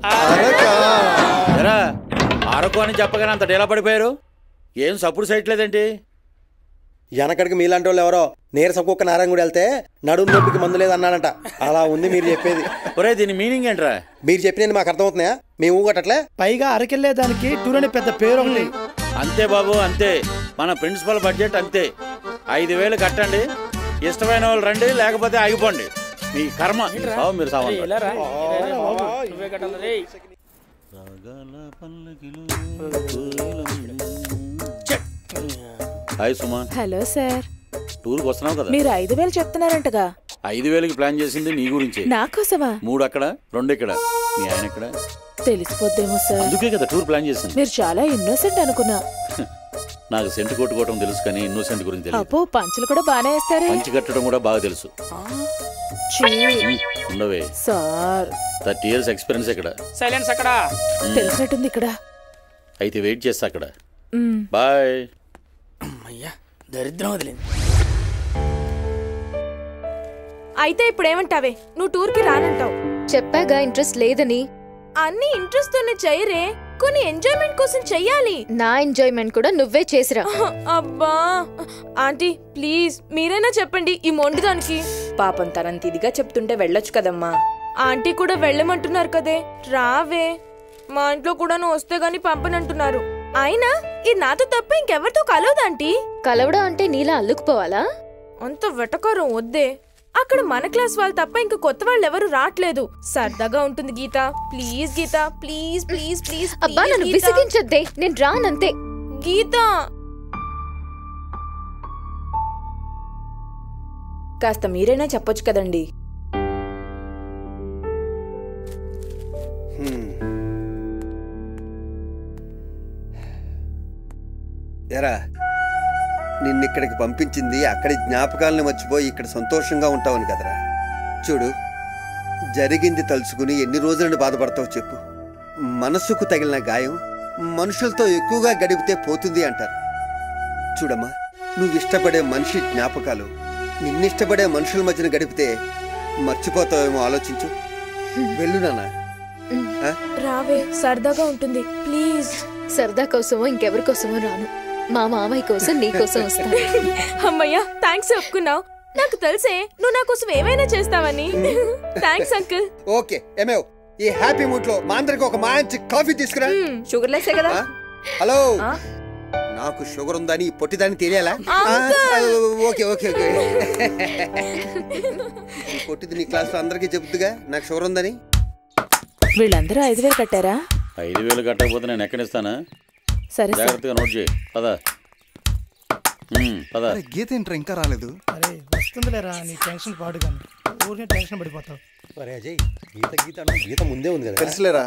అరకు అని చెప్పగానే అంత డేలా పడిపోయారు. ఏం సపోర్ట్ చేయట్లేదేంటి?
వెనకడికి మీలాంటి వాళ్ళు ఎవరో నీరస కుక్క నారాయణ కూడా వెళ్తే నడుము నొప్పికి మందు లేదన్నాడంట. అలా ఉంది మీరు చెప్పేది.
ఒరే దీని మీనింగ్ ఏంట్రా?
మీరు చెప్పినది మాకు అర్థమవుతున్నాయా? మేము ఊగటట్లే.
పైగా అరకెళ్ళేదానికి టూర్ అనే పెద్ద పేరు ఉంది.
అంతే బాబు అంతే. మన ప్రిన్సిపల్ బడ్జెట్ అంతే. 5,000 కట్టండి. ఇష్టమైన వాళ్ళు రండి, లేకపోతే ఆగిపోండి. మీ కర్మ. మీరు సావాలి. హాయ్ సుమా.
Hello sir.
టూర్కి వస్తున్నావు కదా?
మీరు 5,000 చెప్తున్నారంటగా.
5,000కి ప్లాన్ చేసింది నీ గురించి.
నా కోసమా?
3 అక్కడ 2 ఇక్కడ. మీ ఆయన ఎక్కడ?
తెలిసిపోద్దేమో సార్.
అందుకే కదా టూర్ ప్లాన్ చేసింది.
మీరు చాలా ఇన్నోసెంట్ అనుకున్నా.
నాకు సెంటు కొట్టుకోవడం తెలుసు కానీ ఇన్నోసెంట్ గురించి తెలియదు.
అబ్బో పంచులు కూడా బానే వేస్తారే.
పంచి కట్టడం కూడా బాగా తెలుసు. ఉండవే
సార్.
30 years ఎక్స్పీరియన్స్ ఇక్కడ.
సైలెన్స్ అక్కడ.
తెలిసినట్టుంది ఇక్కడ.
అయితే వెయిట్ చేస్తా అక్కడ. బాయ్.
అమ్మయ్యా దరిద్రం వదిలింది.
అయితే ఇప్పుడు ఏమంటావే? నువ్వు టూర్కి రానంటావు. చెప్పాగా ఇంట్రెస్ట్ లేదని. అన్ని ఇంట్రెస్ట్ తోనే చెయ్యరే, కొన్ని ఎంజాయ్మెంట్ కోసం చెయ్యాలి. నా ఎంజాయ్మెంట్ కూడా నువ్వే చేసిరా. అబ్బా ఆంటీ ప్లీజ్ మీరైనా చెప్పండి ఈ మొండిదానికి.
పాపం తనంత ఇదిగా చెప్తుంటే వెళ్ళొచ్చు కదమ్మా.
ఆంటీ కూడా వెళ్ళమంటున్నారు కదే. రావే, మా ఇంట్లో కూడా నువ్వు వస్తే గాని పంపనంటున్నారు. అయినా ఇది నాతో తప్ప ఇంకెవరితో కలవదాంటీ. కలవడం అంటే నీలా అల్లుకుపోవాలా? అంత వెటకారం వద్దే. అక్కడ మన క్లాస్ వాళ్ళు తప్ప ఇంక కొత్త వాళ్ళు ఎవరు రావట్లేదు. సరదాగా ఉంటుంది Geetha. Please Geetha, please please please. అబ్బా నన్ను విసిగించొద్దే, నేను రానంతే. గీత
కాస్త మీరైనా చెప్పొచ్చు కదండి.
ఎరా నిన్నిక్కడికి పంపించింది అక్కడి జ్ఞాపకాలను మర్చిపోయి ఇక్కడ సంతోషంగా ఉంటావని కదరా. చూడు, జరిగింది తలుచుకుని ఎన్ని రోజులను బాధపడతావు చెప్పు. మనసుకు తగిలిన గాయం మనుషులతో ఎక్కువగా గడిపితే పోతుంది అంటారు. చూడమ్మా, నువ్వు ఇష్టపడే మనిషి జ్ఞాపకాలు నిన్నిష్టపడే మనుషుల మధ్యన గడిపితే మర్చిపోతావేమో ఆలోచించు. వెళ్ళు నాన్న.
రావే, సరదాగా ఉంటుంది ప్లీజ్.
సరదా కోసమో ఇంకెవరి కోసమో రాను, మా మామయ్య కోసం నీ కోసం వస్తాను.
అమ్మయ్యా, థ్యాంక్స్ ఒప్పుకున్నావు. నాకు తెలిసే నువ్వు నా కోసం ఏమైనా చేస్తావని. Thanks uncle.
ఓకే ఏమేవ్, ఈ హ్యాపీ మూడ్ లో మా అందరికి ఒక మంచి కాఫీ తీసుకురా.
షుగర్ లెస్సే కదా.
హలో, నాకు షుగర్ ఉందని పొట్టిదాన్ని తెలియాలా? Okay okay okay. పొట్టిది నీ క్లాస్ లో అందరికీ చెబుతుగా నాకు షుగర్ ఉందని.
వీళ్ళందరూ 5,000 కట్టారా?
5,000 కట్టకపోతే నేను ఎక్కడిస్తానా?
సరే
జాగ్రత్తగా నోట్ చేయి. పద పద.
గీత ఏంట్రా ఇంకా రాలేదు?
అరే వస్తుందిలేరా, నీ టెన్షన్ పాడు కానీ ఊరికే టెన్షన్ పడిపోతావు.
అరే అజయ్, గీత గీత గీత ముందే ఉంది కదా.
తెలుసులేరా.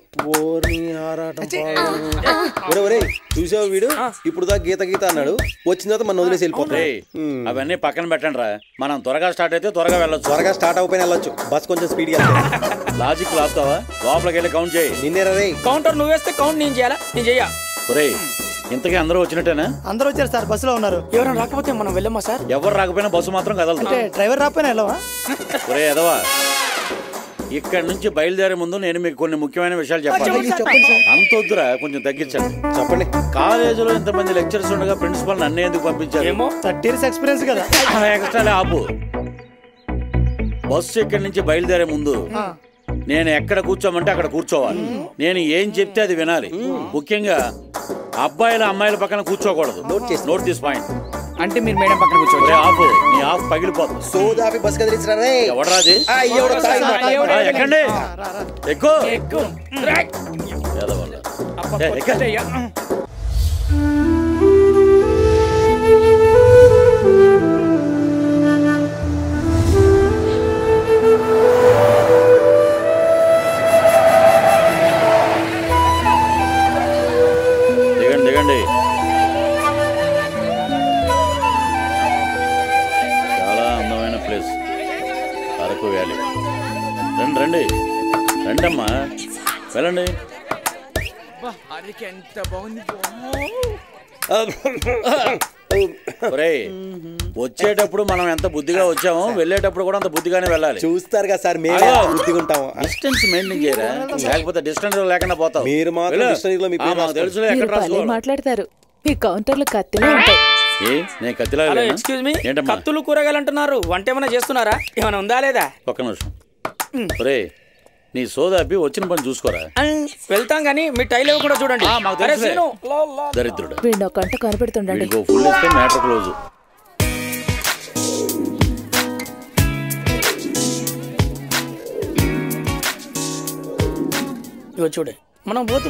ఒరే చూసావు వీడు ఇప్పుడు దా గీత గీత అన్నాడు, వచ్చిన తర్వాత మనం వదిలేసి వెళ్ళిపోతాయి.
అవన్నీ పక్కన పెట్టండి రా, మనం త్వరగా స్టార్ట్ అయితే త్వరగా వెళ్ళొచ్చు.
త్వరగా స్టార్ట్ అయిపోయినా వెళ్ళొచ్చు, బస్ కొంచెం స్పీడ్ గా.
లాజిక్ లాపుతావా? లోపలికి వెళ్ళి కౌంట్ చేయి.
నిన్నే రే
కౌంటర్ నువ్వు వేస్తే కౌంట్ నేను చేయాలా? నేను చెయ్యా.
ఒరే, ఇంతకీ అందరూ వచ్చినట్టేనా?
అందరూ వచ్చారు సార్, బస్సులో ఉన్నారు.
ఎవరైనా రాకపోతే మనం వెళ్ళమ్మా సార్.
ఎవరు రాకపోయినా బస్సు మాత్రం కదలదు.
అంటే డ్రైవర్ రాకపోయినా వెళ్ళవా?
ఒరే ఎదవా, ఇక్కడ నుంచి బయలుదేరే ముందు నేను మీకు కొన్ని ముఖ్యమైన విషయాలు చెప్పాలి. అంత వద్దురా, కొంచెం తగ్గించండి.
చెప్పండి.
కాలేజీలో ఇంతమంది లెక్చర్స్ ఉండగా ప్రిన్సిపల్ నన్ను ఎందుకు పంపించారు?
ఏమో
30 years ఎక్స్పీరియన్స్ కదా.
ఎక్స్ట్రా ఆపు. బస్సు ఇక్కడి నుంచి బయలుదేరే ముందు నేను ఎక్కడ కూర్చోమంటే అక్కడ కూర్చోవాలి. నేను ఏం చెప్తే అది వినాలి. ముఖ్యంగా అబ్బాయిల అమ్మాయిల పక్కన కూర్చోకూడదు. Note this point.
అంటే మీరు మేడం పక్కన కూర్చోండి.
ఆపు, నీ ఆఫ్ పగిలిపోతుంది.
సోదాపి బస్ కదిలించరా రే.
ఎవడరాది? ఎక్కండి, ఎక్కువ. దిగండి. చాలా అందమైన ప్లేస్ అరకు వ్యాలీ. రండి రండమ్మా, వెళ్ళండి.
ఎంత బాగుంది.
వచ్చేటప్పుడు మనం ఎంత బుద్ధిగా వచ్చామో వెళ్ళేటప్పుడు కూడా అంత బుద్ధిగానే వెళ్ళాలి.
చూస్తారు కదా సార్, మేము బుద్ధిగా ఉంటాము.
డిస్టెన్స్ మెయింటైన్ చేయరా, లేకపోతే డిస్టెన్స్ లేకుండా పోతావు.
మీరు మాత్రం
తెలుసు
మాట్లాడతారు. మీ కౌంటర్లు కత్తిలో ఉంటాయి.
నేను కత్తిలా
ఎక్స్క్యూజ్ మీ, కత్తులు కూరగాయలు అంటున్నారు. వంట ఏమైనా చేస్తున్నారా? ఏమైనా ఉందా లేదా?
ఒక్క నిమిషం. ఒరే, నీ సోదాపి వచ్చిన పని చూసుకోరా.
వెళ్తాం గానీ మీ టైల్ కూడా చూడండి.
దరిద్రుడు
వీడిని ఒక గంట కనిపెడుతుండండి.
ఫుల్ ఇస్తే మ్యాటర్ క్లోజ్.
ఇగో చూడే, మనం పోతూ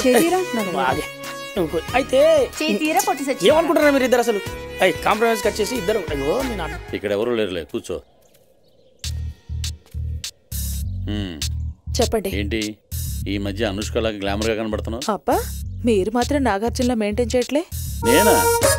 అయితే ఏమనుకుంటారా మీరు ఇద్దరు? అసలు కాంప్రమైజ్ కట్ చేసి ఇద్దరు.
ఇక్కడ ఎవరు లేరులే, కూర్చో.
చెప్పండి.
ఏంటి ఈ మధ్య అనుష్కలాగా గ్లామర్ గా కనబడుతున్నావు?
అబ్బా, మీరు మాత్రం నాగార్జునలా మెయింటైన్ చేయట్లే.
నేనా?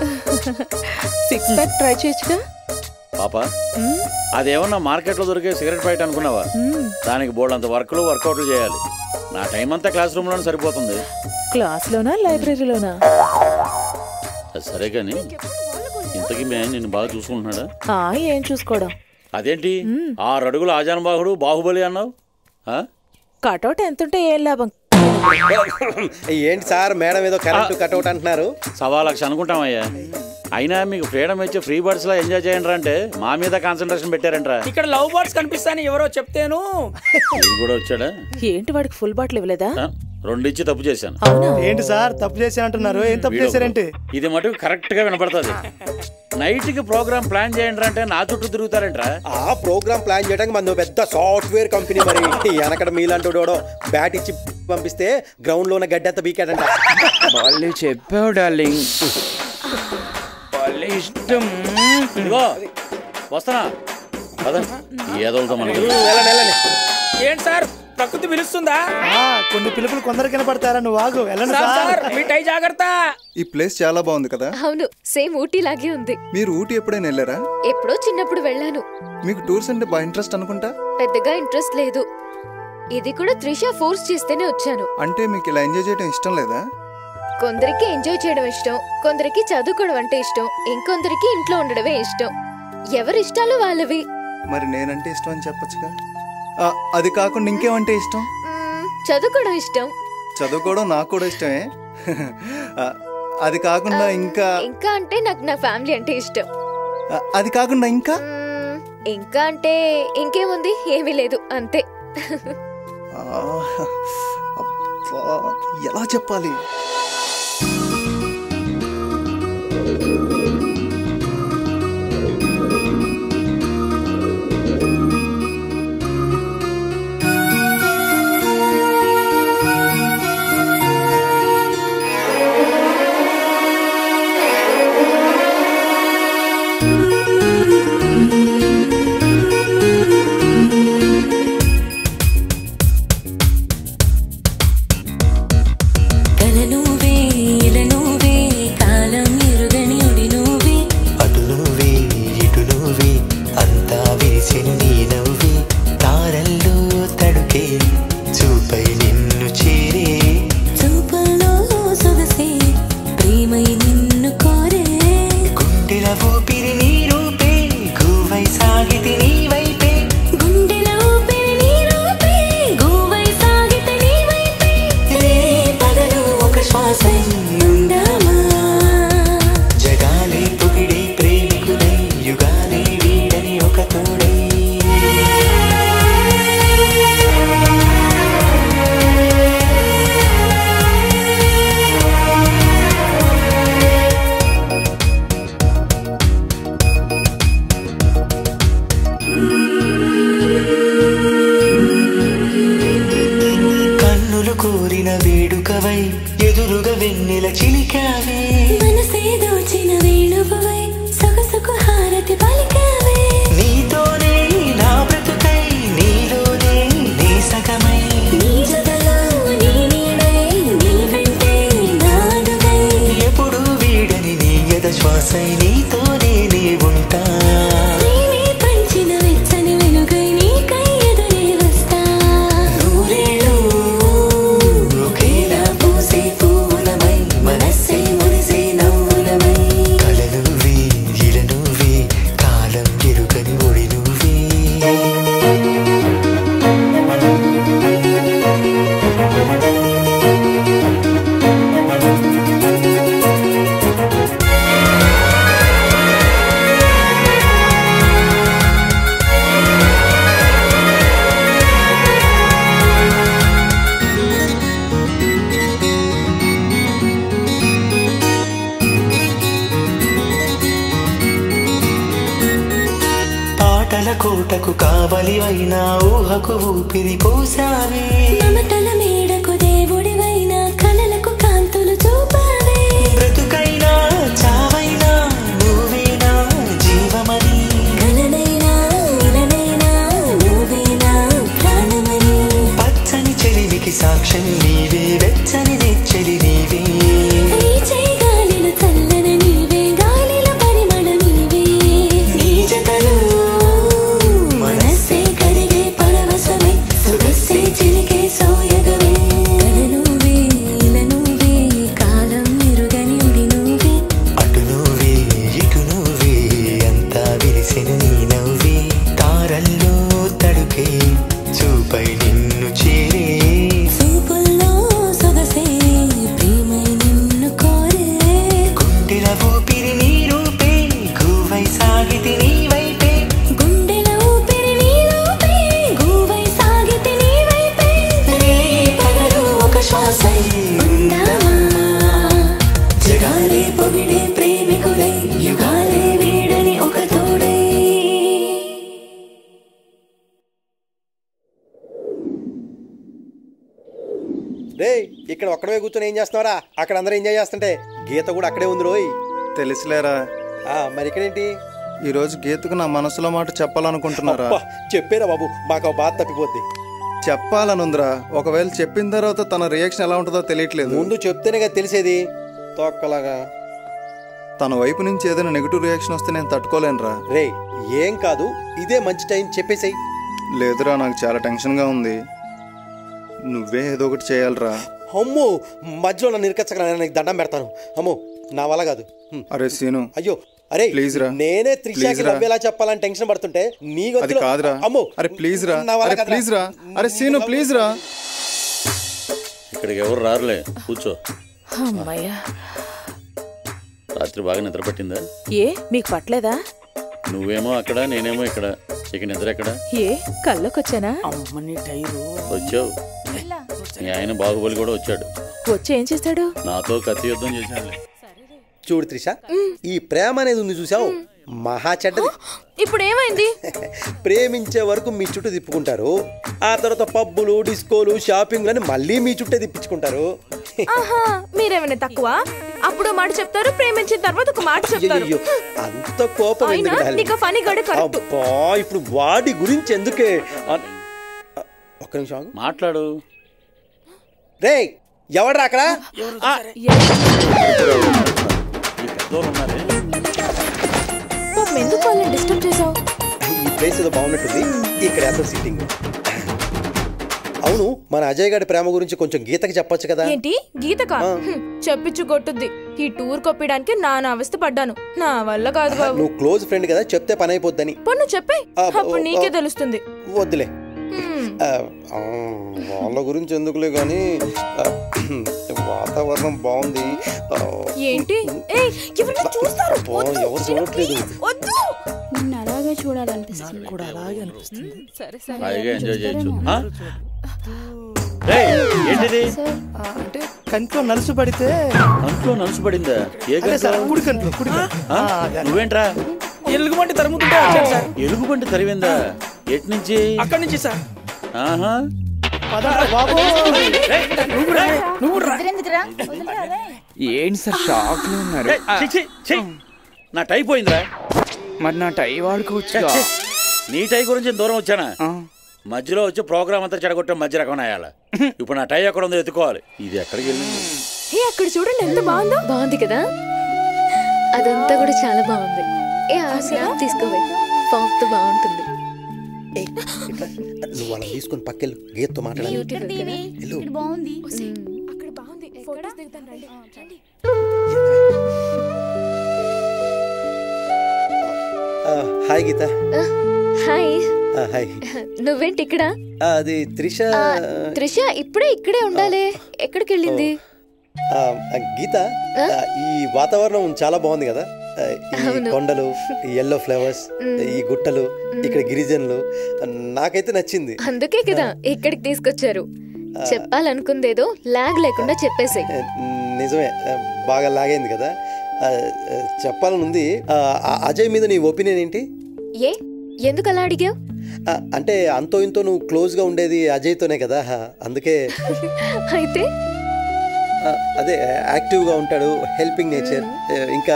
6 pack ట్రై చేయొచ్చుగా
పాప. అదేమన్నా మార్కెట్ లో దొరికే సిగరెట్ ప్యాకెట్ అనుకున్నావా? దానికి బోల్డ్ అంత వర్క్లు వర్కౌట్లు చేయాలి. నా టైం అంతా క్లాస్ రూమ్ లోనే సరిపోతుంది.
క్లాస్ లోనా లైబ్రరీలోనా?
సరే కానీ ఇంతకీ నిన్ను బాగా చూసుకుంటున్నాడా?
ఏం చూసుకోవడం.
అదేంటి 6 అడుగుల ఆజానుబాహుడు బాహుబలి అన్నావు?
కటౌట్ ఎంతుంటే ఏం లాభం?
ఏంటి సార్ మేడం ఏదో కరెంట్ కటౌట్ అంటున్నారు?
1,00,000 అనుకుంటామయ్యా. అయినా మీకు ఫ్రీడమ్ ఇచ్చి ఫ్రీ బర్డ్స్ లా ఎంజాయ్ చేయండి అంటే మా మీద కాన్సన్ట్రేషన్ పెట్టారంట్రా.
ఇక్కడ లవ్ బర్డ్స్ కనిపిస్తాయని ఎవరో చెప్తేను
కూడా వచ్చాడా?
ఏంటి వాడికి ఫుల్ బాటిల్ ఇవ్వలేదా?
2 ఇచ్చి తప్పు చేశాను.
ఏంటి సార్ తప్పు చేసి అంటున్నారు? ఏం తప్పు చేశారంటే?
ఇది మటుకు కరెక్ట్ గా వినపడుతుంది. నైట్ కి ప్రోగ్రామ్ ప్లాన్ చేయండి అంటే నా చుట్టూ తిరుగుతారంట్రా.
ఆ ప్రోగ్రామ్ ప్లాన్ చేయడానికి మన పెద్ద సాఫ్ట్వేర్ కంపెనీ. మరి వెనకడ మీలాంటి బ్యాట్ ఇచ్చి పంపిస్తే గ్రౌండ్ లో ఉన్న గడ్డంతా బీకాడంట.
వాళ్ళు చెప్పావు డార్లింగ్. ఇష్టం.
ఇదిగో వస్తానా? ఏదోతో మనకి
ఏంటి సార్ ప్రకృతి పిలుస్తుందా?
కొన్ని పిలుపులు కొందరికి వినపడతారా, నువ్వు ఆగు. వెళ్ళండి
సార్, మీ టై జాగ్రత్త.
ఈ ప్లేస్ చాలా బాగుంది కదా?
అవును, సేమ్ ఊటీ లాగే ఉంది.
మీరు ఊటీ ఎప్పుడైనా వెళ్ళారా?
ఎప్పుడో చిన్నప్పుడు వెళ్ళాను.
మీకు టూర్స్ అంటే బాగా ఇంట్రెస్ట్ అనుకుంటా?
పెద్దగా ఇంట్రెస్ట్ లేదు. ఇది కూడా త్రిష ఫోర్స్ చేస్తేనే వచ్చాను.
అంటే మీకు ఇలా ఎంజాయ్ చేయడం ఇష్టం లేదా?
కొందరికి ఎంజాయ్ చేయడం ఇష్టం, కొందరికి చదువుకోవడం అంటే ఇష్టం, ఇంకొందరికి ఇంట్లో ఉండడమే ఇష్టం. ఎవరి ఇష్టాలు వాళ్ళవి.
మరి నేనంటే ఇష్టం అని చెప్పొచ్చుగా. అది కాకుండా ఇంకేమంటే ఇష్టం?
చదువుకోవడం ఇష్టం.
చదువుకోవడం నాకు కూడా ఇష్టమే. అది కాకుండా ఇంకా
అంటే నాకు నా ఫ్యామిలీ అంటే ఇష్టం.
అది కాకుండా ఇంకా
అంటే ఇంకేముంది, ఏమీ లేదు, అంతే.
ఎలా చెప్పాలి?
కోటకు కావలివైనా ఊహకు ఊపిరి పోసావే,
మమతల మేడకు దేవుడివైనా కలలకు కాంతులు చూపావే.
బ్రతుకైనా చావైనా నువ్వేనా జీవమని,
కలనైనా ఇలనైనా నువ్వేనా ప్రాణమని.
పచ్చని చెలివికి సాక్ష్యం నీవే, వెచ్చని నెచ్చలి నీవే.
నీ చేయగాలిలో చల్లన నీవే, గాలిలో పరిమళ నీవే. నీ జతలో మనసే కరిగే పరవశమే, సుగసే చిలికే సోయగమే. కల నువ్వే ఇల నువ్వే, కాలం ఎరుగని ఉడి నువ్వే.
అటు నువ్వే ఇటు నువ్వే, అంతా విరిసిన నీ నవ్వే. తారల్లో తడుకే చూపై నిన్ను చేరే,
చూపుల్లో సొగసే ప్రేమై నిన్ను కోరే.
గుండెల ఊపిరి నీ రూపే, గువై సాగితి నీ వైపే.
గుండెల ఊపిరి నీ రూపే, గువై సాగితి నీ వైపే.
రే పగలు ఒక శ్వాసై ఉందామా,
జగాలే పొగిడే ప్రేమికులై, యుగాలే వీడని ఒక తోడై.
రే ఇక్కడ ఒక్కడే కూర్చొని ఏం చేస్తున్నారా? అక్కడ అందరూ ఎంజాయ్ చేస్తుంటే గీత కూడా అక్కడే ఉంది రోయ్.
తెలుసులేరా.
మరి ఇక్కడేంటి?
ఈరోజు గీతకు నా మనసులో మాట చెప్పాలనుకుంటున్నారా?
చెప్పారా బాబు, మాకు బాధ తప్పిపోద్ది.
చెప్పాలనుందిరా. ఒకవేళ చెప్పిన తర్వాత తన రియాక్షన్ ఎలా ఉంటుందో తెలియట్లేదు.
ముందు చెప్తేనే కదా తెలిసేది. తొక్కలాగా
తన వైపు నుంచి ఏదైనా నెగిటివ్ రియాక్షన్ వస్తే నేను తట్టుకోలేనురా.
రే ఏం కాదు, ఇదే మంచి టైం, చెప్పేసాయి.
లేదురా, నాకు చాలా టెన్షన్గా ఉంది. నువ్వే ఏదో ఒకటి చేయాలిరా.
అమ్మో, మధ్యలో నన్ను ఇరకచ్చక, నీకు దండం పెడతాను. అమ్మో నా వల్ల కాదు.
అరే సీను,
అయ్యో అరే
ప్లీజ్ రా.
నేనే త్రిషాకి నవ్వేలా చెప్పాలని టెన్షన్ పడుతుంటే నీ
అది కాదురా.
అమ్మో
అరే ప్లీజ్ రా, అరే ప్లీజ్ రా, అరే సీను ప్లీజ్ రా.
ఇక్కడికి ఎవరు రారులే, కూర్చో.
అమ్మయ్యా,
రాత్రి బాగా నిద్ర పట్టిందా?
ఏ మీకు పట్టలేదా?
నువ్వేమో అక్కడ, నేనేమో ఇక్కడ. ఇక నిద్ర ఎక్కడ?
ఏ కళ్ళకొచ్చానా?
అమ్మని టైరు
వచ్చావు. మీ ఆయన బాహుబలి కూడా వచ్చాడు.
వచ్చి ఏం చేస్తాడు?
నాతో కత్తి యుద్ధం చేశాడు.
చూడు త్రిష, ఈ ప్రేమ అనేది ఉంది చూసావు, మహా చెడ్డది.
ఇప్పుడు ఏమైంది?
ప్రేమించే వరకు మీ చుట్టూ తిప్పుకుంటారు, ఆ తర్వాత పబ్బులు, డిస్కోలు, షాపింగ్లు అని మళ్ళీ మీ చుట్టే తిప్పించుకుంటారు.
ఆహా, మీరేమైనా తక్కువ? అప్పుడు మాట చెప్తారు, ప్రేమించిన తర్వాత ఒక మాట చెప్తారు.
అంత కోపం ఎందుకు?
ఫనీ గడు కరెక్ట్.
అబ్బా, ఇప్పుడు వాడి గురించి ఎందుకే? ఒక్క నిమిషం
మాట్లాడు.
రే ఎవడ్రా అక్కడ?
ఎందుకు వాళ్ళని డిస్టర్బ్ చేసావు?
ఈ ప్లేస్ ఏదో బాగున్నట్టుంది, ఇక్కడ ఎంత సిట్టింగ్. అవును, మన అజయ్ గారి ప్రేమ గురించి కొంచెం గీతకి చెప్పొచ్చు కదా?
ఏంటి గీతకా? చెప్పించు కొట్టుద్ది. ఈ టూర్ కొప్పడానికి నానా అవస్థ పడ్డాను, నా వల్ల కాదు బాబు.
నువ్వు క్లోజ్ ఫ్రెండ్ కదా, చెప్తే పని అయిపోద్దని.
పొన్ను చెప్పే, అప్పుడు నీకే తెలుస్తుంది.
వద్దులే, వాళ్ళ గురించి ఎందుకులే గాని వాతావరణం బాగుంది.
ఏంటి? చూస్తారు,
ఎవరు చూడట్లేదు.
నిన్ను అలాగే చూడాలనిపిస్తుంది.
కూడా అలాగే అనిపిస్తుంది.
హాయిగా ఎంజాయ్ చేయొచ్చు. ఏంటిది?
అంటే కంట్లో నలుసు పడితే.
కంట్లో నలుసు పడిందా? ఏ
కుడి కంట్లో, కుడి.
నువ్వేంట్రా?
ఎలుగుబంటి తరుముతుంటే వచ్చాడు సార్.
ఎలుగుబంటి తరివిందా? ఎటు నుంచి?
అక్కడి నుంచి సార్.
ఆహా,
ఏంటి సార్ షాక్ లో ఉన్నారు?
నా టై పోయిందిరా.
మరి నా టై వాడుకోవచ్చు.
నీ టై గురించి దూరం వచ్చానా? మధ్యలో వచ్చి ప్రోగ్రామ్ అంతా చెడగొట్టే మధ్య రకం అయ్యాల. ఇప్పుడు నా టై ఎక్కడ ఉందో ఎత్తుకోవాలి. ఇది ఎక్కడికి వెళ్ళింది?
అక్కడ చూడండి ఎంత బాగుందో.
బాగుంది కదా? అదంతా కూడా చాలా బాగుంది. తీసుకోవే, ఫామ్ బాగుంటుంది.
నువ్వు వాళ్ళని తీసుకుని పక్కెళ్ళు, గీతతో మాట్లాడాలి.
బాగుంది.
అక్కడ బాగుంది, ఫోటోస్ దిగుతాను రండి.
హాయ్ గీత.
హాయ్.
హాయ్.
నువ్వేంటి ఇక్కడ?
అది త్రిష.
త్రిష ఇక్కడే ఉండాలి. ఎక్కడికి వెళ్ళింది?
గీత, ఈ వాతావరణం చాలా బాగుంది కదా. ఈ కొండలు, ఈ ఎల్లో ఫ్లవర్స్, ఈ గుట్టలు, ఇక్కడ గిరిజనులు, నాకైతే నచ్చింది.
అందుకే కదా ఇక్కడికి తీసుకొచ్చారు. చెప్పాలనుకుందేదో లాగ్ లేకుండా చెప్పేసి.
నిజమే, బాగా లాగైంది కదా. చెప్పాలని ఉంది. అజయ్ మీద నీ ఒపీనియన్ ఏంటి?
ఏ ఎందుకు అలా అడిగావు?
అంటే అంతో ఇంతో నువ్వు క్లోజ్ గా ఉండేది అజయ్తోనే కదా, అందుకే.
అయితే
అదే యాక్టివ్ గా ఉంటాడు, హెల్పింగ్ నేచర్, ఇంకా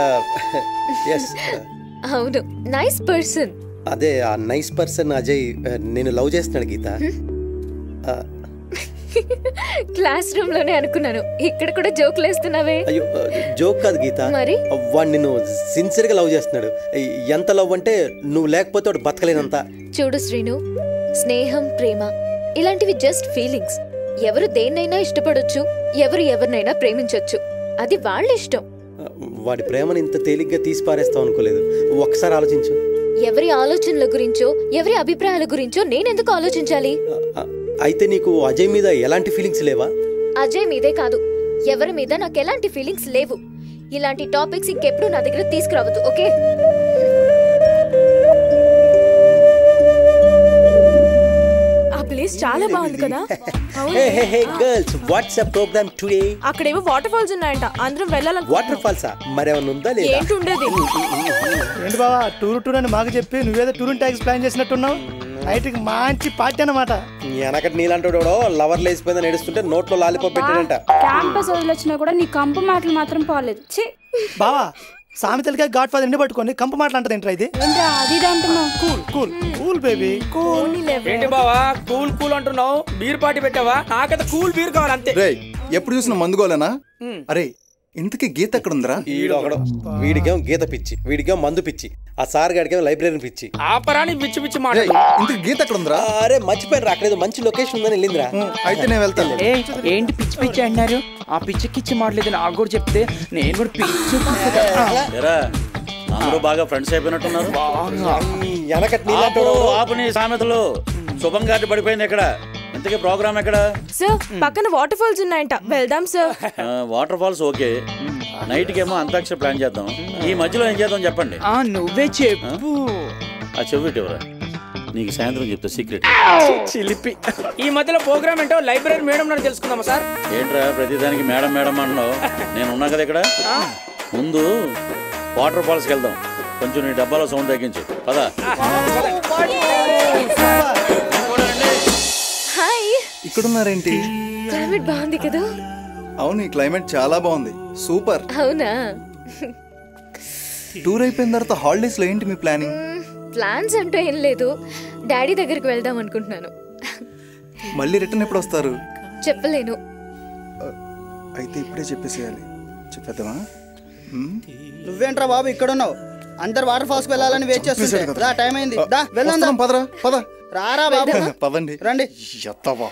అవును, నైస్ పర్సన్.
అదే ఆ నైస్ పర్సన్ అజయ్ నేను లవ్ చేస్తున్నాడు గీత.
క్లాస్ రూమ్ లోనే అనుకున్నాను, ఇక్కడ కూడా జోక్లు వేస్తున్నావే.
అయ్యో జోక్ కాదు గీత,
మరి
వాడు నిన్ను సిన్సియర్ గా లవ్ చేస్తున్నాడు. ఎంత లవ్ అంటే నువ్వు లేకపోతే వాడు బతకలేనంత.
చూడు శ్రీను, స్నేహం, ప్రేమ ఇలాంటివి జస్ట్ ఫీలింగ్స్. ఎవరు దేన్నైనా ఇష్టపడొచ్చు, ఎవరు ఎవరినైనా ప్రేమించొచ్చు. అది వాళ్ళ ఇష్టం.
వాడి ప్రేమను ఇంత తేలిగ్గా తీసి పారేస్తావు అనుకోలేదు. ఒక్కసారి ఆలోచించు.
ఎవరి ఆలోచనల గురించో, ఎవరి అభిప్రాయాల గురించో నేనెందుకు ఆలోచించాలి?
అయితే నీకు అజయ్ మీద ఎలాంటి ఫీలింగ్స్ లేవా?
అజయ్ మీదే కాదు, ఎవరి మీద నాకు ఎలాంటి ఫీలింగ్స్ లేవు. ఇలాంటి టాపిక్స్ ఇంకెప్పుడు నా దగ్గర తీసుకురావద్దు, ఓకే?
ప్లేస్ చాలా బాగుంది కదా. అక్కడేమో వాటర్ ఫాల్స్ ఉన్నాయంట, అందరం వెళ్ళాలని.
వాటర్ ఫాల్సా? మరేమన్నా ఉందా లేదా?
ఏంటి ఉండేది?
ఏంటి బావా, టూర్ అని మాకు చెప్పి నువ్వేదో టూర్ ట్యాక్స్ ప్లాన్ చేసినట్టున్నావు. నైట్కి మంచి పార్టీ అన్నమాట.
వెనకటి నీళ్ళంటూ లవర్ లేసిపోయిందని ఏడుస్తుంటే నోట్లో లాలిపాప్ పెట్టాడంట.
క్యాంపస్ వదిలొచ్చినా కూడా నీ కంపు మాటలు మాత్రం పోలేదు.
బావా సామెతలకే గాడ్ ఫాదర్ ఎండి పట్టుకొని కంప మాట్లాడుతుంది ఏంట్రా ఇది?
అది అంటున్నావు.
Cool cool cool baby cool.
ఏంటి బావా కూల్ కూల్ అంటున్నావు? బీర్ పార్టీ పెట్టావా? నాకైతే కూల్ బీర్ కావాలి అంతే.
ఎప్పుడు చూసిన మందుగోలేనా? అరే ఇంతకీ గీత ఎక్కడ ఉందిరా?
వీడికేం గీత పిచ్చి, వీడికేం మందు పిచ్చి, ఆ సార్ గాడికేం లైబ్రరీ పిచ్చి.
ఆపరాని పిచ్చి పిచ్చి మాట.
ఇంతకీ గీత ఎక్కడ ఉందిరా?
అరే మర్చిపోయినరా, అక్కడ మంచి లొకేషన్ ఉందని వెళ్ళిందిరా.
అయితే నేను వెళ్తాను.
ఏంటి పిచ్చి పిచ్చి అన్నారు? ఆ పిచ్చికిచ్చి మాటలేదు నాకు కూడా చెప్తే నేను కూడా పిచ్చి.
అందరూ బాగా ఫ్రెండ్స్ అయిపోయినట్టున్నారు. ఆపని సామెతలు శుభం గారి పడిపోయింది ఎక్కడ? ఇంతకీ ప్రోగ్రామ్ ఎక్కడ?
సార్ పక్కన వాటర్ ఫాల్స్ ఉన్నాయంట, వెళ్దాం sir.
Water falls okay, night కేమో అంతాక్షరి ప్లాన్ చేద్దాం. ఈ మధ్యలో ఏం చేద్దాం చెప్పండి.
నువ్వే చెప్పు.
ఆ చెవిటివరా, నీకు సాయంత్రం చెప్తా సీక్రెట్.
చిలిపి. ఈ మధ్యలో ప్రోగ్రామ్ ఏంటో లైబ్రరీ మేడం నాకు తెలుసుకుందామా సార్?
ఏంట్రా ప్రతిదానికి మేడం మేడం అంటున్నావు? నేను ఉన్నా కదా ఇక్కడ. ముందు వాటర్ ఫాల్స్కి వెళ్దాం. కొంచెం నీ డబ్బాలో సౌండ్ తగ్గించు పదా.
హాయ్.
ఇక్కడున్నారేంటి?
క్లైమేట్ బాగుంది కదా?
అవును, ఈ క్లైమేట్ చాలా బాగుంది, సూపర్.
అవునా?
టూర్ అయిపోయిన తర్వాత హాలిడేస్ లో ఏంటి మీ ప్లానింగ్?
ప్లాన్స్ అంటూ ఏం లేదు, డాడీ దగ్గరికి వెళ్దాం అనుకుంటున్నాను.
మళ్ళీ రిటర్న్ ఎప్పుడు వస్తారు?
చెప్పలేను.
అయితే ఇప్పుడే చెప్పేసేయాలి. చెప్పేద్దామా?
నువ్వేంట్రా బాబు ఇక్కడ ఉన్నావు? అందరు వాటర్ ఫాల్స్ వెళ్ళాలని వెయిట్ చేస్తుంటే టైం అయింది. వెళ్దాం
పదరా పద.
రారా బాబు.
పదండి
రండి.
ఎత్తవా.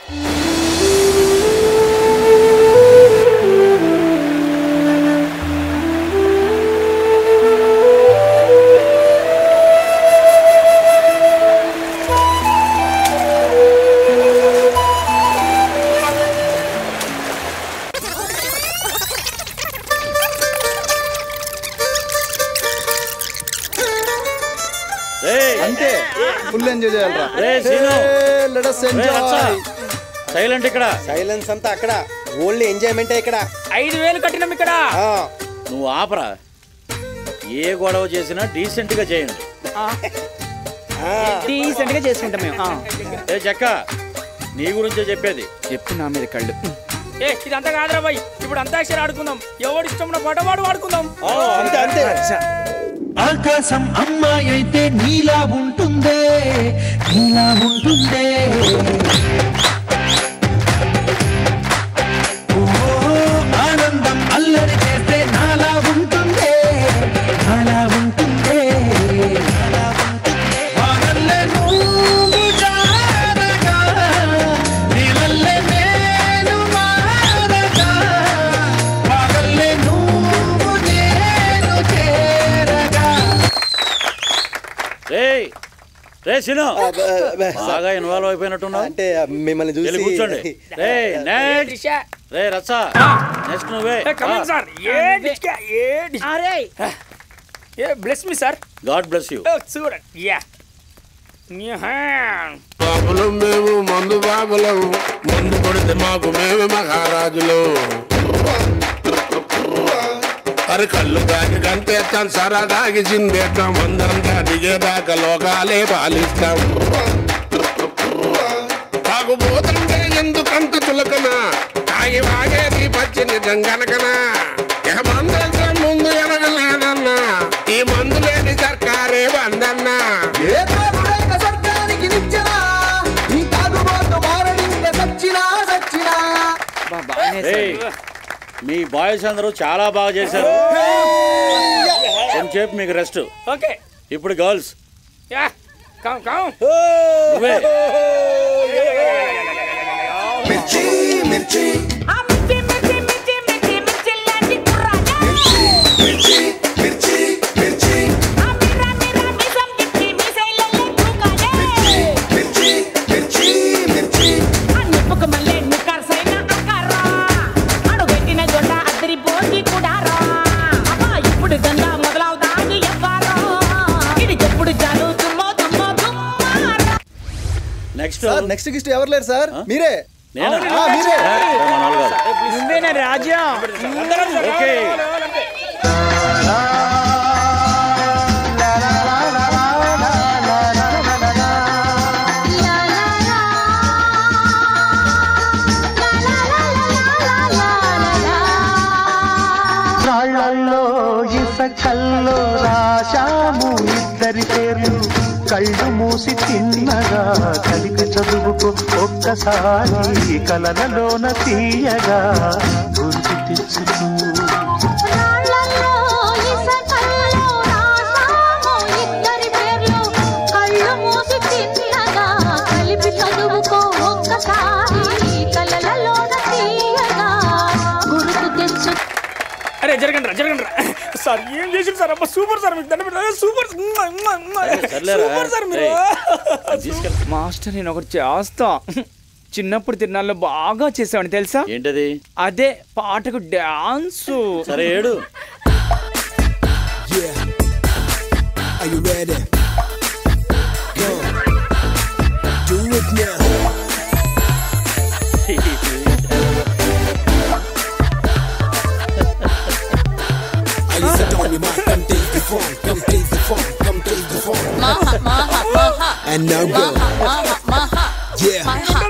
అంతే, ఫుల్ ఎంజాయ్ చేయాలరా.
సైలెంట్ ఇక్కడ.
సైలెన్స్ అంతా అక్కడ, ఓన్లీ ఎంజాయ్మెంటే ఇక్కడ.
5,000 కట్టినాం ఇక్కడ.
నువ్వు ఆపరా. ఏ గొడవ చేసినా డీసెంట్ గా చేయండి.
డీసెంట్ గా చేసుకుంటాం మేము.
ఏ చెక్క, నీ గురించే చెప్పేది.
చెప్పు నా మీద కళ్ళు.
ఇదంతా కాదురా బాయ్, ఇప్పుడు అంతాక్షరి ఆడుకుందాం. ఎవడు ఇష్టం పాట వాడు ఆడుకుందాం.
అంతే అంతే.
ఆకాశం అమ్మాయి అయితే నీలా ఉంటుందే, నీలా ఉంటుందే. ఆనందం అల్లరి చేస్తే నాలా ఉంటుందే, నాలా ఉంటుందే. వానల్లే నువ్వు జారగా, నీవల్లే నేను మారగా, వానల్లే నువ్వు నేను చేరగా.
రే సిను, బాగా ఇన్వాల్వ్ అయిపోయినట్టున్నావు.
అంటే మిమ్మల్ని చూసి
కూర్చోండి. రే రచ్చా, నెక్స్ట్ నువ్వే.
Bless me sir.
God bless you.
చూడండి.
బాబులం మేము, మందు బాబులం, మందు కొడితే మాకు మేము మహారాజులు. అరే కళ్ళు దాగి గంతేస్తాం, సరదాగి చిందేస్తాం, అందరంతా దిగేదాకా లోకాలే పాలిస్తాం. తాగుబోతుంటే ఎందుకంత చులకన, తాగి వాగేది పచ్చి నిజం గనకనా. మందేసం ముందు ఎనగలేదన్నా, ఈ మందు లేని సర్కారే బందన్నా.
మీ బాయ్స్ అందరూ చాలా బాగా చేశారు. కొంచెంసేపు మీకు రెస్ట్.
ఓకే.
ఇప్పుడు గర్ల్స్.
మిర్చి మిర్చి
నెక్స్ట్ గిస్ట్ ఎవరు లేరు సార్, మీరే.
నువ్వేనా రాజా?
ఓకే.
రాళ్ళల్లో ఇస
ఇసకల్లో రాశాము ఇద్దరి పేర్లు కళ్ళు మూసి తిన్నగా కలిపి చదువుకో ఒక్కసారి కలలలోన తీయగా గుర్తు తెచ్చుకో
అరే జరగండి జరగండి సార్ ఏం చేసింది సార్ అబ్బా సూపర్ సార్ మీకు దండ పెట్టాలి సూపర్ సూపర్ సార్ మీరు
మాస్టర్ నేను ఒకటి చేస్తా చిన్నప్పుడు తిరునాళ్ళలో బాగా చేసావని తెలుసా
ఏంటది
అదే పాటకు డాన్స్
సరే ఏడు
Are you ready? Go. Do it now. I used to tell me, Ma, come take the phone, come take the phone, come take the phone. Maha, maha, maha. And now go. Maha, maha. Yeah.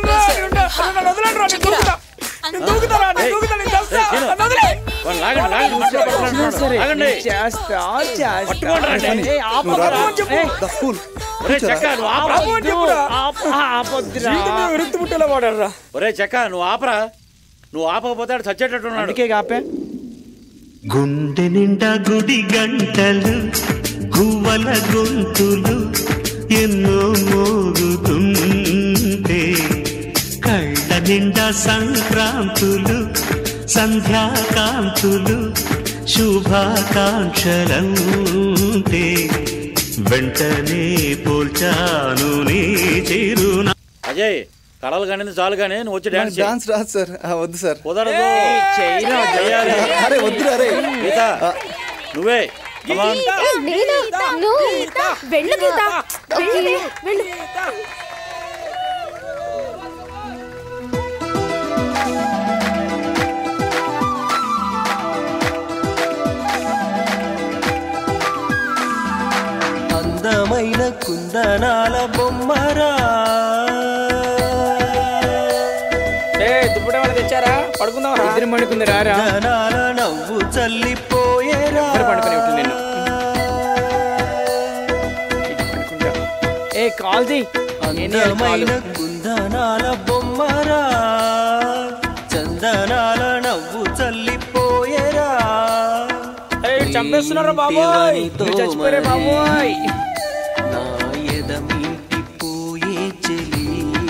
ఒరే చెక్క నువ్వు ఆపరా నువ్వు ఆపకపోతే చచ్చేటట్టున్నాడు
అందుకే ఆపే
గుండె నిండా గుడి గంటలు గువ్వల గొంతులు ఎన్నో మోగుతుంటే కళ్ళ నిండా సంక్రాంతులు సంధ్యాకాంతులు శుభాకాంక్షలంటే వెంటనే పోల్చాను నీ చిరునా
అజయ్ కళలు కానీ చాలు కానీ నువ్వు వచ్చి డాన్స్
డాన్స్ రాదు సార్ వద్దు సార్
కుదరదు
అరే వద్దు అరే
గీత నువ్వే
వెళ్ళు గీత వెళ్ళు
అందమైన కుందనాల బొమ్మరా
దుప్పటి వాళ్ళు తెచ్చారా పడుకుందాం
ఇద్దరు పడుకుంది రారా
నవ్వు చల్లిపోయేరా
నేను ఏ కాల్ది
అందమైన కుందనాల బొమ్మరా చందనాల నవ్వు చల్లిపోయేరా
చంపేస్తున్నారా బాబోయ్ చచ్చిపోయారే బాబోయ్
నా ఎదమింటిపోయే చెలి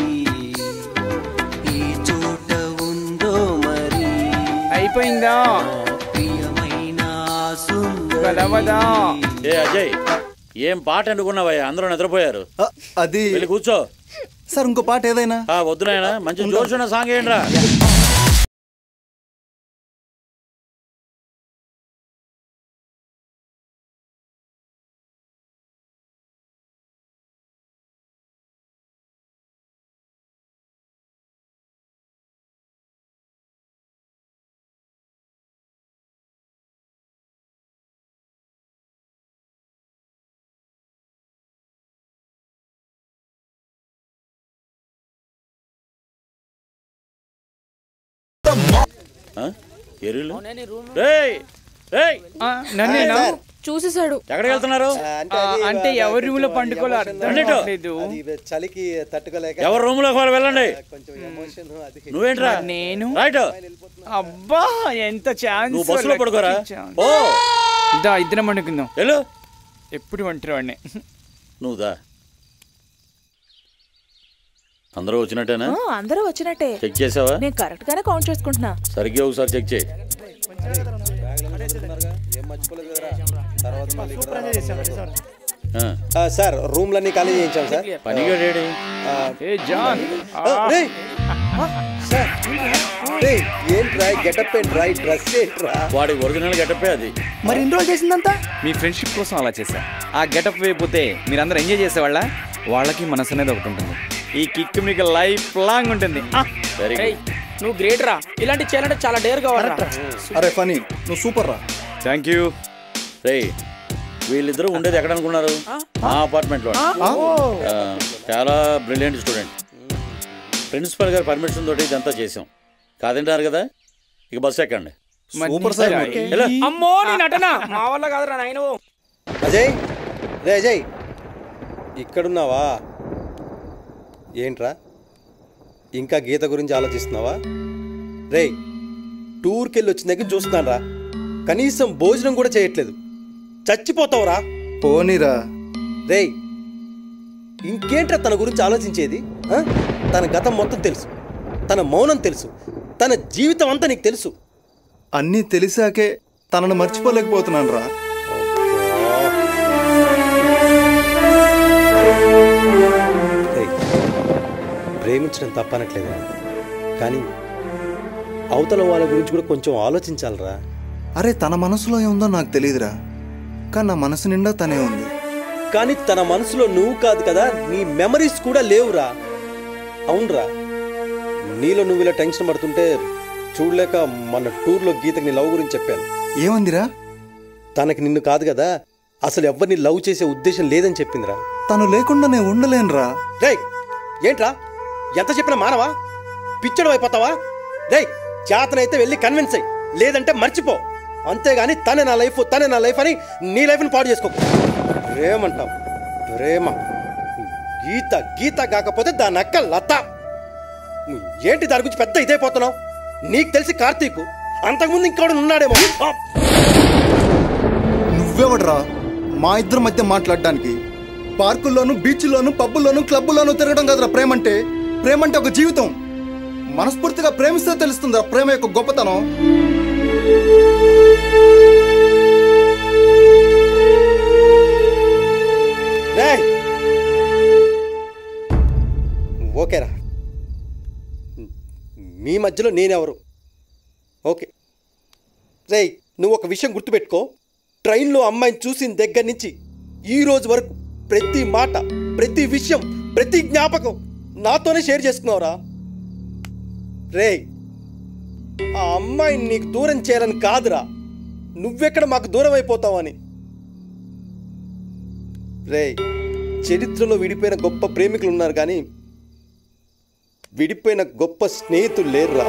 ఈ చోట ఉందో మరి
అయిపోయిందా
ప్రియమైన
గలవదా
ఏ అజయ్ ఏం పాట అనుకున్నావయ్యా అందరూ నిద్రపోయారు
అది
వెళ్ళి కూర్చో
సార్ ఇంకో పాట ఏదైనా
వద్దు నాయనా మంచి జోషున్న సాంగ్ ఏంట్రా
చూసేసాడు
ఎక్కడికి వెళ్తున్నారు
అంటే ఎవరి రూమ్ లో పండుకోవాలో అర్థం కావట్లేదు
చలికి తట్టుకోలేక
ఎవరి రూమ్ లో వెళ్ళండి నువ్వేంట్రా
నేను
రైట్
అబ్బా ఎంత ఛాన్స్
నువ్వు బస్సులో పడుకోరా ఓ
దా ఇద్దరం పండుకుందాం
వెళ్ళు
ఎప్పుడు వంటరు వాడిని
నువ్వు దా అందరూ వచ్చినట్టేనా
అందరూ వచ్చినట్టే
చెక్ చేసావా
నేను కరెక్ట్ గానే కౌంట్ చేసుకుంటున్నా
సరిగ్గా ఒకసారి చెక్ చేయి
సార్ రూమ్లన్నీ ఖాళీ చేయించాం సార్
పనిగా రేడి
ఏంట్రా గెటప్ ఏంట్రా ఈ డ్రెస్ ఏంట్రా
వాడి ఒరిజినల్ గెటప్ అది
మరి ఇన్ని రోజులు చేసిందంతా
మీ ఫ్రెండ్షిప్ కోసం అలా చేశా ఆ గెటప్ వేయకపోతే మీరందరూ ఎంజాయ్ చేసేవాళ్ళ వాళ్ళకి మనసు అనేది ఒకటి ఉంటుంది ఈ కిక్ మీకు లైఫ్ లాంగ్ ఉంటుంది
నువ్వు గ్రేట్ రా ఇలాంటి చేయాలంటే చాలా డేర్ కావాలరా
అరే ఫనీ నువ్వు సూపర్ రా
థ్యాంక్ యూ
రే వీళ్ళిద్దరూ ఉండేది ఎక్కడ అనుకున్నారు మా అపార్ట్మెంట్ లో చాలా బ్రిలియంట్ స్టూడెంట్ ప్రిన్సిపల్ గారి పర్మిషన్ తోటి ఇదంతా చేసాం కాదంటారు కదా ఇక బస్సు ఎక్కండి
సూపర్ సార్.
అమ్మో నీ నటన మా వల్ల కాదురా నాయన.
అజయ్ రే అజయ్ ఇక్కడున్నావా? ఏంట్రా ఇంకా గీత గురించి ఆలోచిస్తున్నావా? రే టూర్కి వెళ్ళి వచ్చిన దగ్గర చూస్తున్నాను రా, కనీసం భోజనం కూడా చేయట్లేదు. చచ్చిపోతావురా.
పోనీరా.
రే ఇంకేంట్రా తన గురించి ఆలోచించేది? తన గతం మొత్తం తెలుసు, తన మౌనం తెలుసు, తన జీవితం అంతా నీకు తెలుసు.
అన్నీ తెలిసాకే తనను మర్చిపోలేకపోతున్నాను రా.
ప్రేమించడం తప్పనట్లేదా, కానీ అవతల వాళ్ళ గురించి కూడా కొంచెం ఆలోచించాలరా.
అరే తన మనసులో ఏముందో నాకు తెలియదురా, కానీ నా మనసు నిండా తనే ఉంది.
కానీ తన మనసులో నువ్వు కాదు కదా, నీ మెమరీస్ కూడా లేవురా. అవునరా, నీలో నువ్వు ఇలా టెన్షన్ పడుతుంటే చూడలేక మన టూర్లో గీతకి నీ లవ్ గురించి చెప్పాను.
ఏమందిరా?
తనకి నిన్ను కాదు కదా, అసలు ఎవరిని లవ్ చేసే ఉద్దేశం లేదని చెప్పిందిరా.
తను లేకుండా నేను ఉండలేనురా.
రేయ్ ఏంట్రా ఎంత చెప్పినా మానవా? పిచ్చడం అయిపోతావా? రేయ్ చేతనైతే వెళ్ళి కన్విన్స్ అయ్యి, లేదంటే మర్చిపో. అంతేగాని తనే నా లైఫ్ తనే నా లైఫ్ అని నీ లైఫ్ని పాడు చేసుకో. ప్రేమంటావు ప్రేమ, గీత గీత కాకపోతే దాని అక్క లత. ఏంటి దాని గురించి పెద్ద ఇదైపోతున్నావు? నీకు తెలిసి కార్తీక్ అంతకుముందు ఇంకోడు ఉన్నాడేమో.
నువ్వెవడరా మా ఇద్దరి మధ్య మాట్లాడడానికి? పార్కుల్లోనూ బీచ్ల్లోనూ పబ్బుల్లోనూ క్లబ్బుల్లోనూ తిరగడం కదరా ప్రేమంటే. ప్రేమంటే ఒక జీవితం. మనస్ఫూర్తిగా ప్రేమిస్తే తెలుస్తుందా ప్రేమ యొక్క గొప్పతనం.
ఓకేరా, మీ మధ్యలో నేనెవరు? ఓకే రేయ్ నువ్వు ఒక విషయం గుర్తుపెట్టుకో, ట్రైన్లో అమ్మాయిని చూసిన దగ్గర నుంచి ఈ రోజు వరకు ప్రతి మాట, ప్రతి విషయం, ప్రతి జ్ఞాపకం నాతోనే షేర్ చేసుకున్నావురా. రేయ్ ఆ అమ్మాయిని నీకు దూరం చేయాలని కాదురా, నువ్వెక్కడ మాకు దూరం అయిపోతావని. రేయ్ చరిత్రలో విడిపోయిన గొప్ప ప్రేమికులు ఉన్నారు కానీ విడిపోయిన గొప్ప స్నేహితులు లేరురా.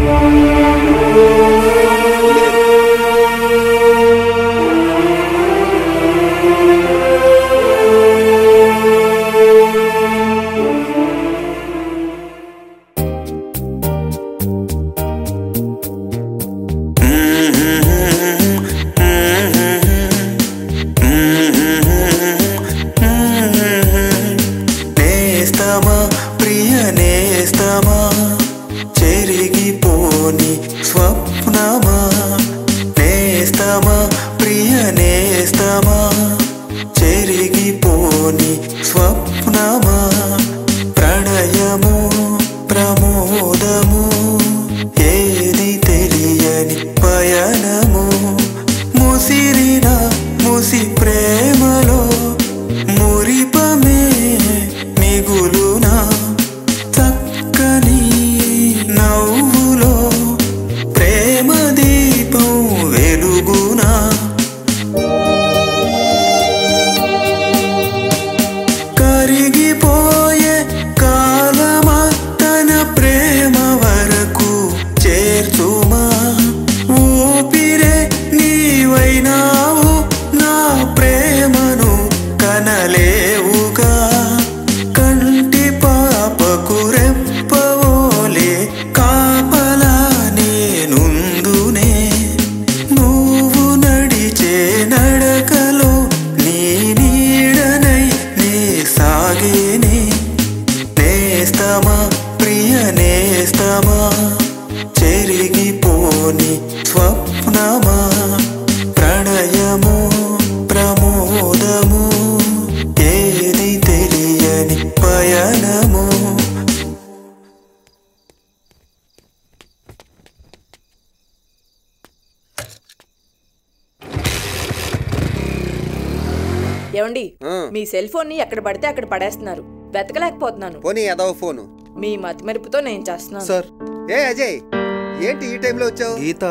ఏమండి మీ సెల్ ఫోన్ ని ఎక్కడ పడితే అక్కడ పడేస్తున్నారు, వెతకలేకపోతున్నాను.
పోనీ అదవ ఫోను
మీ మతి మెరుపుతో నేను చేస్తున్నాను.
సార్ ఏ అజయ్ ఏంటి ఈ టైంలో వచ్చావు?
గీత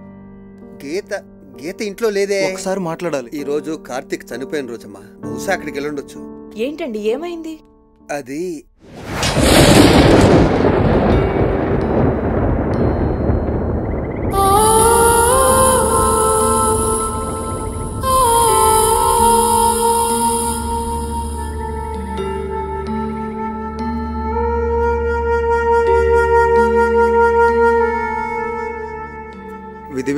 గీత గీత ఇంట్లో లేదే.
ఒకసారి మాట్లాడాలి.
ఈ రోజు కార్తీక్ చనిపోయిన రోజమ్మా, బహుశా అక్కడికి వెళ్ళుండొచ్చు.
ఏంటండి ఏమైంది?
అది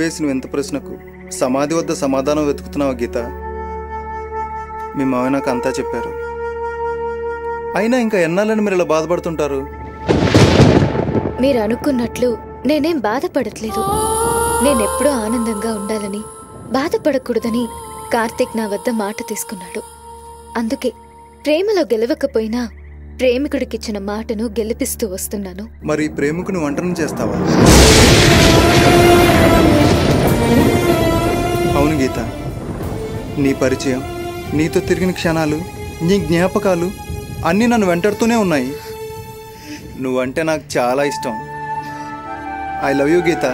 వేసిన వింత ప్రశ్నకు సమాధి వద్ద సమాధానం వెతుకుతున్నావా గీత? మీ మావి నాకు అంతా చెప్పారు. అయినా ఇంకా ఎన్నాళ్ళని మీరు ఇలా బాధపడుతుంటారు?
మీరు అనుకున్నట్లు నేనేం బాధపడట్లేదు. నేనెప్పుడూ ఆనందంగా ఉండాలని, బాధపడకూడదని కార్తీక్ నా వద్ద మాట తీసుకున్నాడు. అందుకే ప్రేమలో గెలవకపోయినా ప్రేమికుడికిచ్చిన మాటను గెలిపిస్తూ వస్తున్నాను.
మరి ప్రేమికుని ఒంటరిని చేస్తావా? అవును గీత, నీ పరిచయం, నీతో తిరిగిన క్షణాలు, నీ జ్ఞాపకాలు అన్నీ నన్ను వెంటాడుతూనే ఉన్నాయి. నువ్వంటే నాకు చాలా ఇష్టం. I love you Geetha.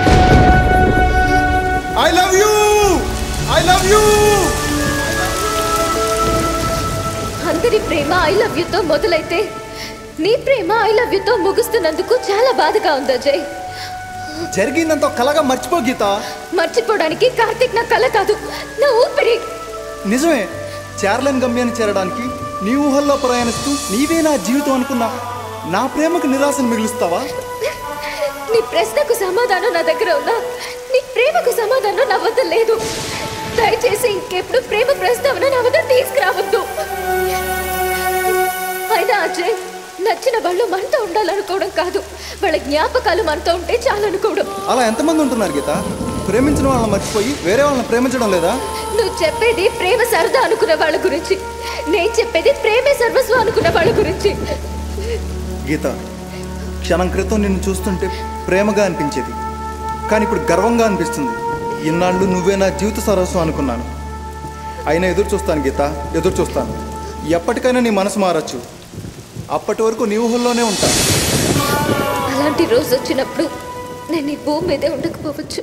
I love you, I love you.
అందరి ప్రేమ ఐ లవ్ యూతో మొదలైతే నీ ప్రేమ ఐ లవ్ యూతో ముగుస్తున్నందుకు చాలా బాధగా ఉంది అజయ్.
జరిగిందంత కలగా మర్చిపో గీత.
మర్చిపోవడానికి కార్తీక్ నా కల కాదు, నా ఊపిరి.
నిజమే, చేరలేని గమ్యాన్ని చేరడానికి నీ ఊహల్లో ప్రయాణిస్తూ నీవే నా జీవితం అనుకున్నా నా ప్రేమకు నిరాశను మిగులుస్తావా?
నీ ప్రశ్నకు సమాధానం నా దగ్గర ఉందా? నీ ప్రేమకు సమాధానం నా వద్ద లేదు. దయచేసి ఇంకెప్పుడు ప్రేమ ప్రస్తావన నా వద్ద తీసుకురావద్దు. అయినా అజయ్, నచ్చిన వాళ్ళు మనతో ఉండాలనుకోవడం కాదు, వాళ్ళ జ్ఞాపకాలు మనతో ఉంటే చాలనుకోవడం.
అలా ఎంతమంది ఉంటున్నారు గీత? ప్రేమించిన వాళ్ళని మర్చిపోయి వేరే వాళ్ళని ప్రేమించడం లేదా?
నువ్వు చెప్పేది ప్రేమ సరదా అనుకునే వాళ్ళ గురించి, నేను చెప్పేది ప్రేమే సర్వస్వం అనుకునే వాళ్ళ గురించి.
గీత, క్షణం క్రితం నిన్ను చూస్తుంటే ప్రేమగా అనిపించేది, కానీ ఇప్పుడు గర్వంగా అనిపిస్తుంది. ఇన్నాళ్ళు నువ్వే నా జీవిత సర్వస్వం అనుకున్నాను. అయినా ఎదురు చూస్తాను గీత, ఎదురు చూస్తాను. ఎప్పటికైనా నీ మనసు మారచ్చు. అప్పటి వరకు నీ ఊహల్లోనే ఉంటాను.
అలాంటి రోజు వచ్చినప్పుడు నేను ఈ భూమి మీదే ఉండకపోవచ్చు.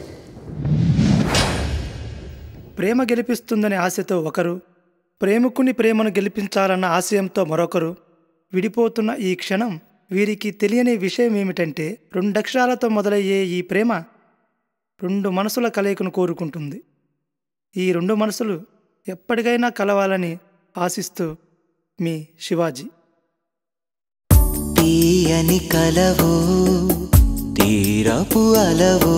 ప్రేమ గెలిపిస్తుందనే ఆశతో ఒకరు, ప్రేమికుని ప్రేమను గెలిపించాలన్న ఆశయంతో మరొకరు విడిపోతున్న ఈ క్షణం వీరికి తెలియని విషయం ఏమిటంటే, 2 అక్షరాలతో మొదలయ్యే ఈ ప్రేమ 2 మనసుల కలయికను కోరుకుంటుంది. ఈ 2 మనసులు ఎప్పటికైనా కలవాలని ఆశిస్తూ మీ శివాజీ.
తీయని కలవో తీరపు అలవో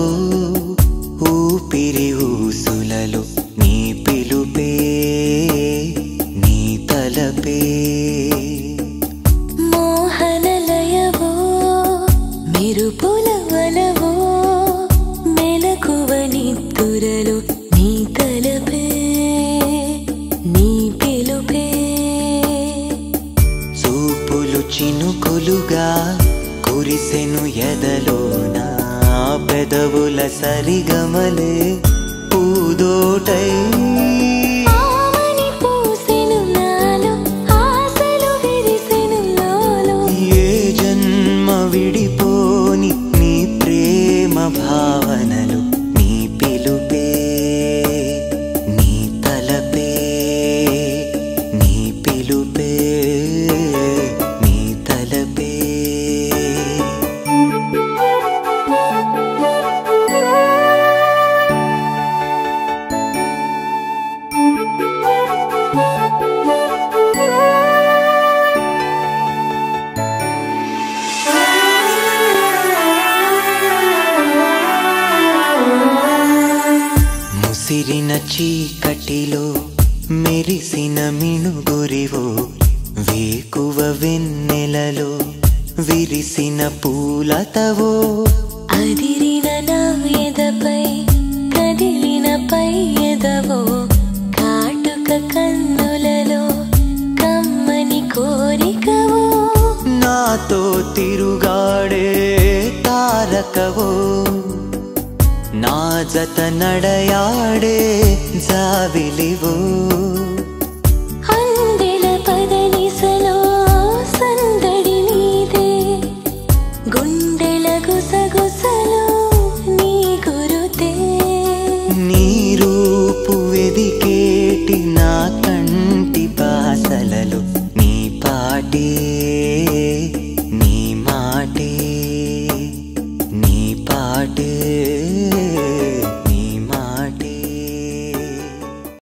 ఊపిరి ఊసులలో నీ పిలుపే నీ తలపే
మోహనలయవో మెరుపుల వలవో మెలకువ నిద్దురలో నీ తలపే నీ పిలుపే
చూపులు చినుకులుగా కురిసెను ఎదలోన పెదవుల సరిగమలే పూదోటై ఏ జన్మ విడిపోని నీ ప్రేమ భావనలు నీ పిలుపే నీ తలపే నీ పిలుపే నీ తలపే. ముసిరిన చీకటిలో మెరిసిన మినుగురివో వేకువ వెన్నెలలో విరిసిన పూలతవో
అదిరిన నా ఎదపై కదిలిన పై ఎదవో కాటుక కన్నులలో కమ్మని కోరికవో
నాతో తిరుగాడే తారకవో నా జత నడయాడే జావిలివో
అందెల పదనిసలో సందడి నీదే గుండెల గుసగుసలో నీ గురుతే
నీ రూపు వెదికేటి నా కంటి పాసలలో నీ పాటే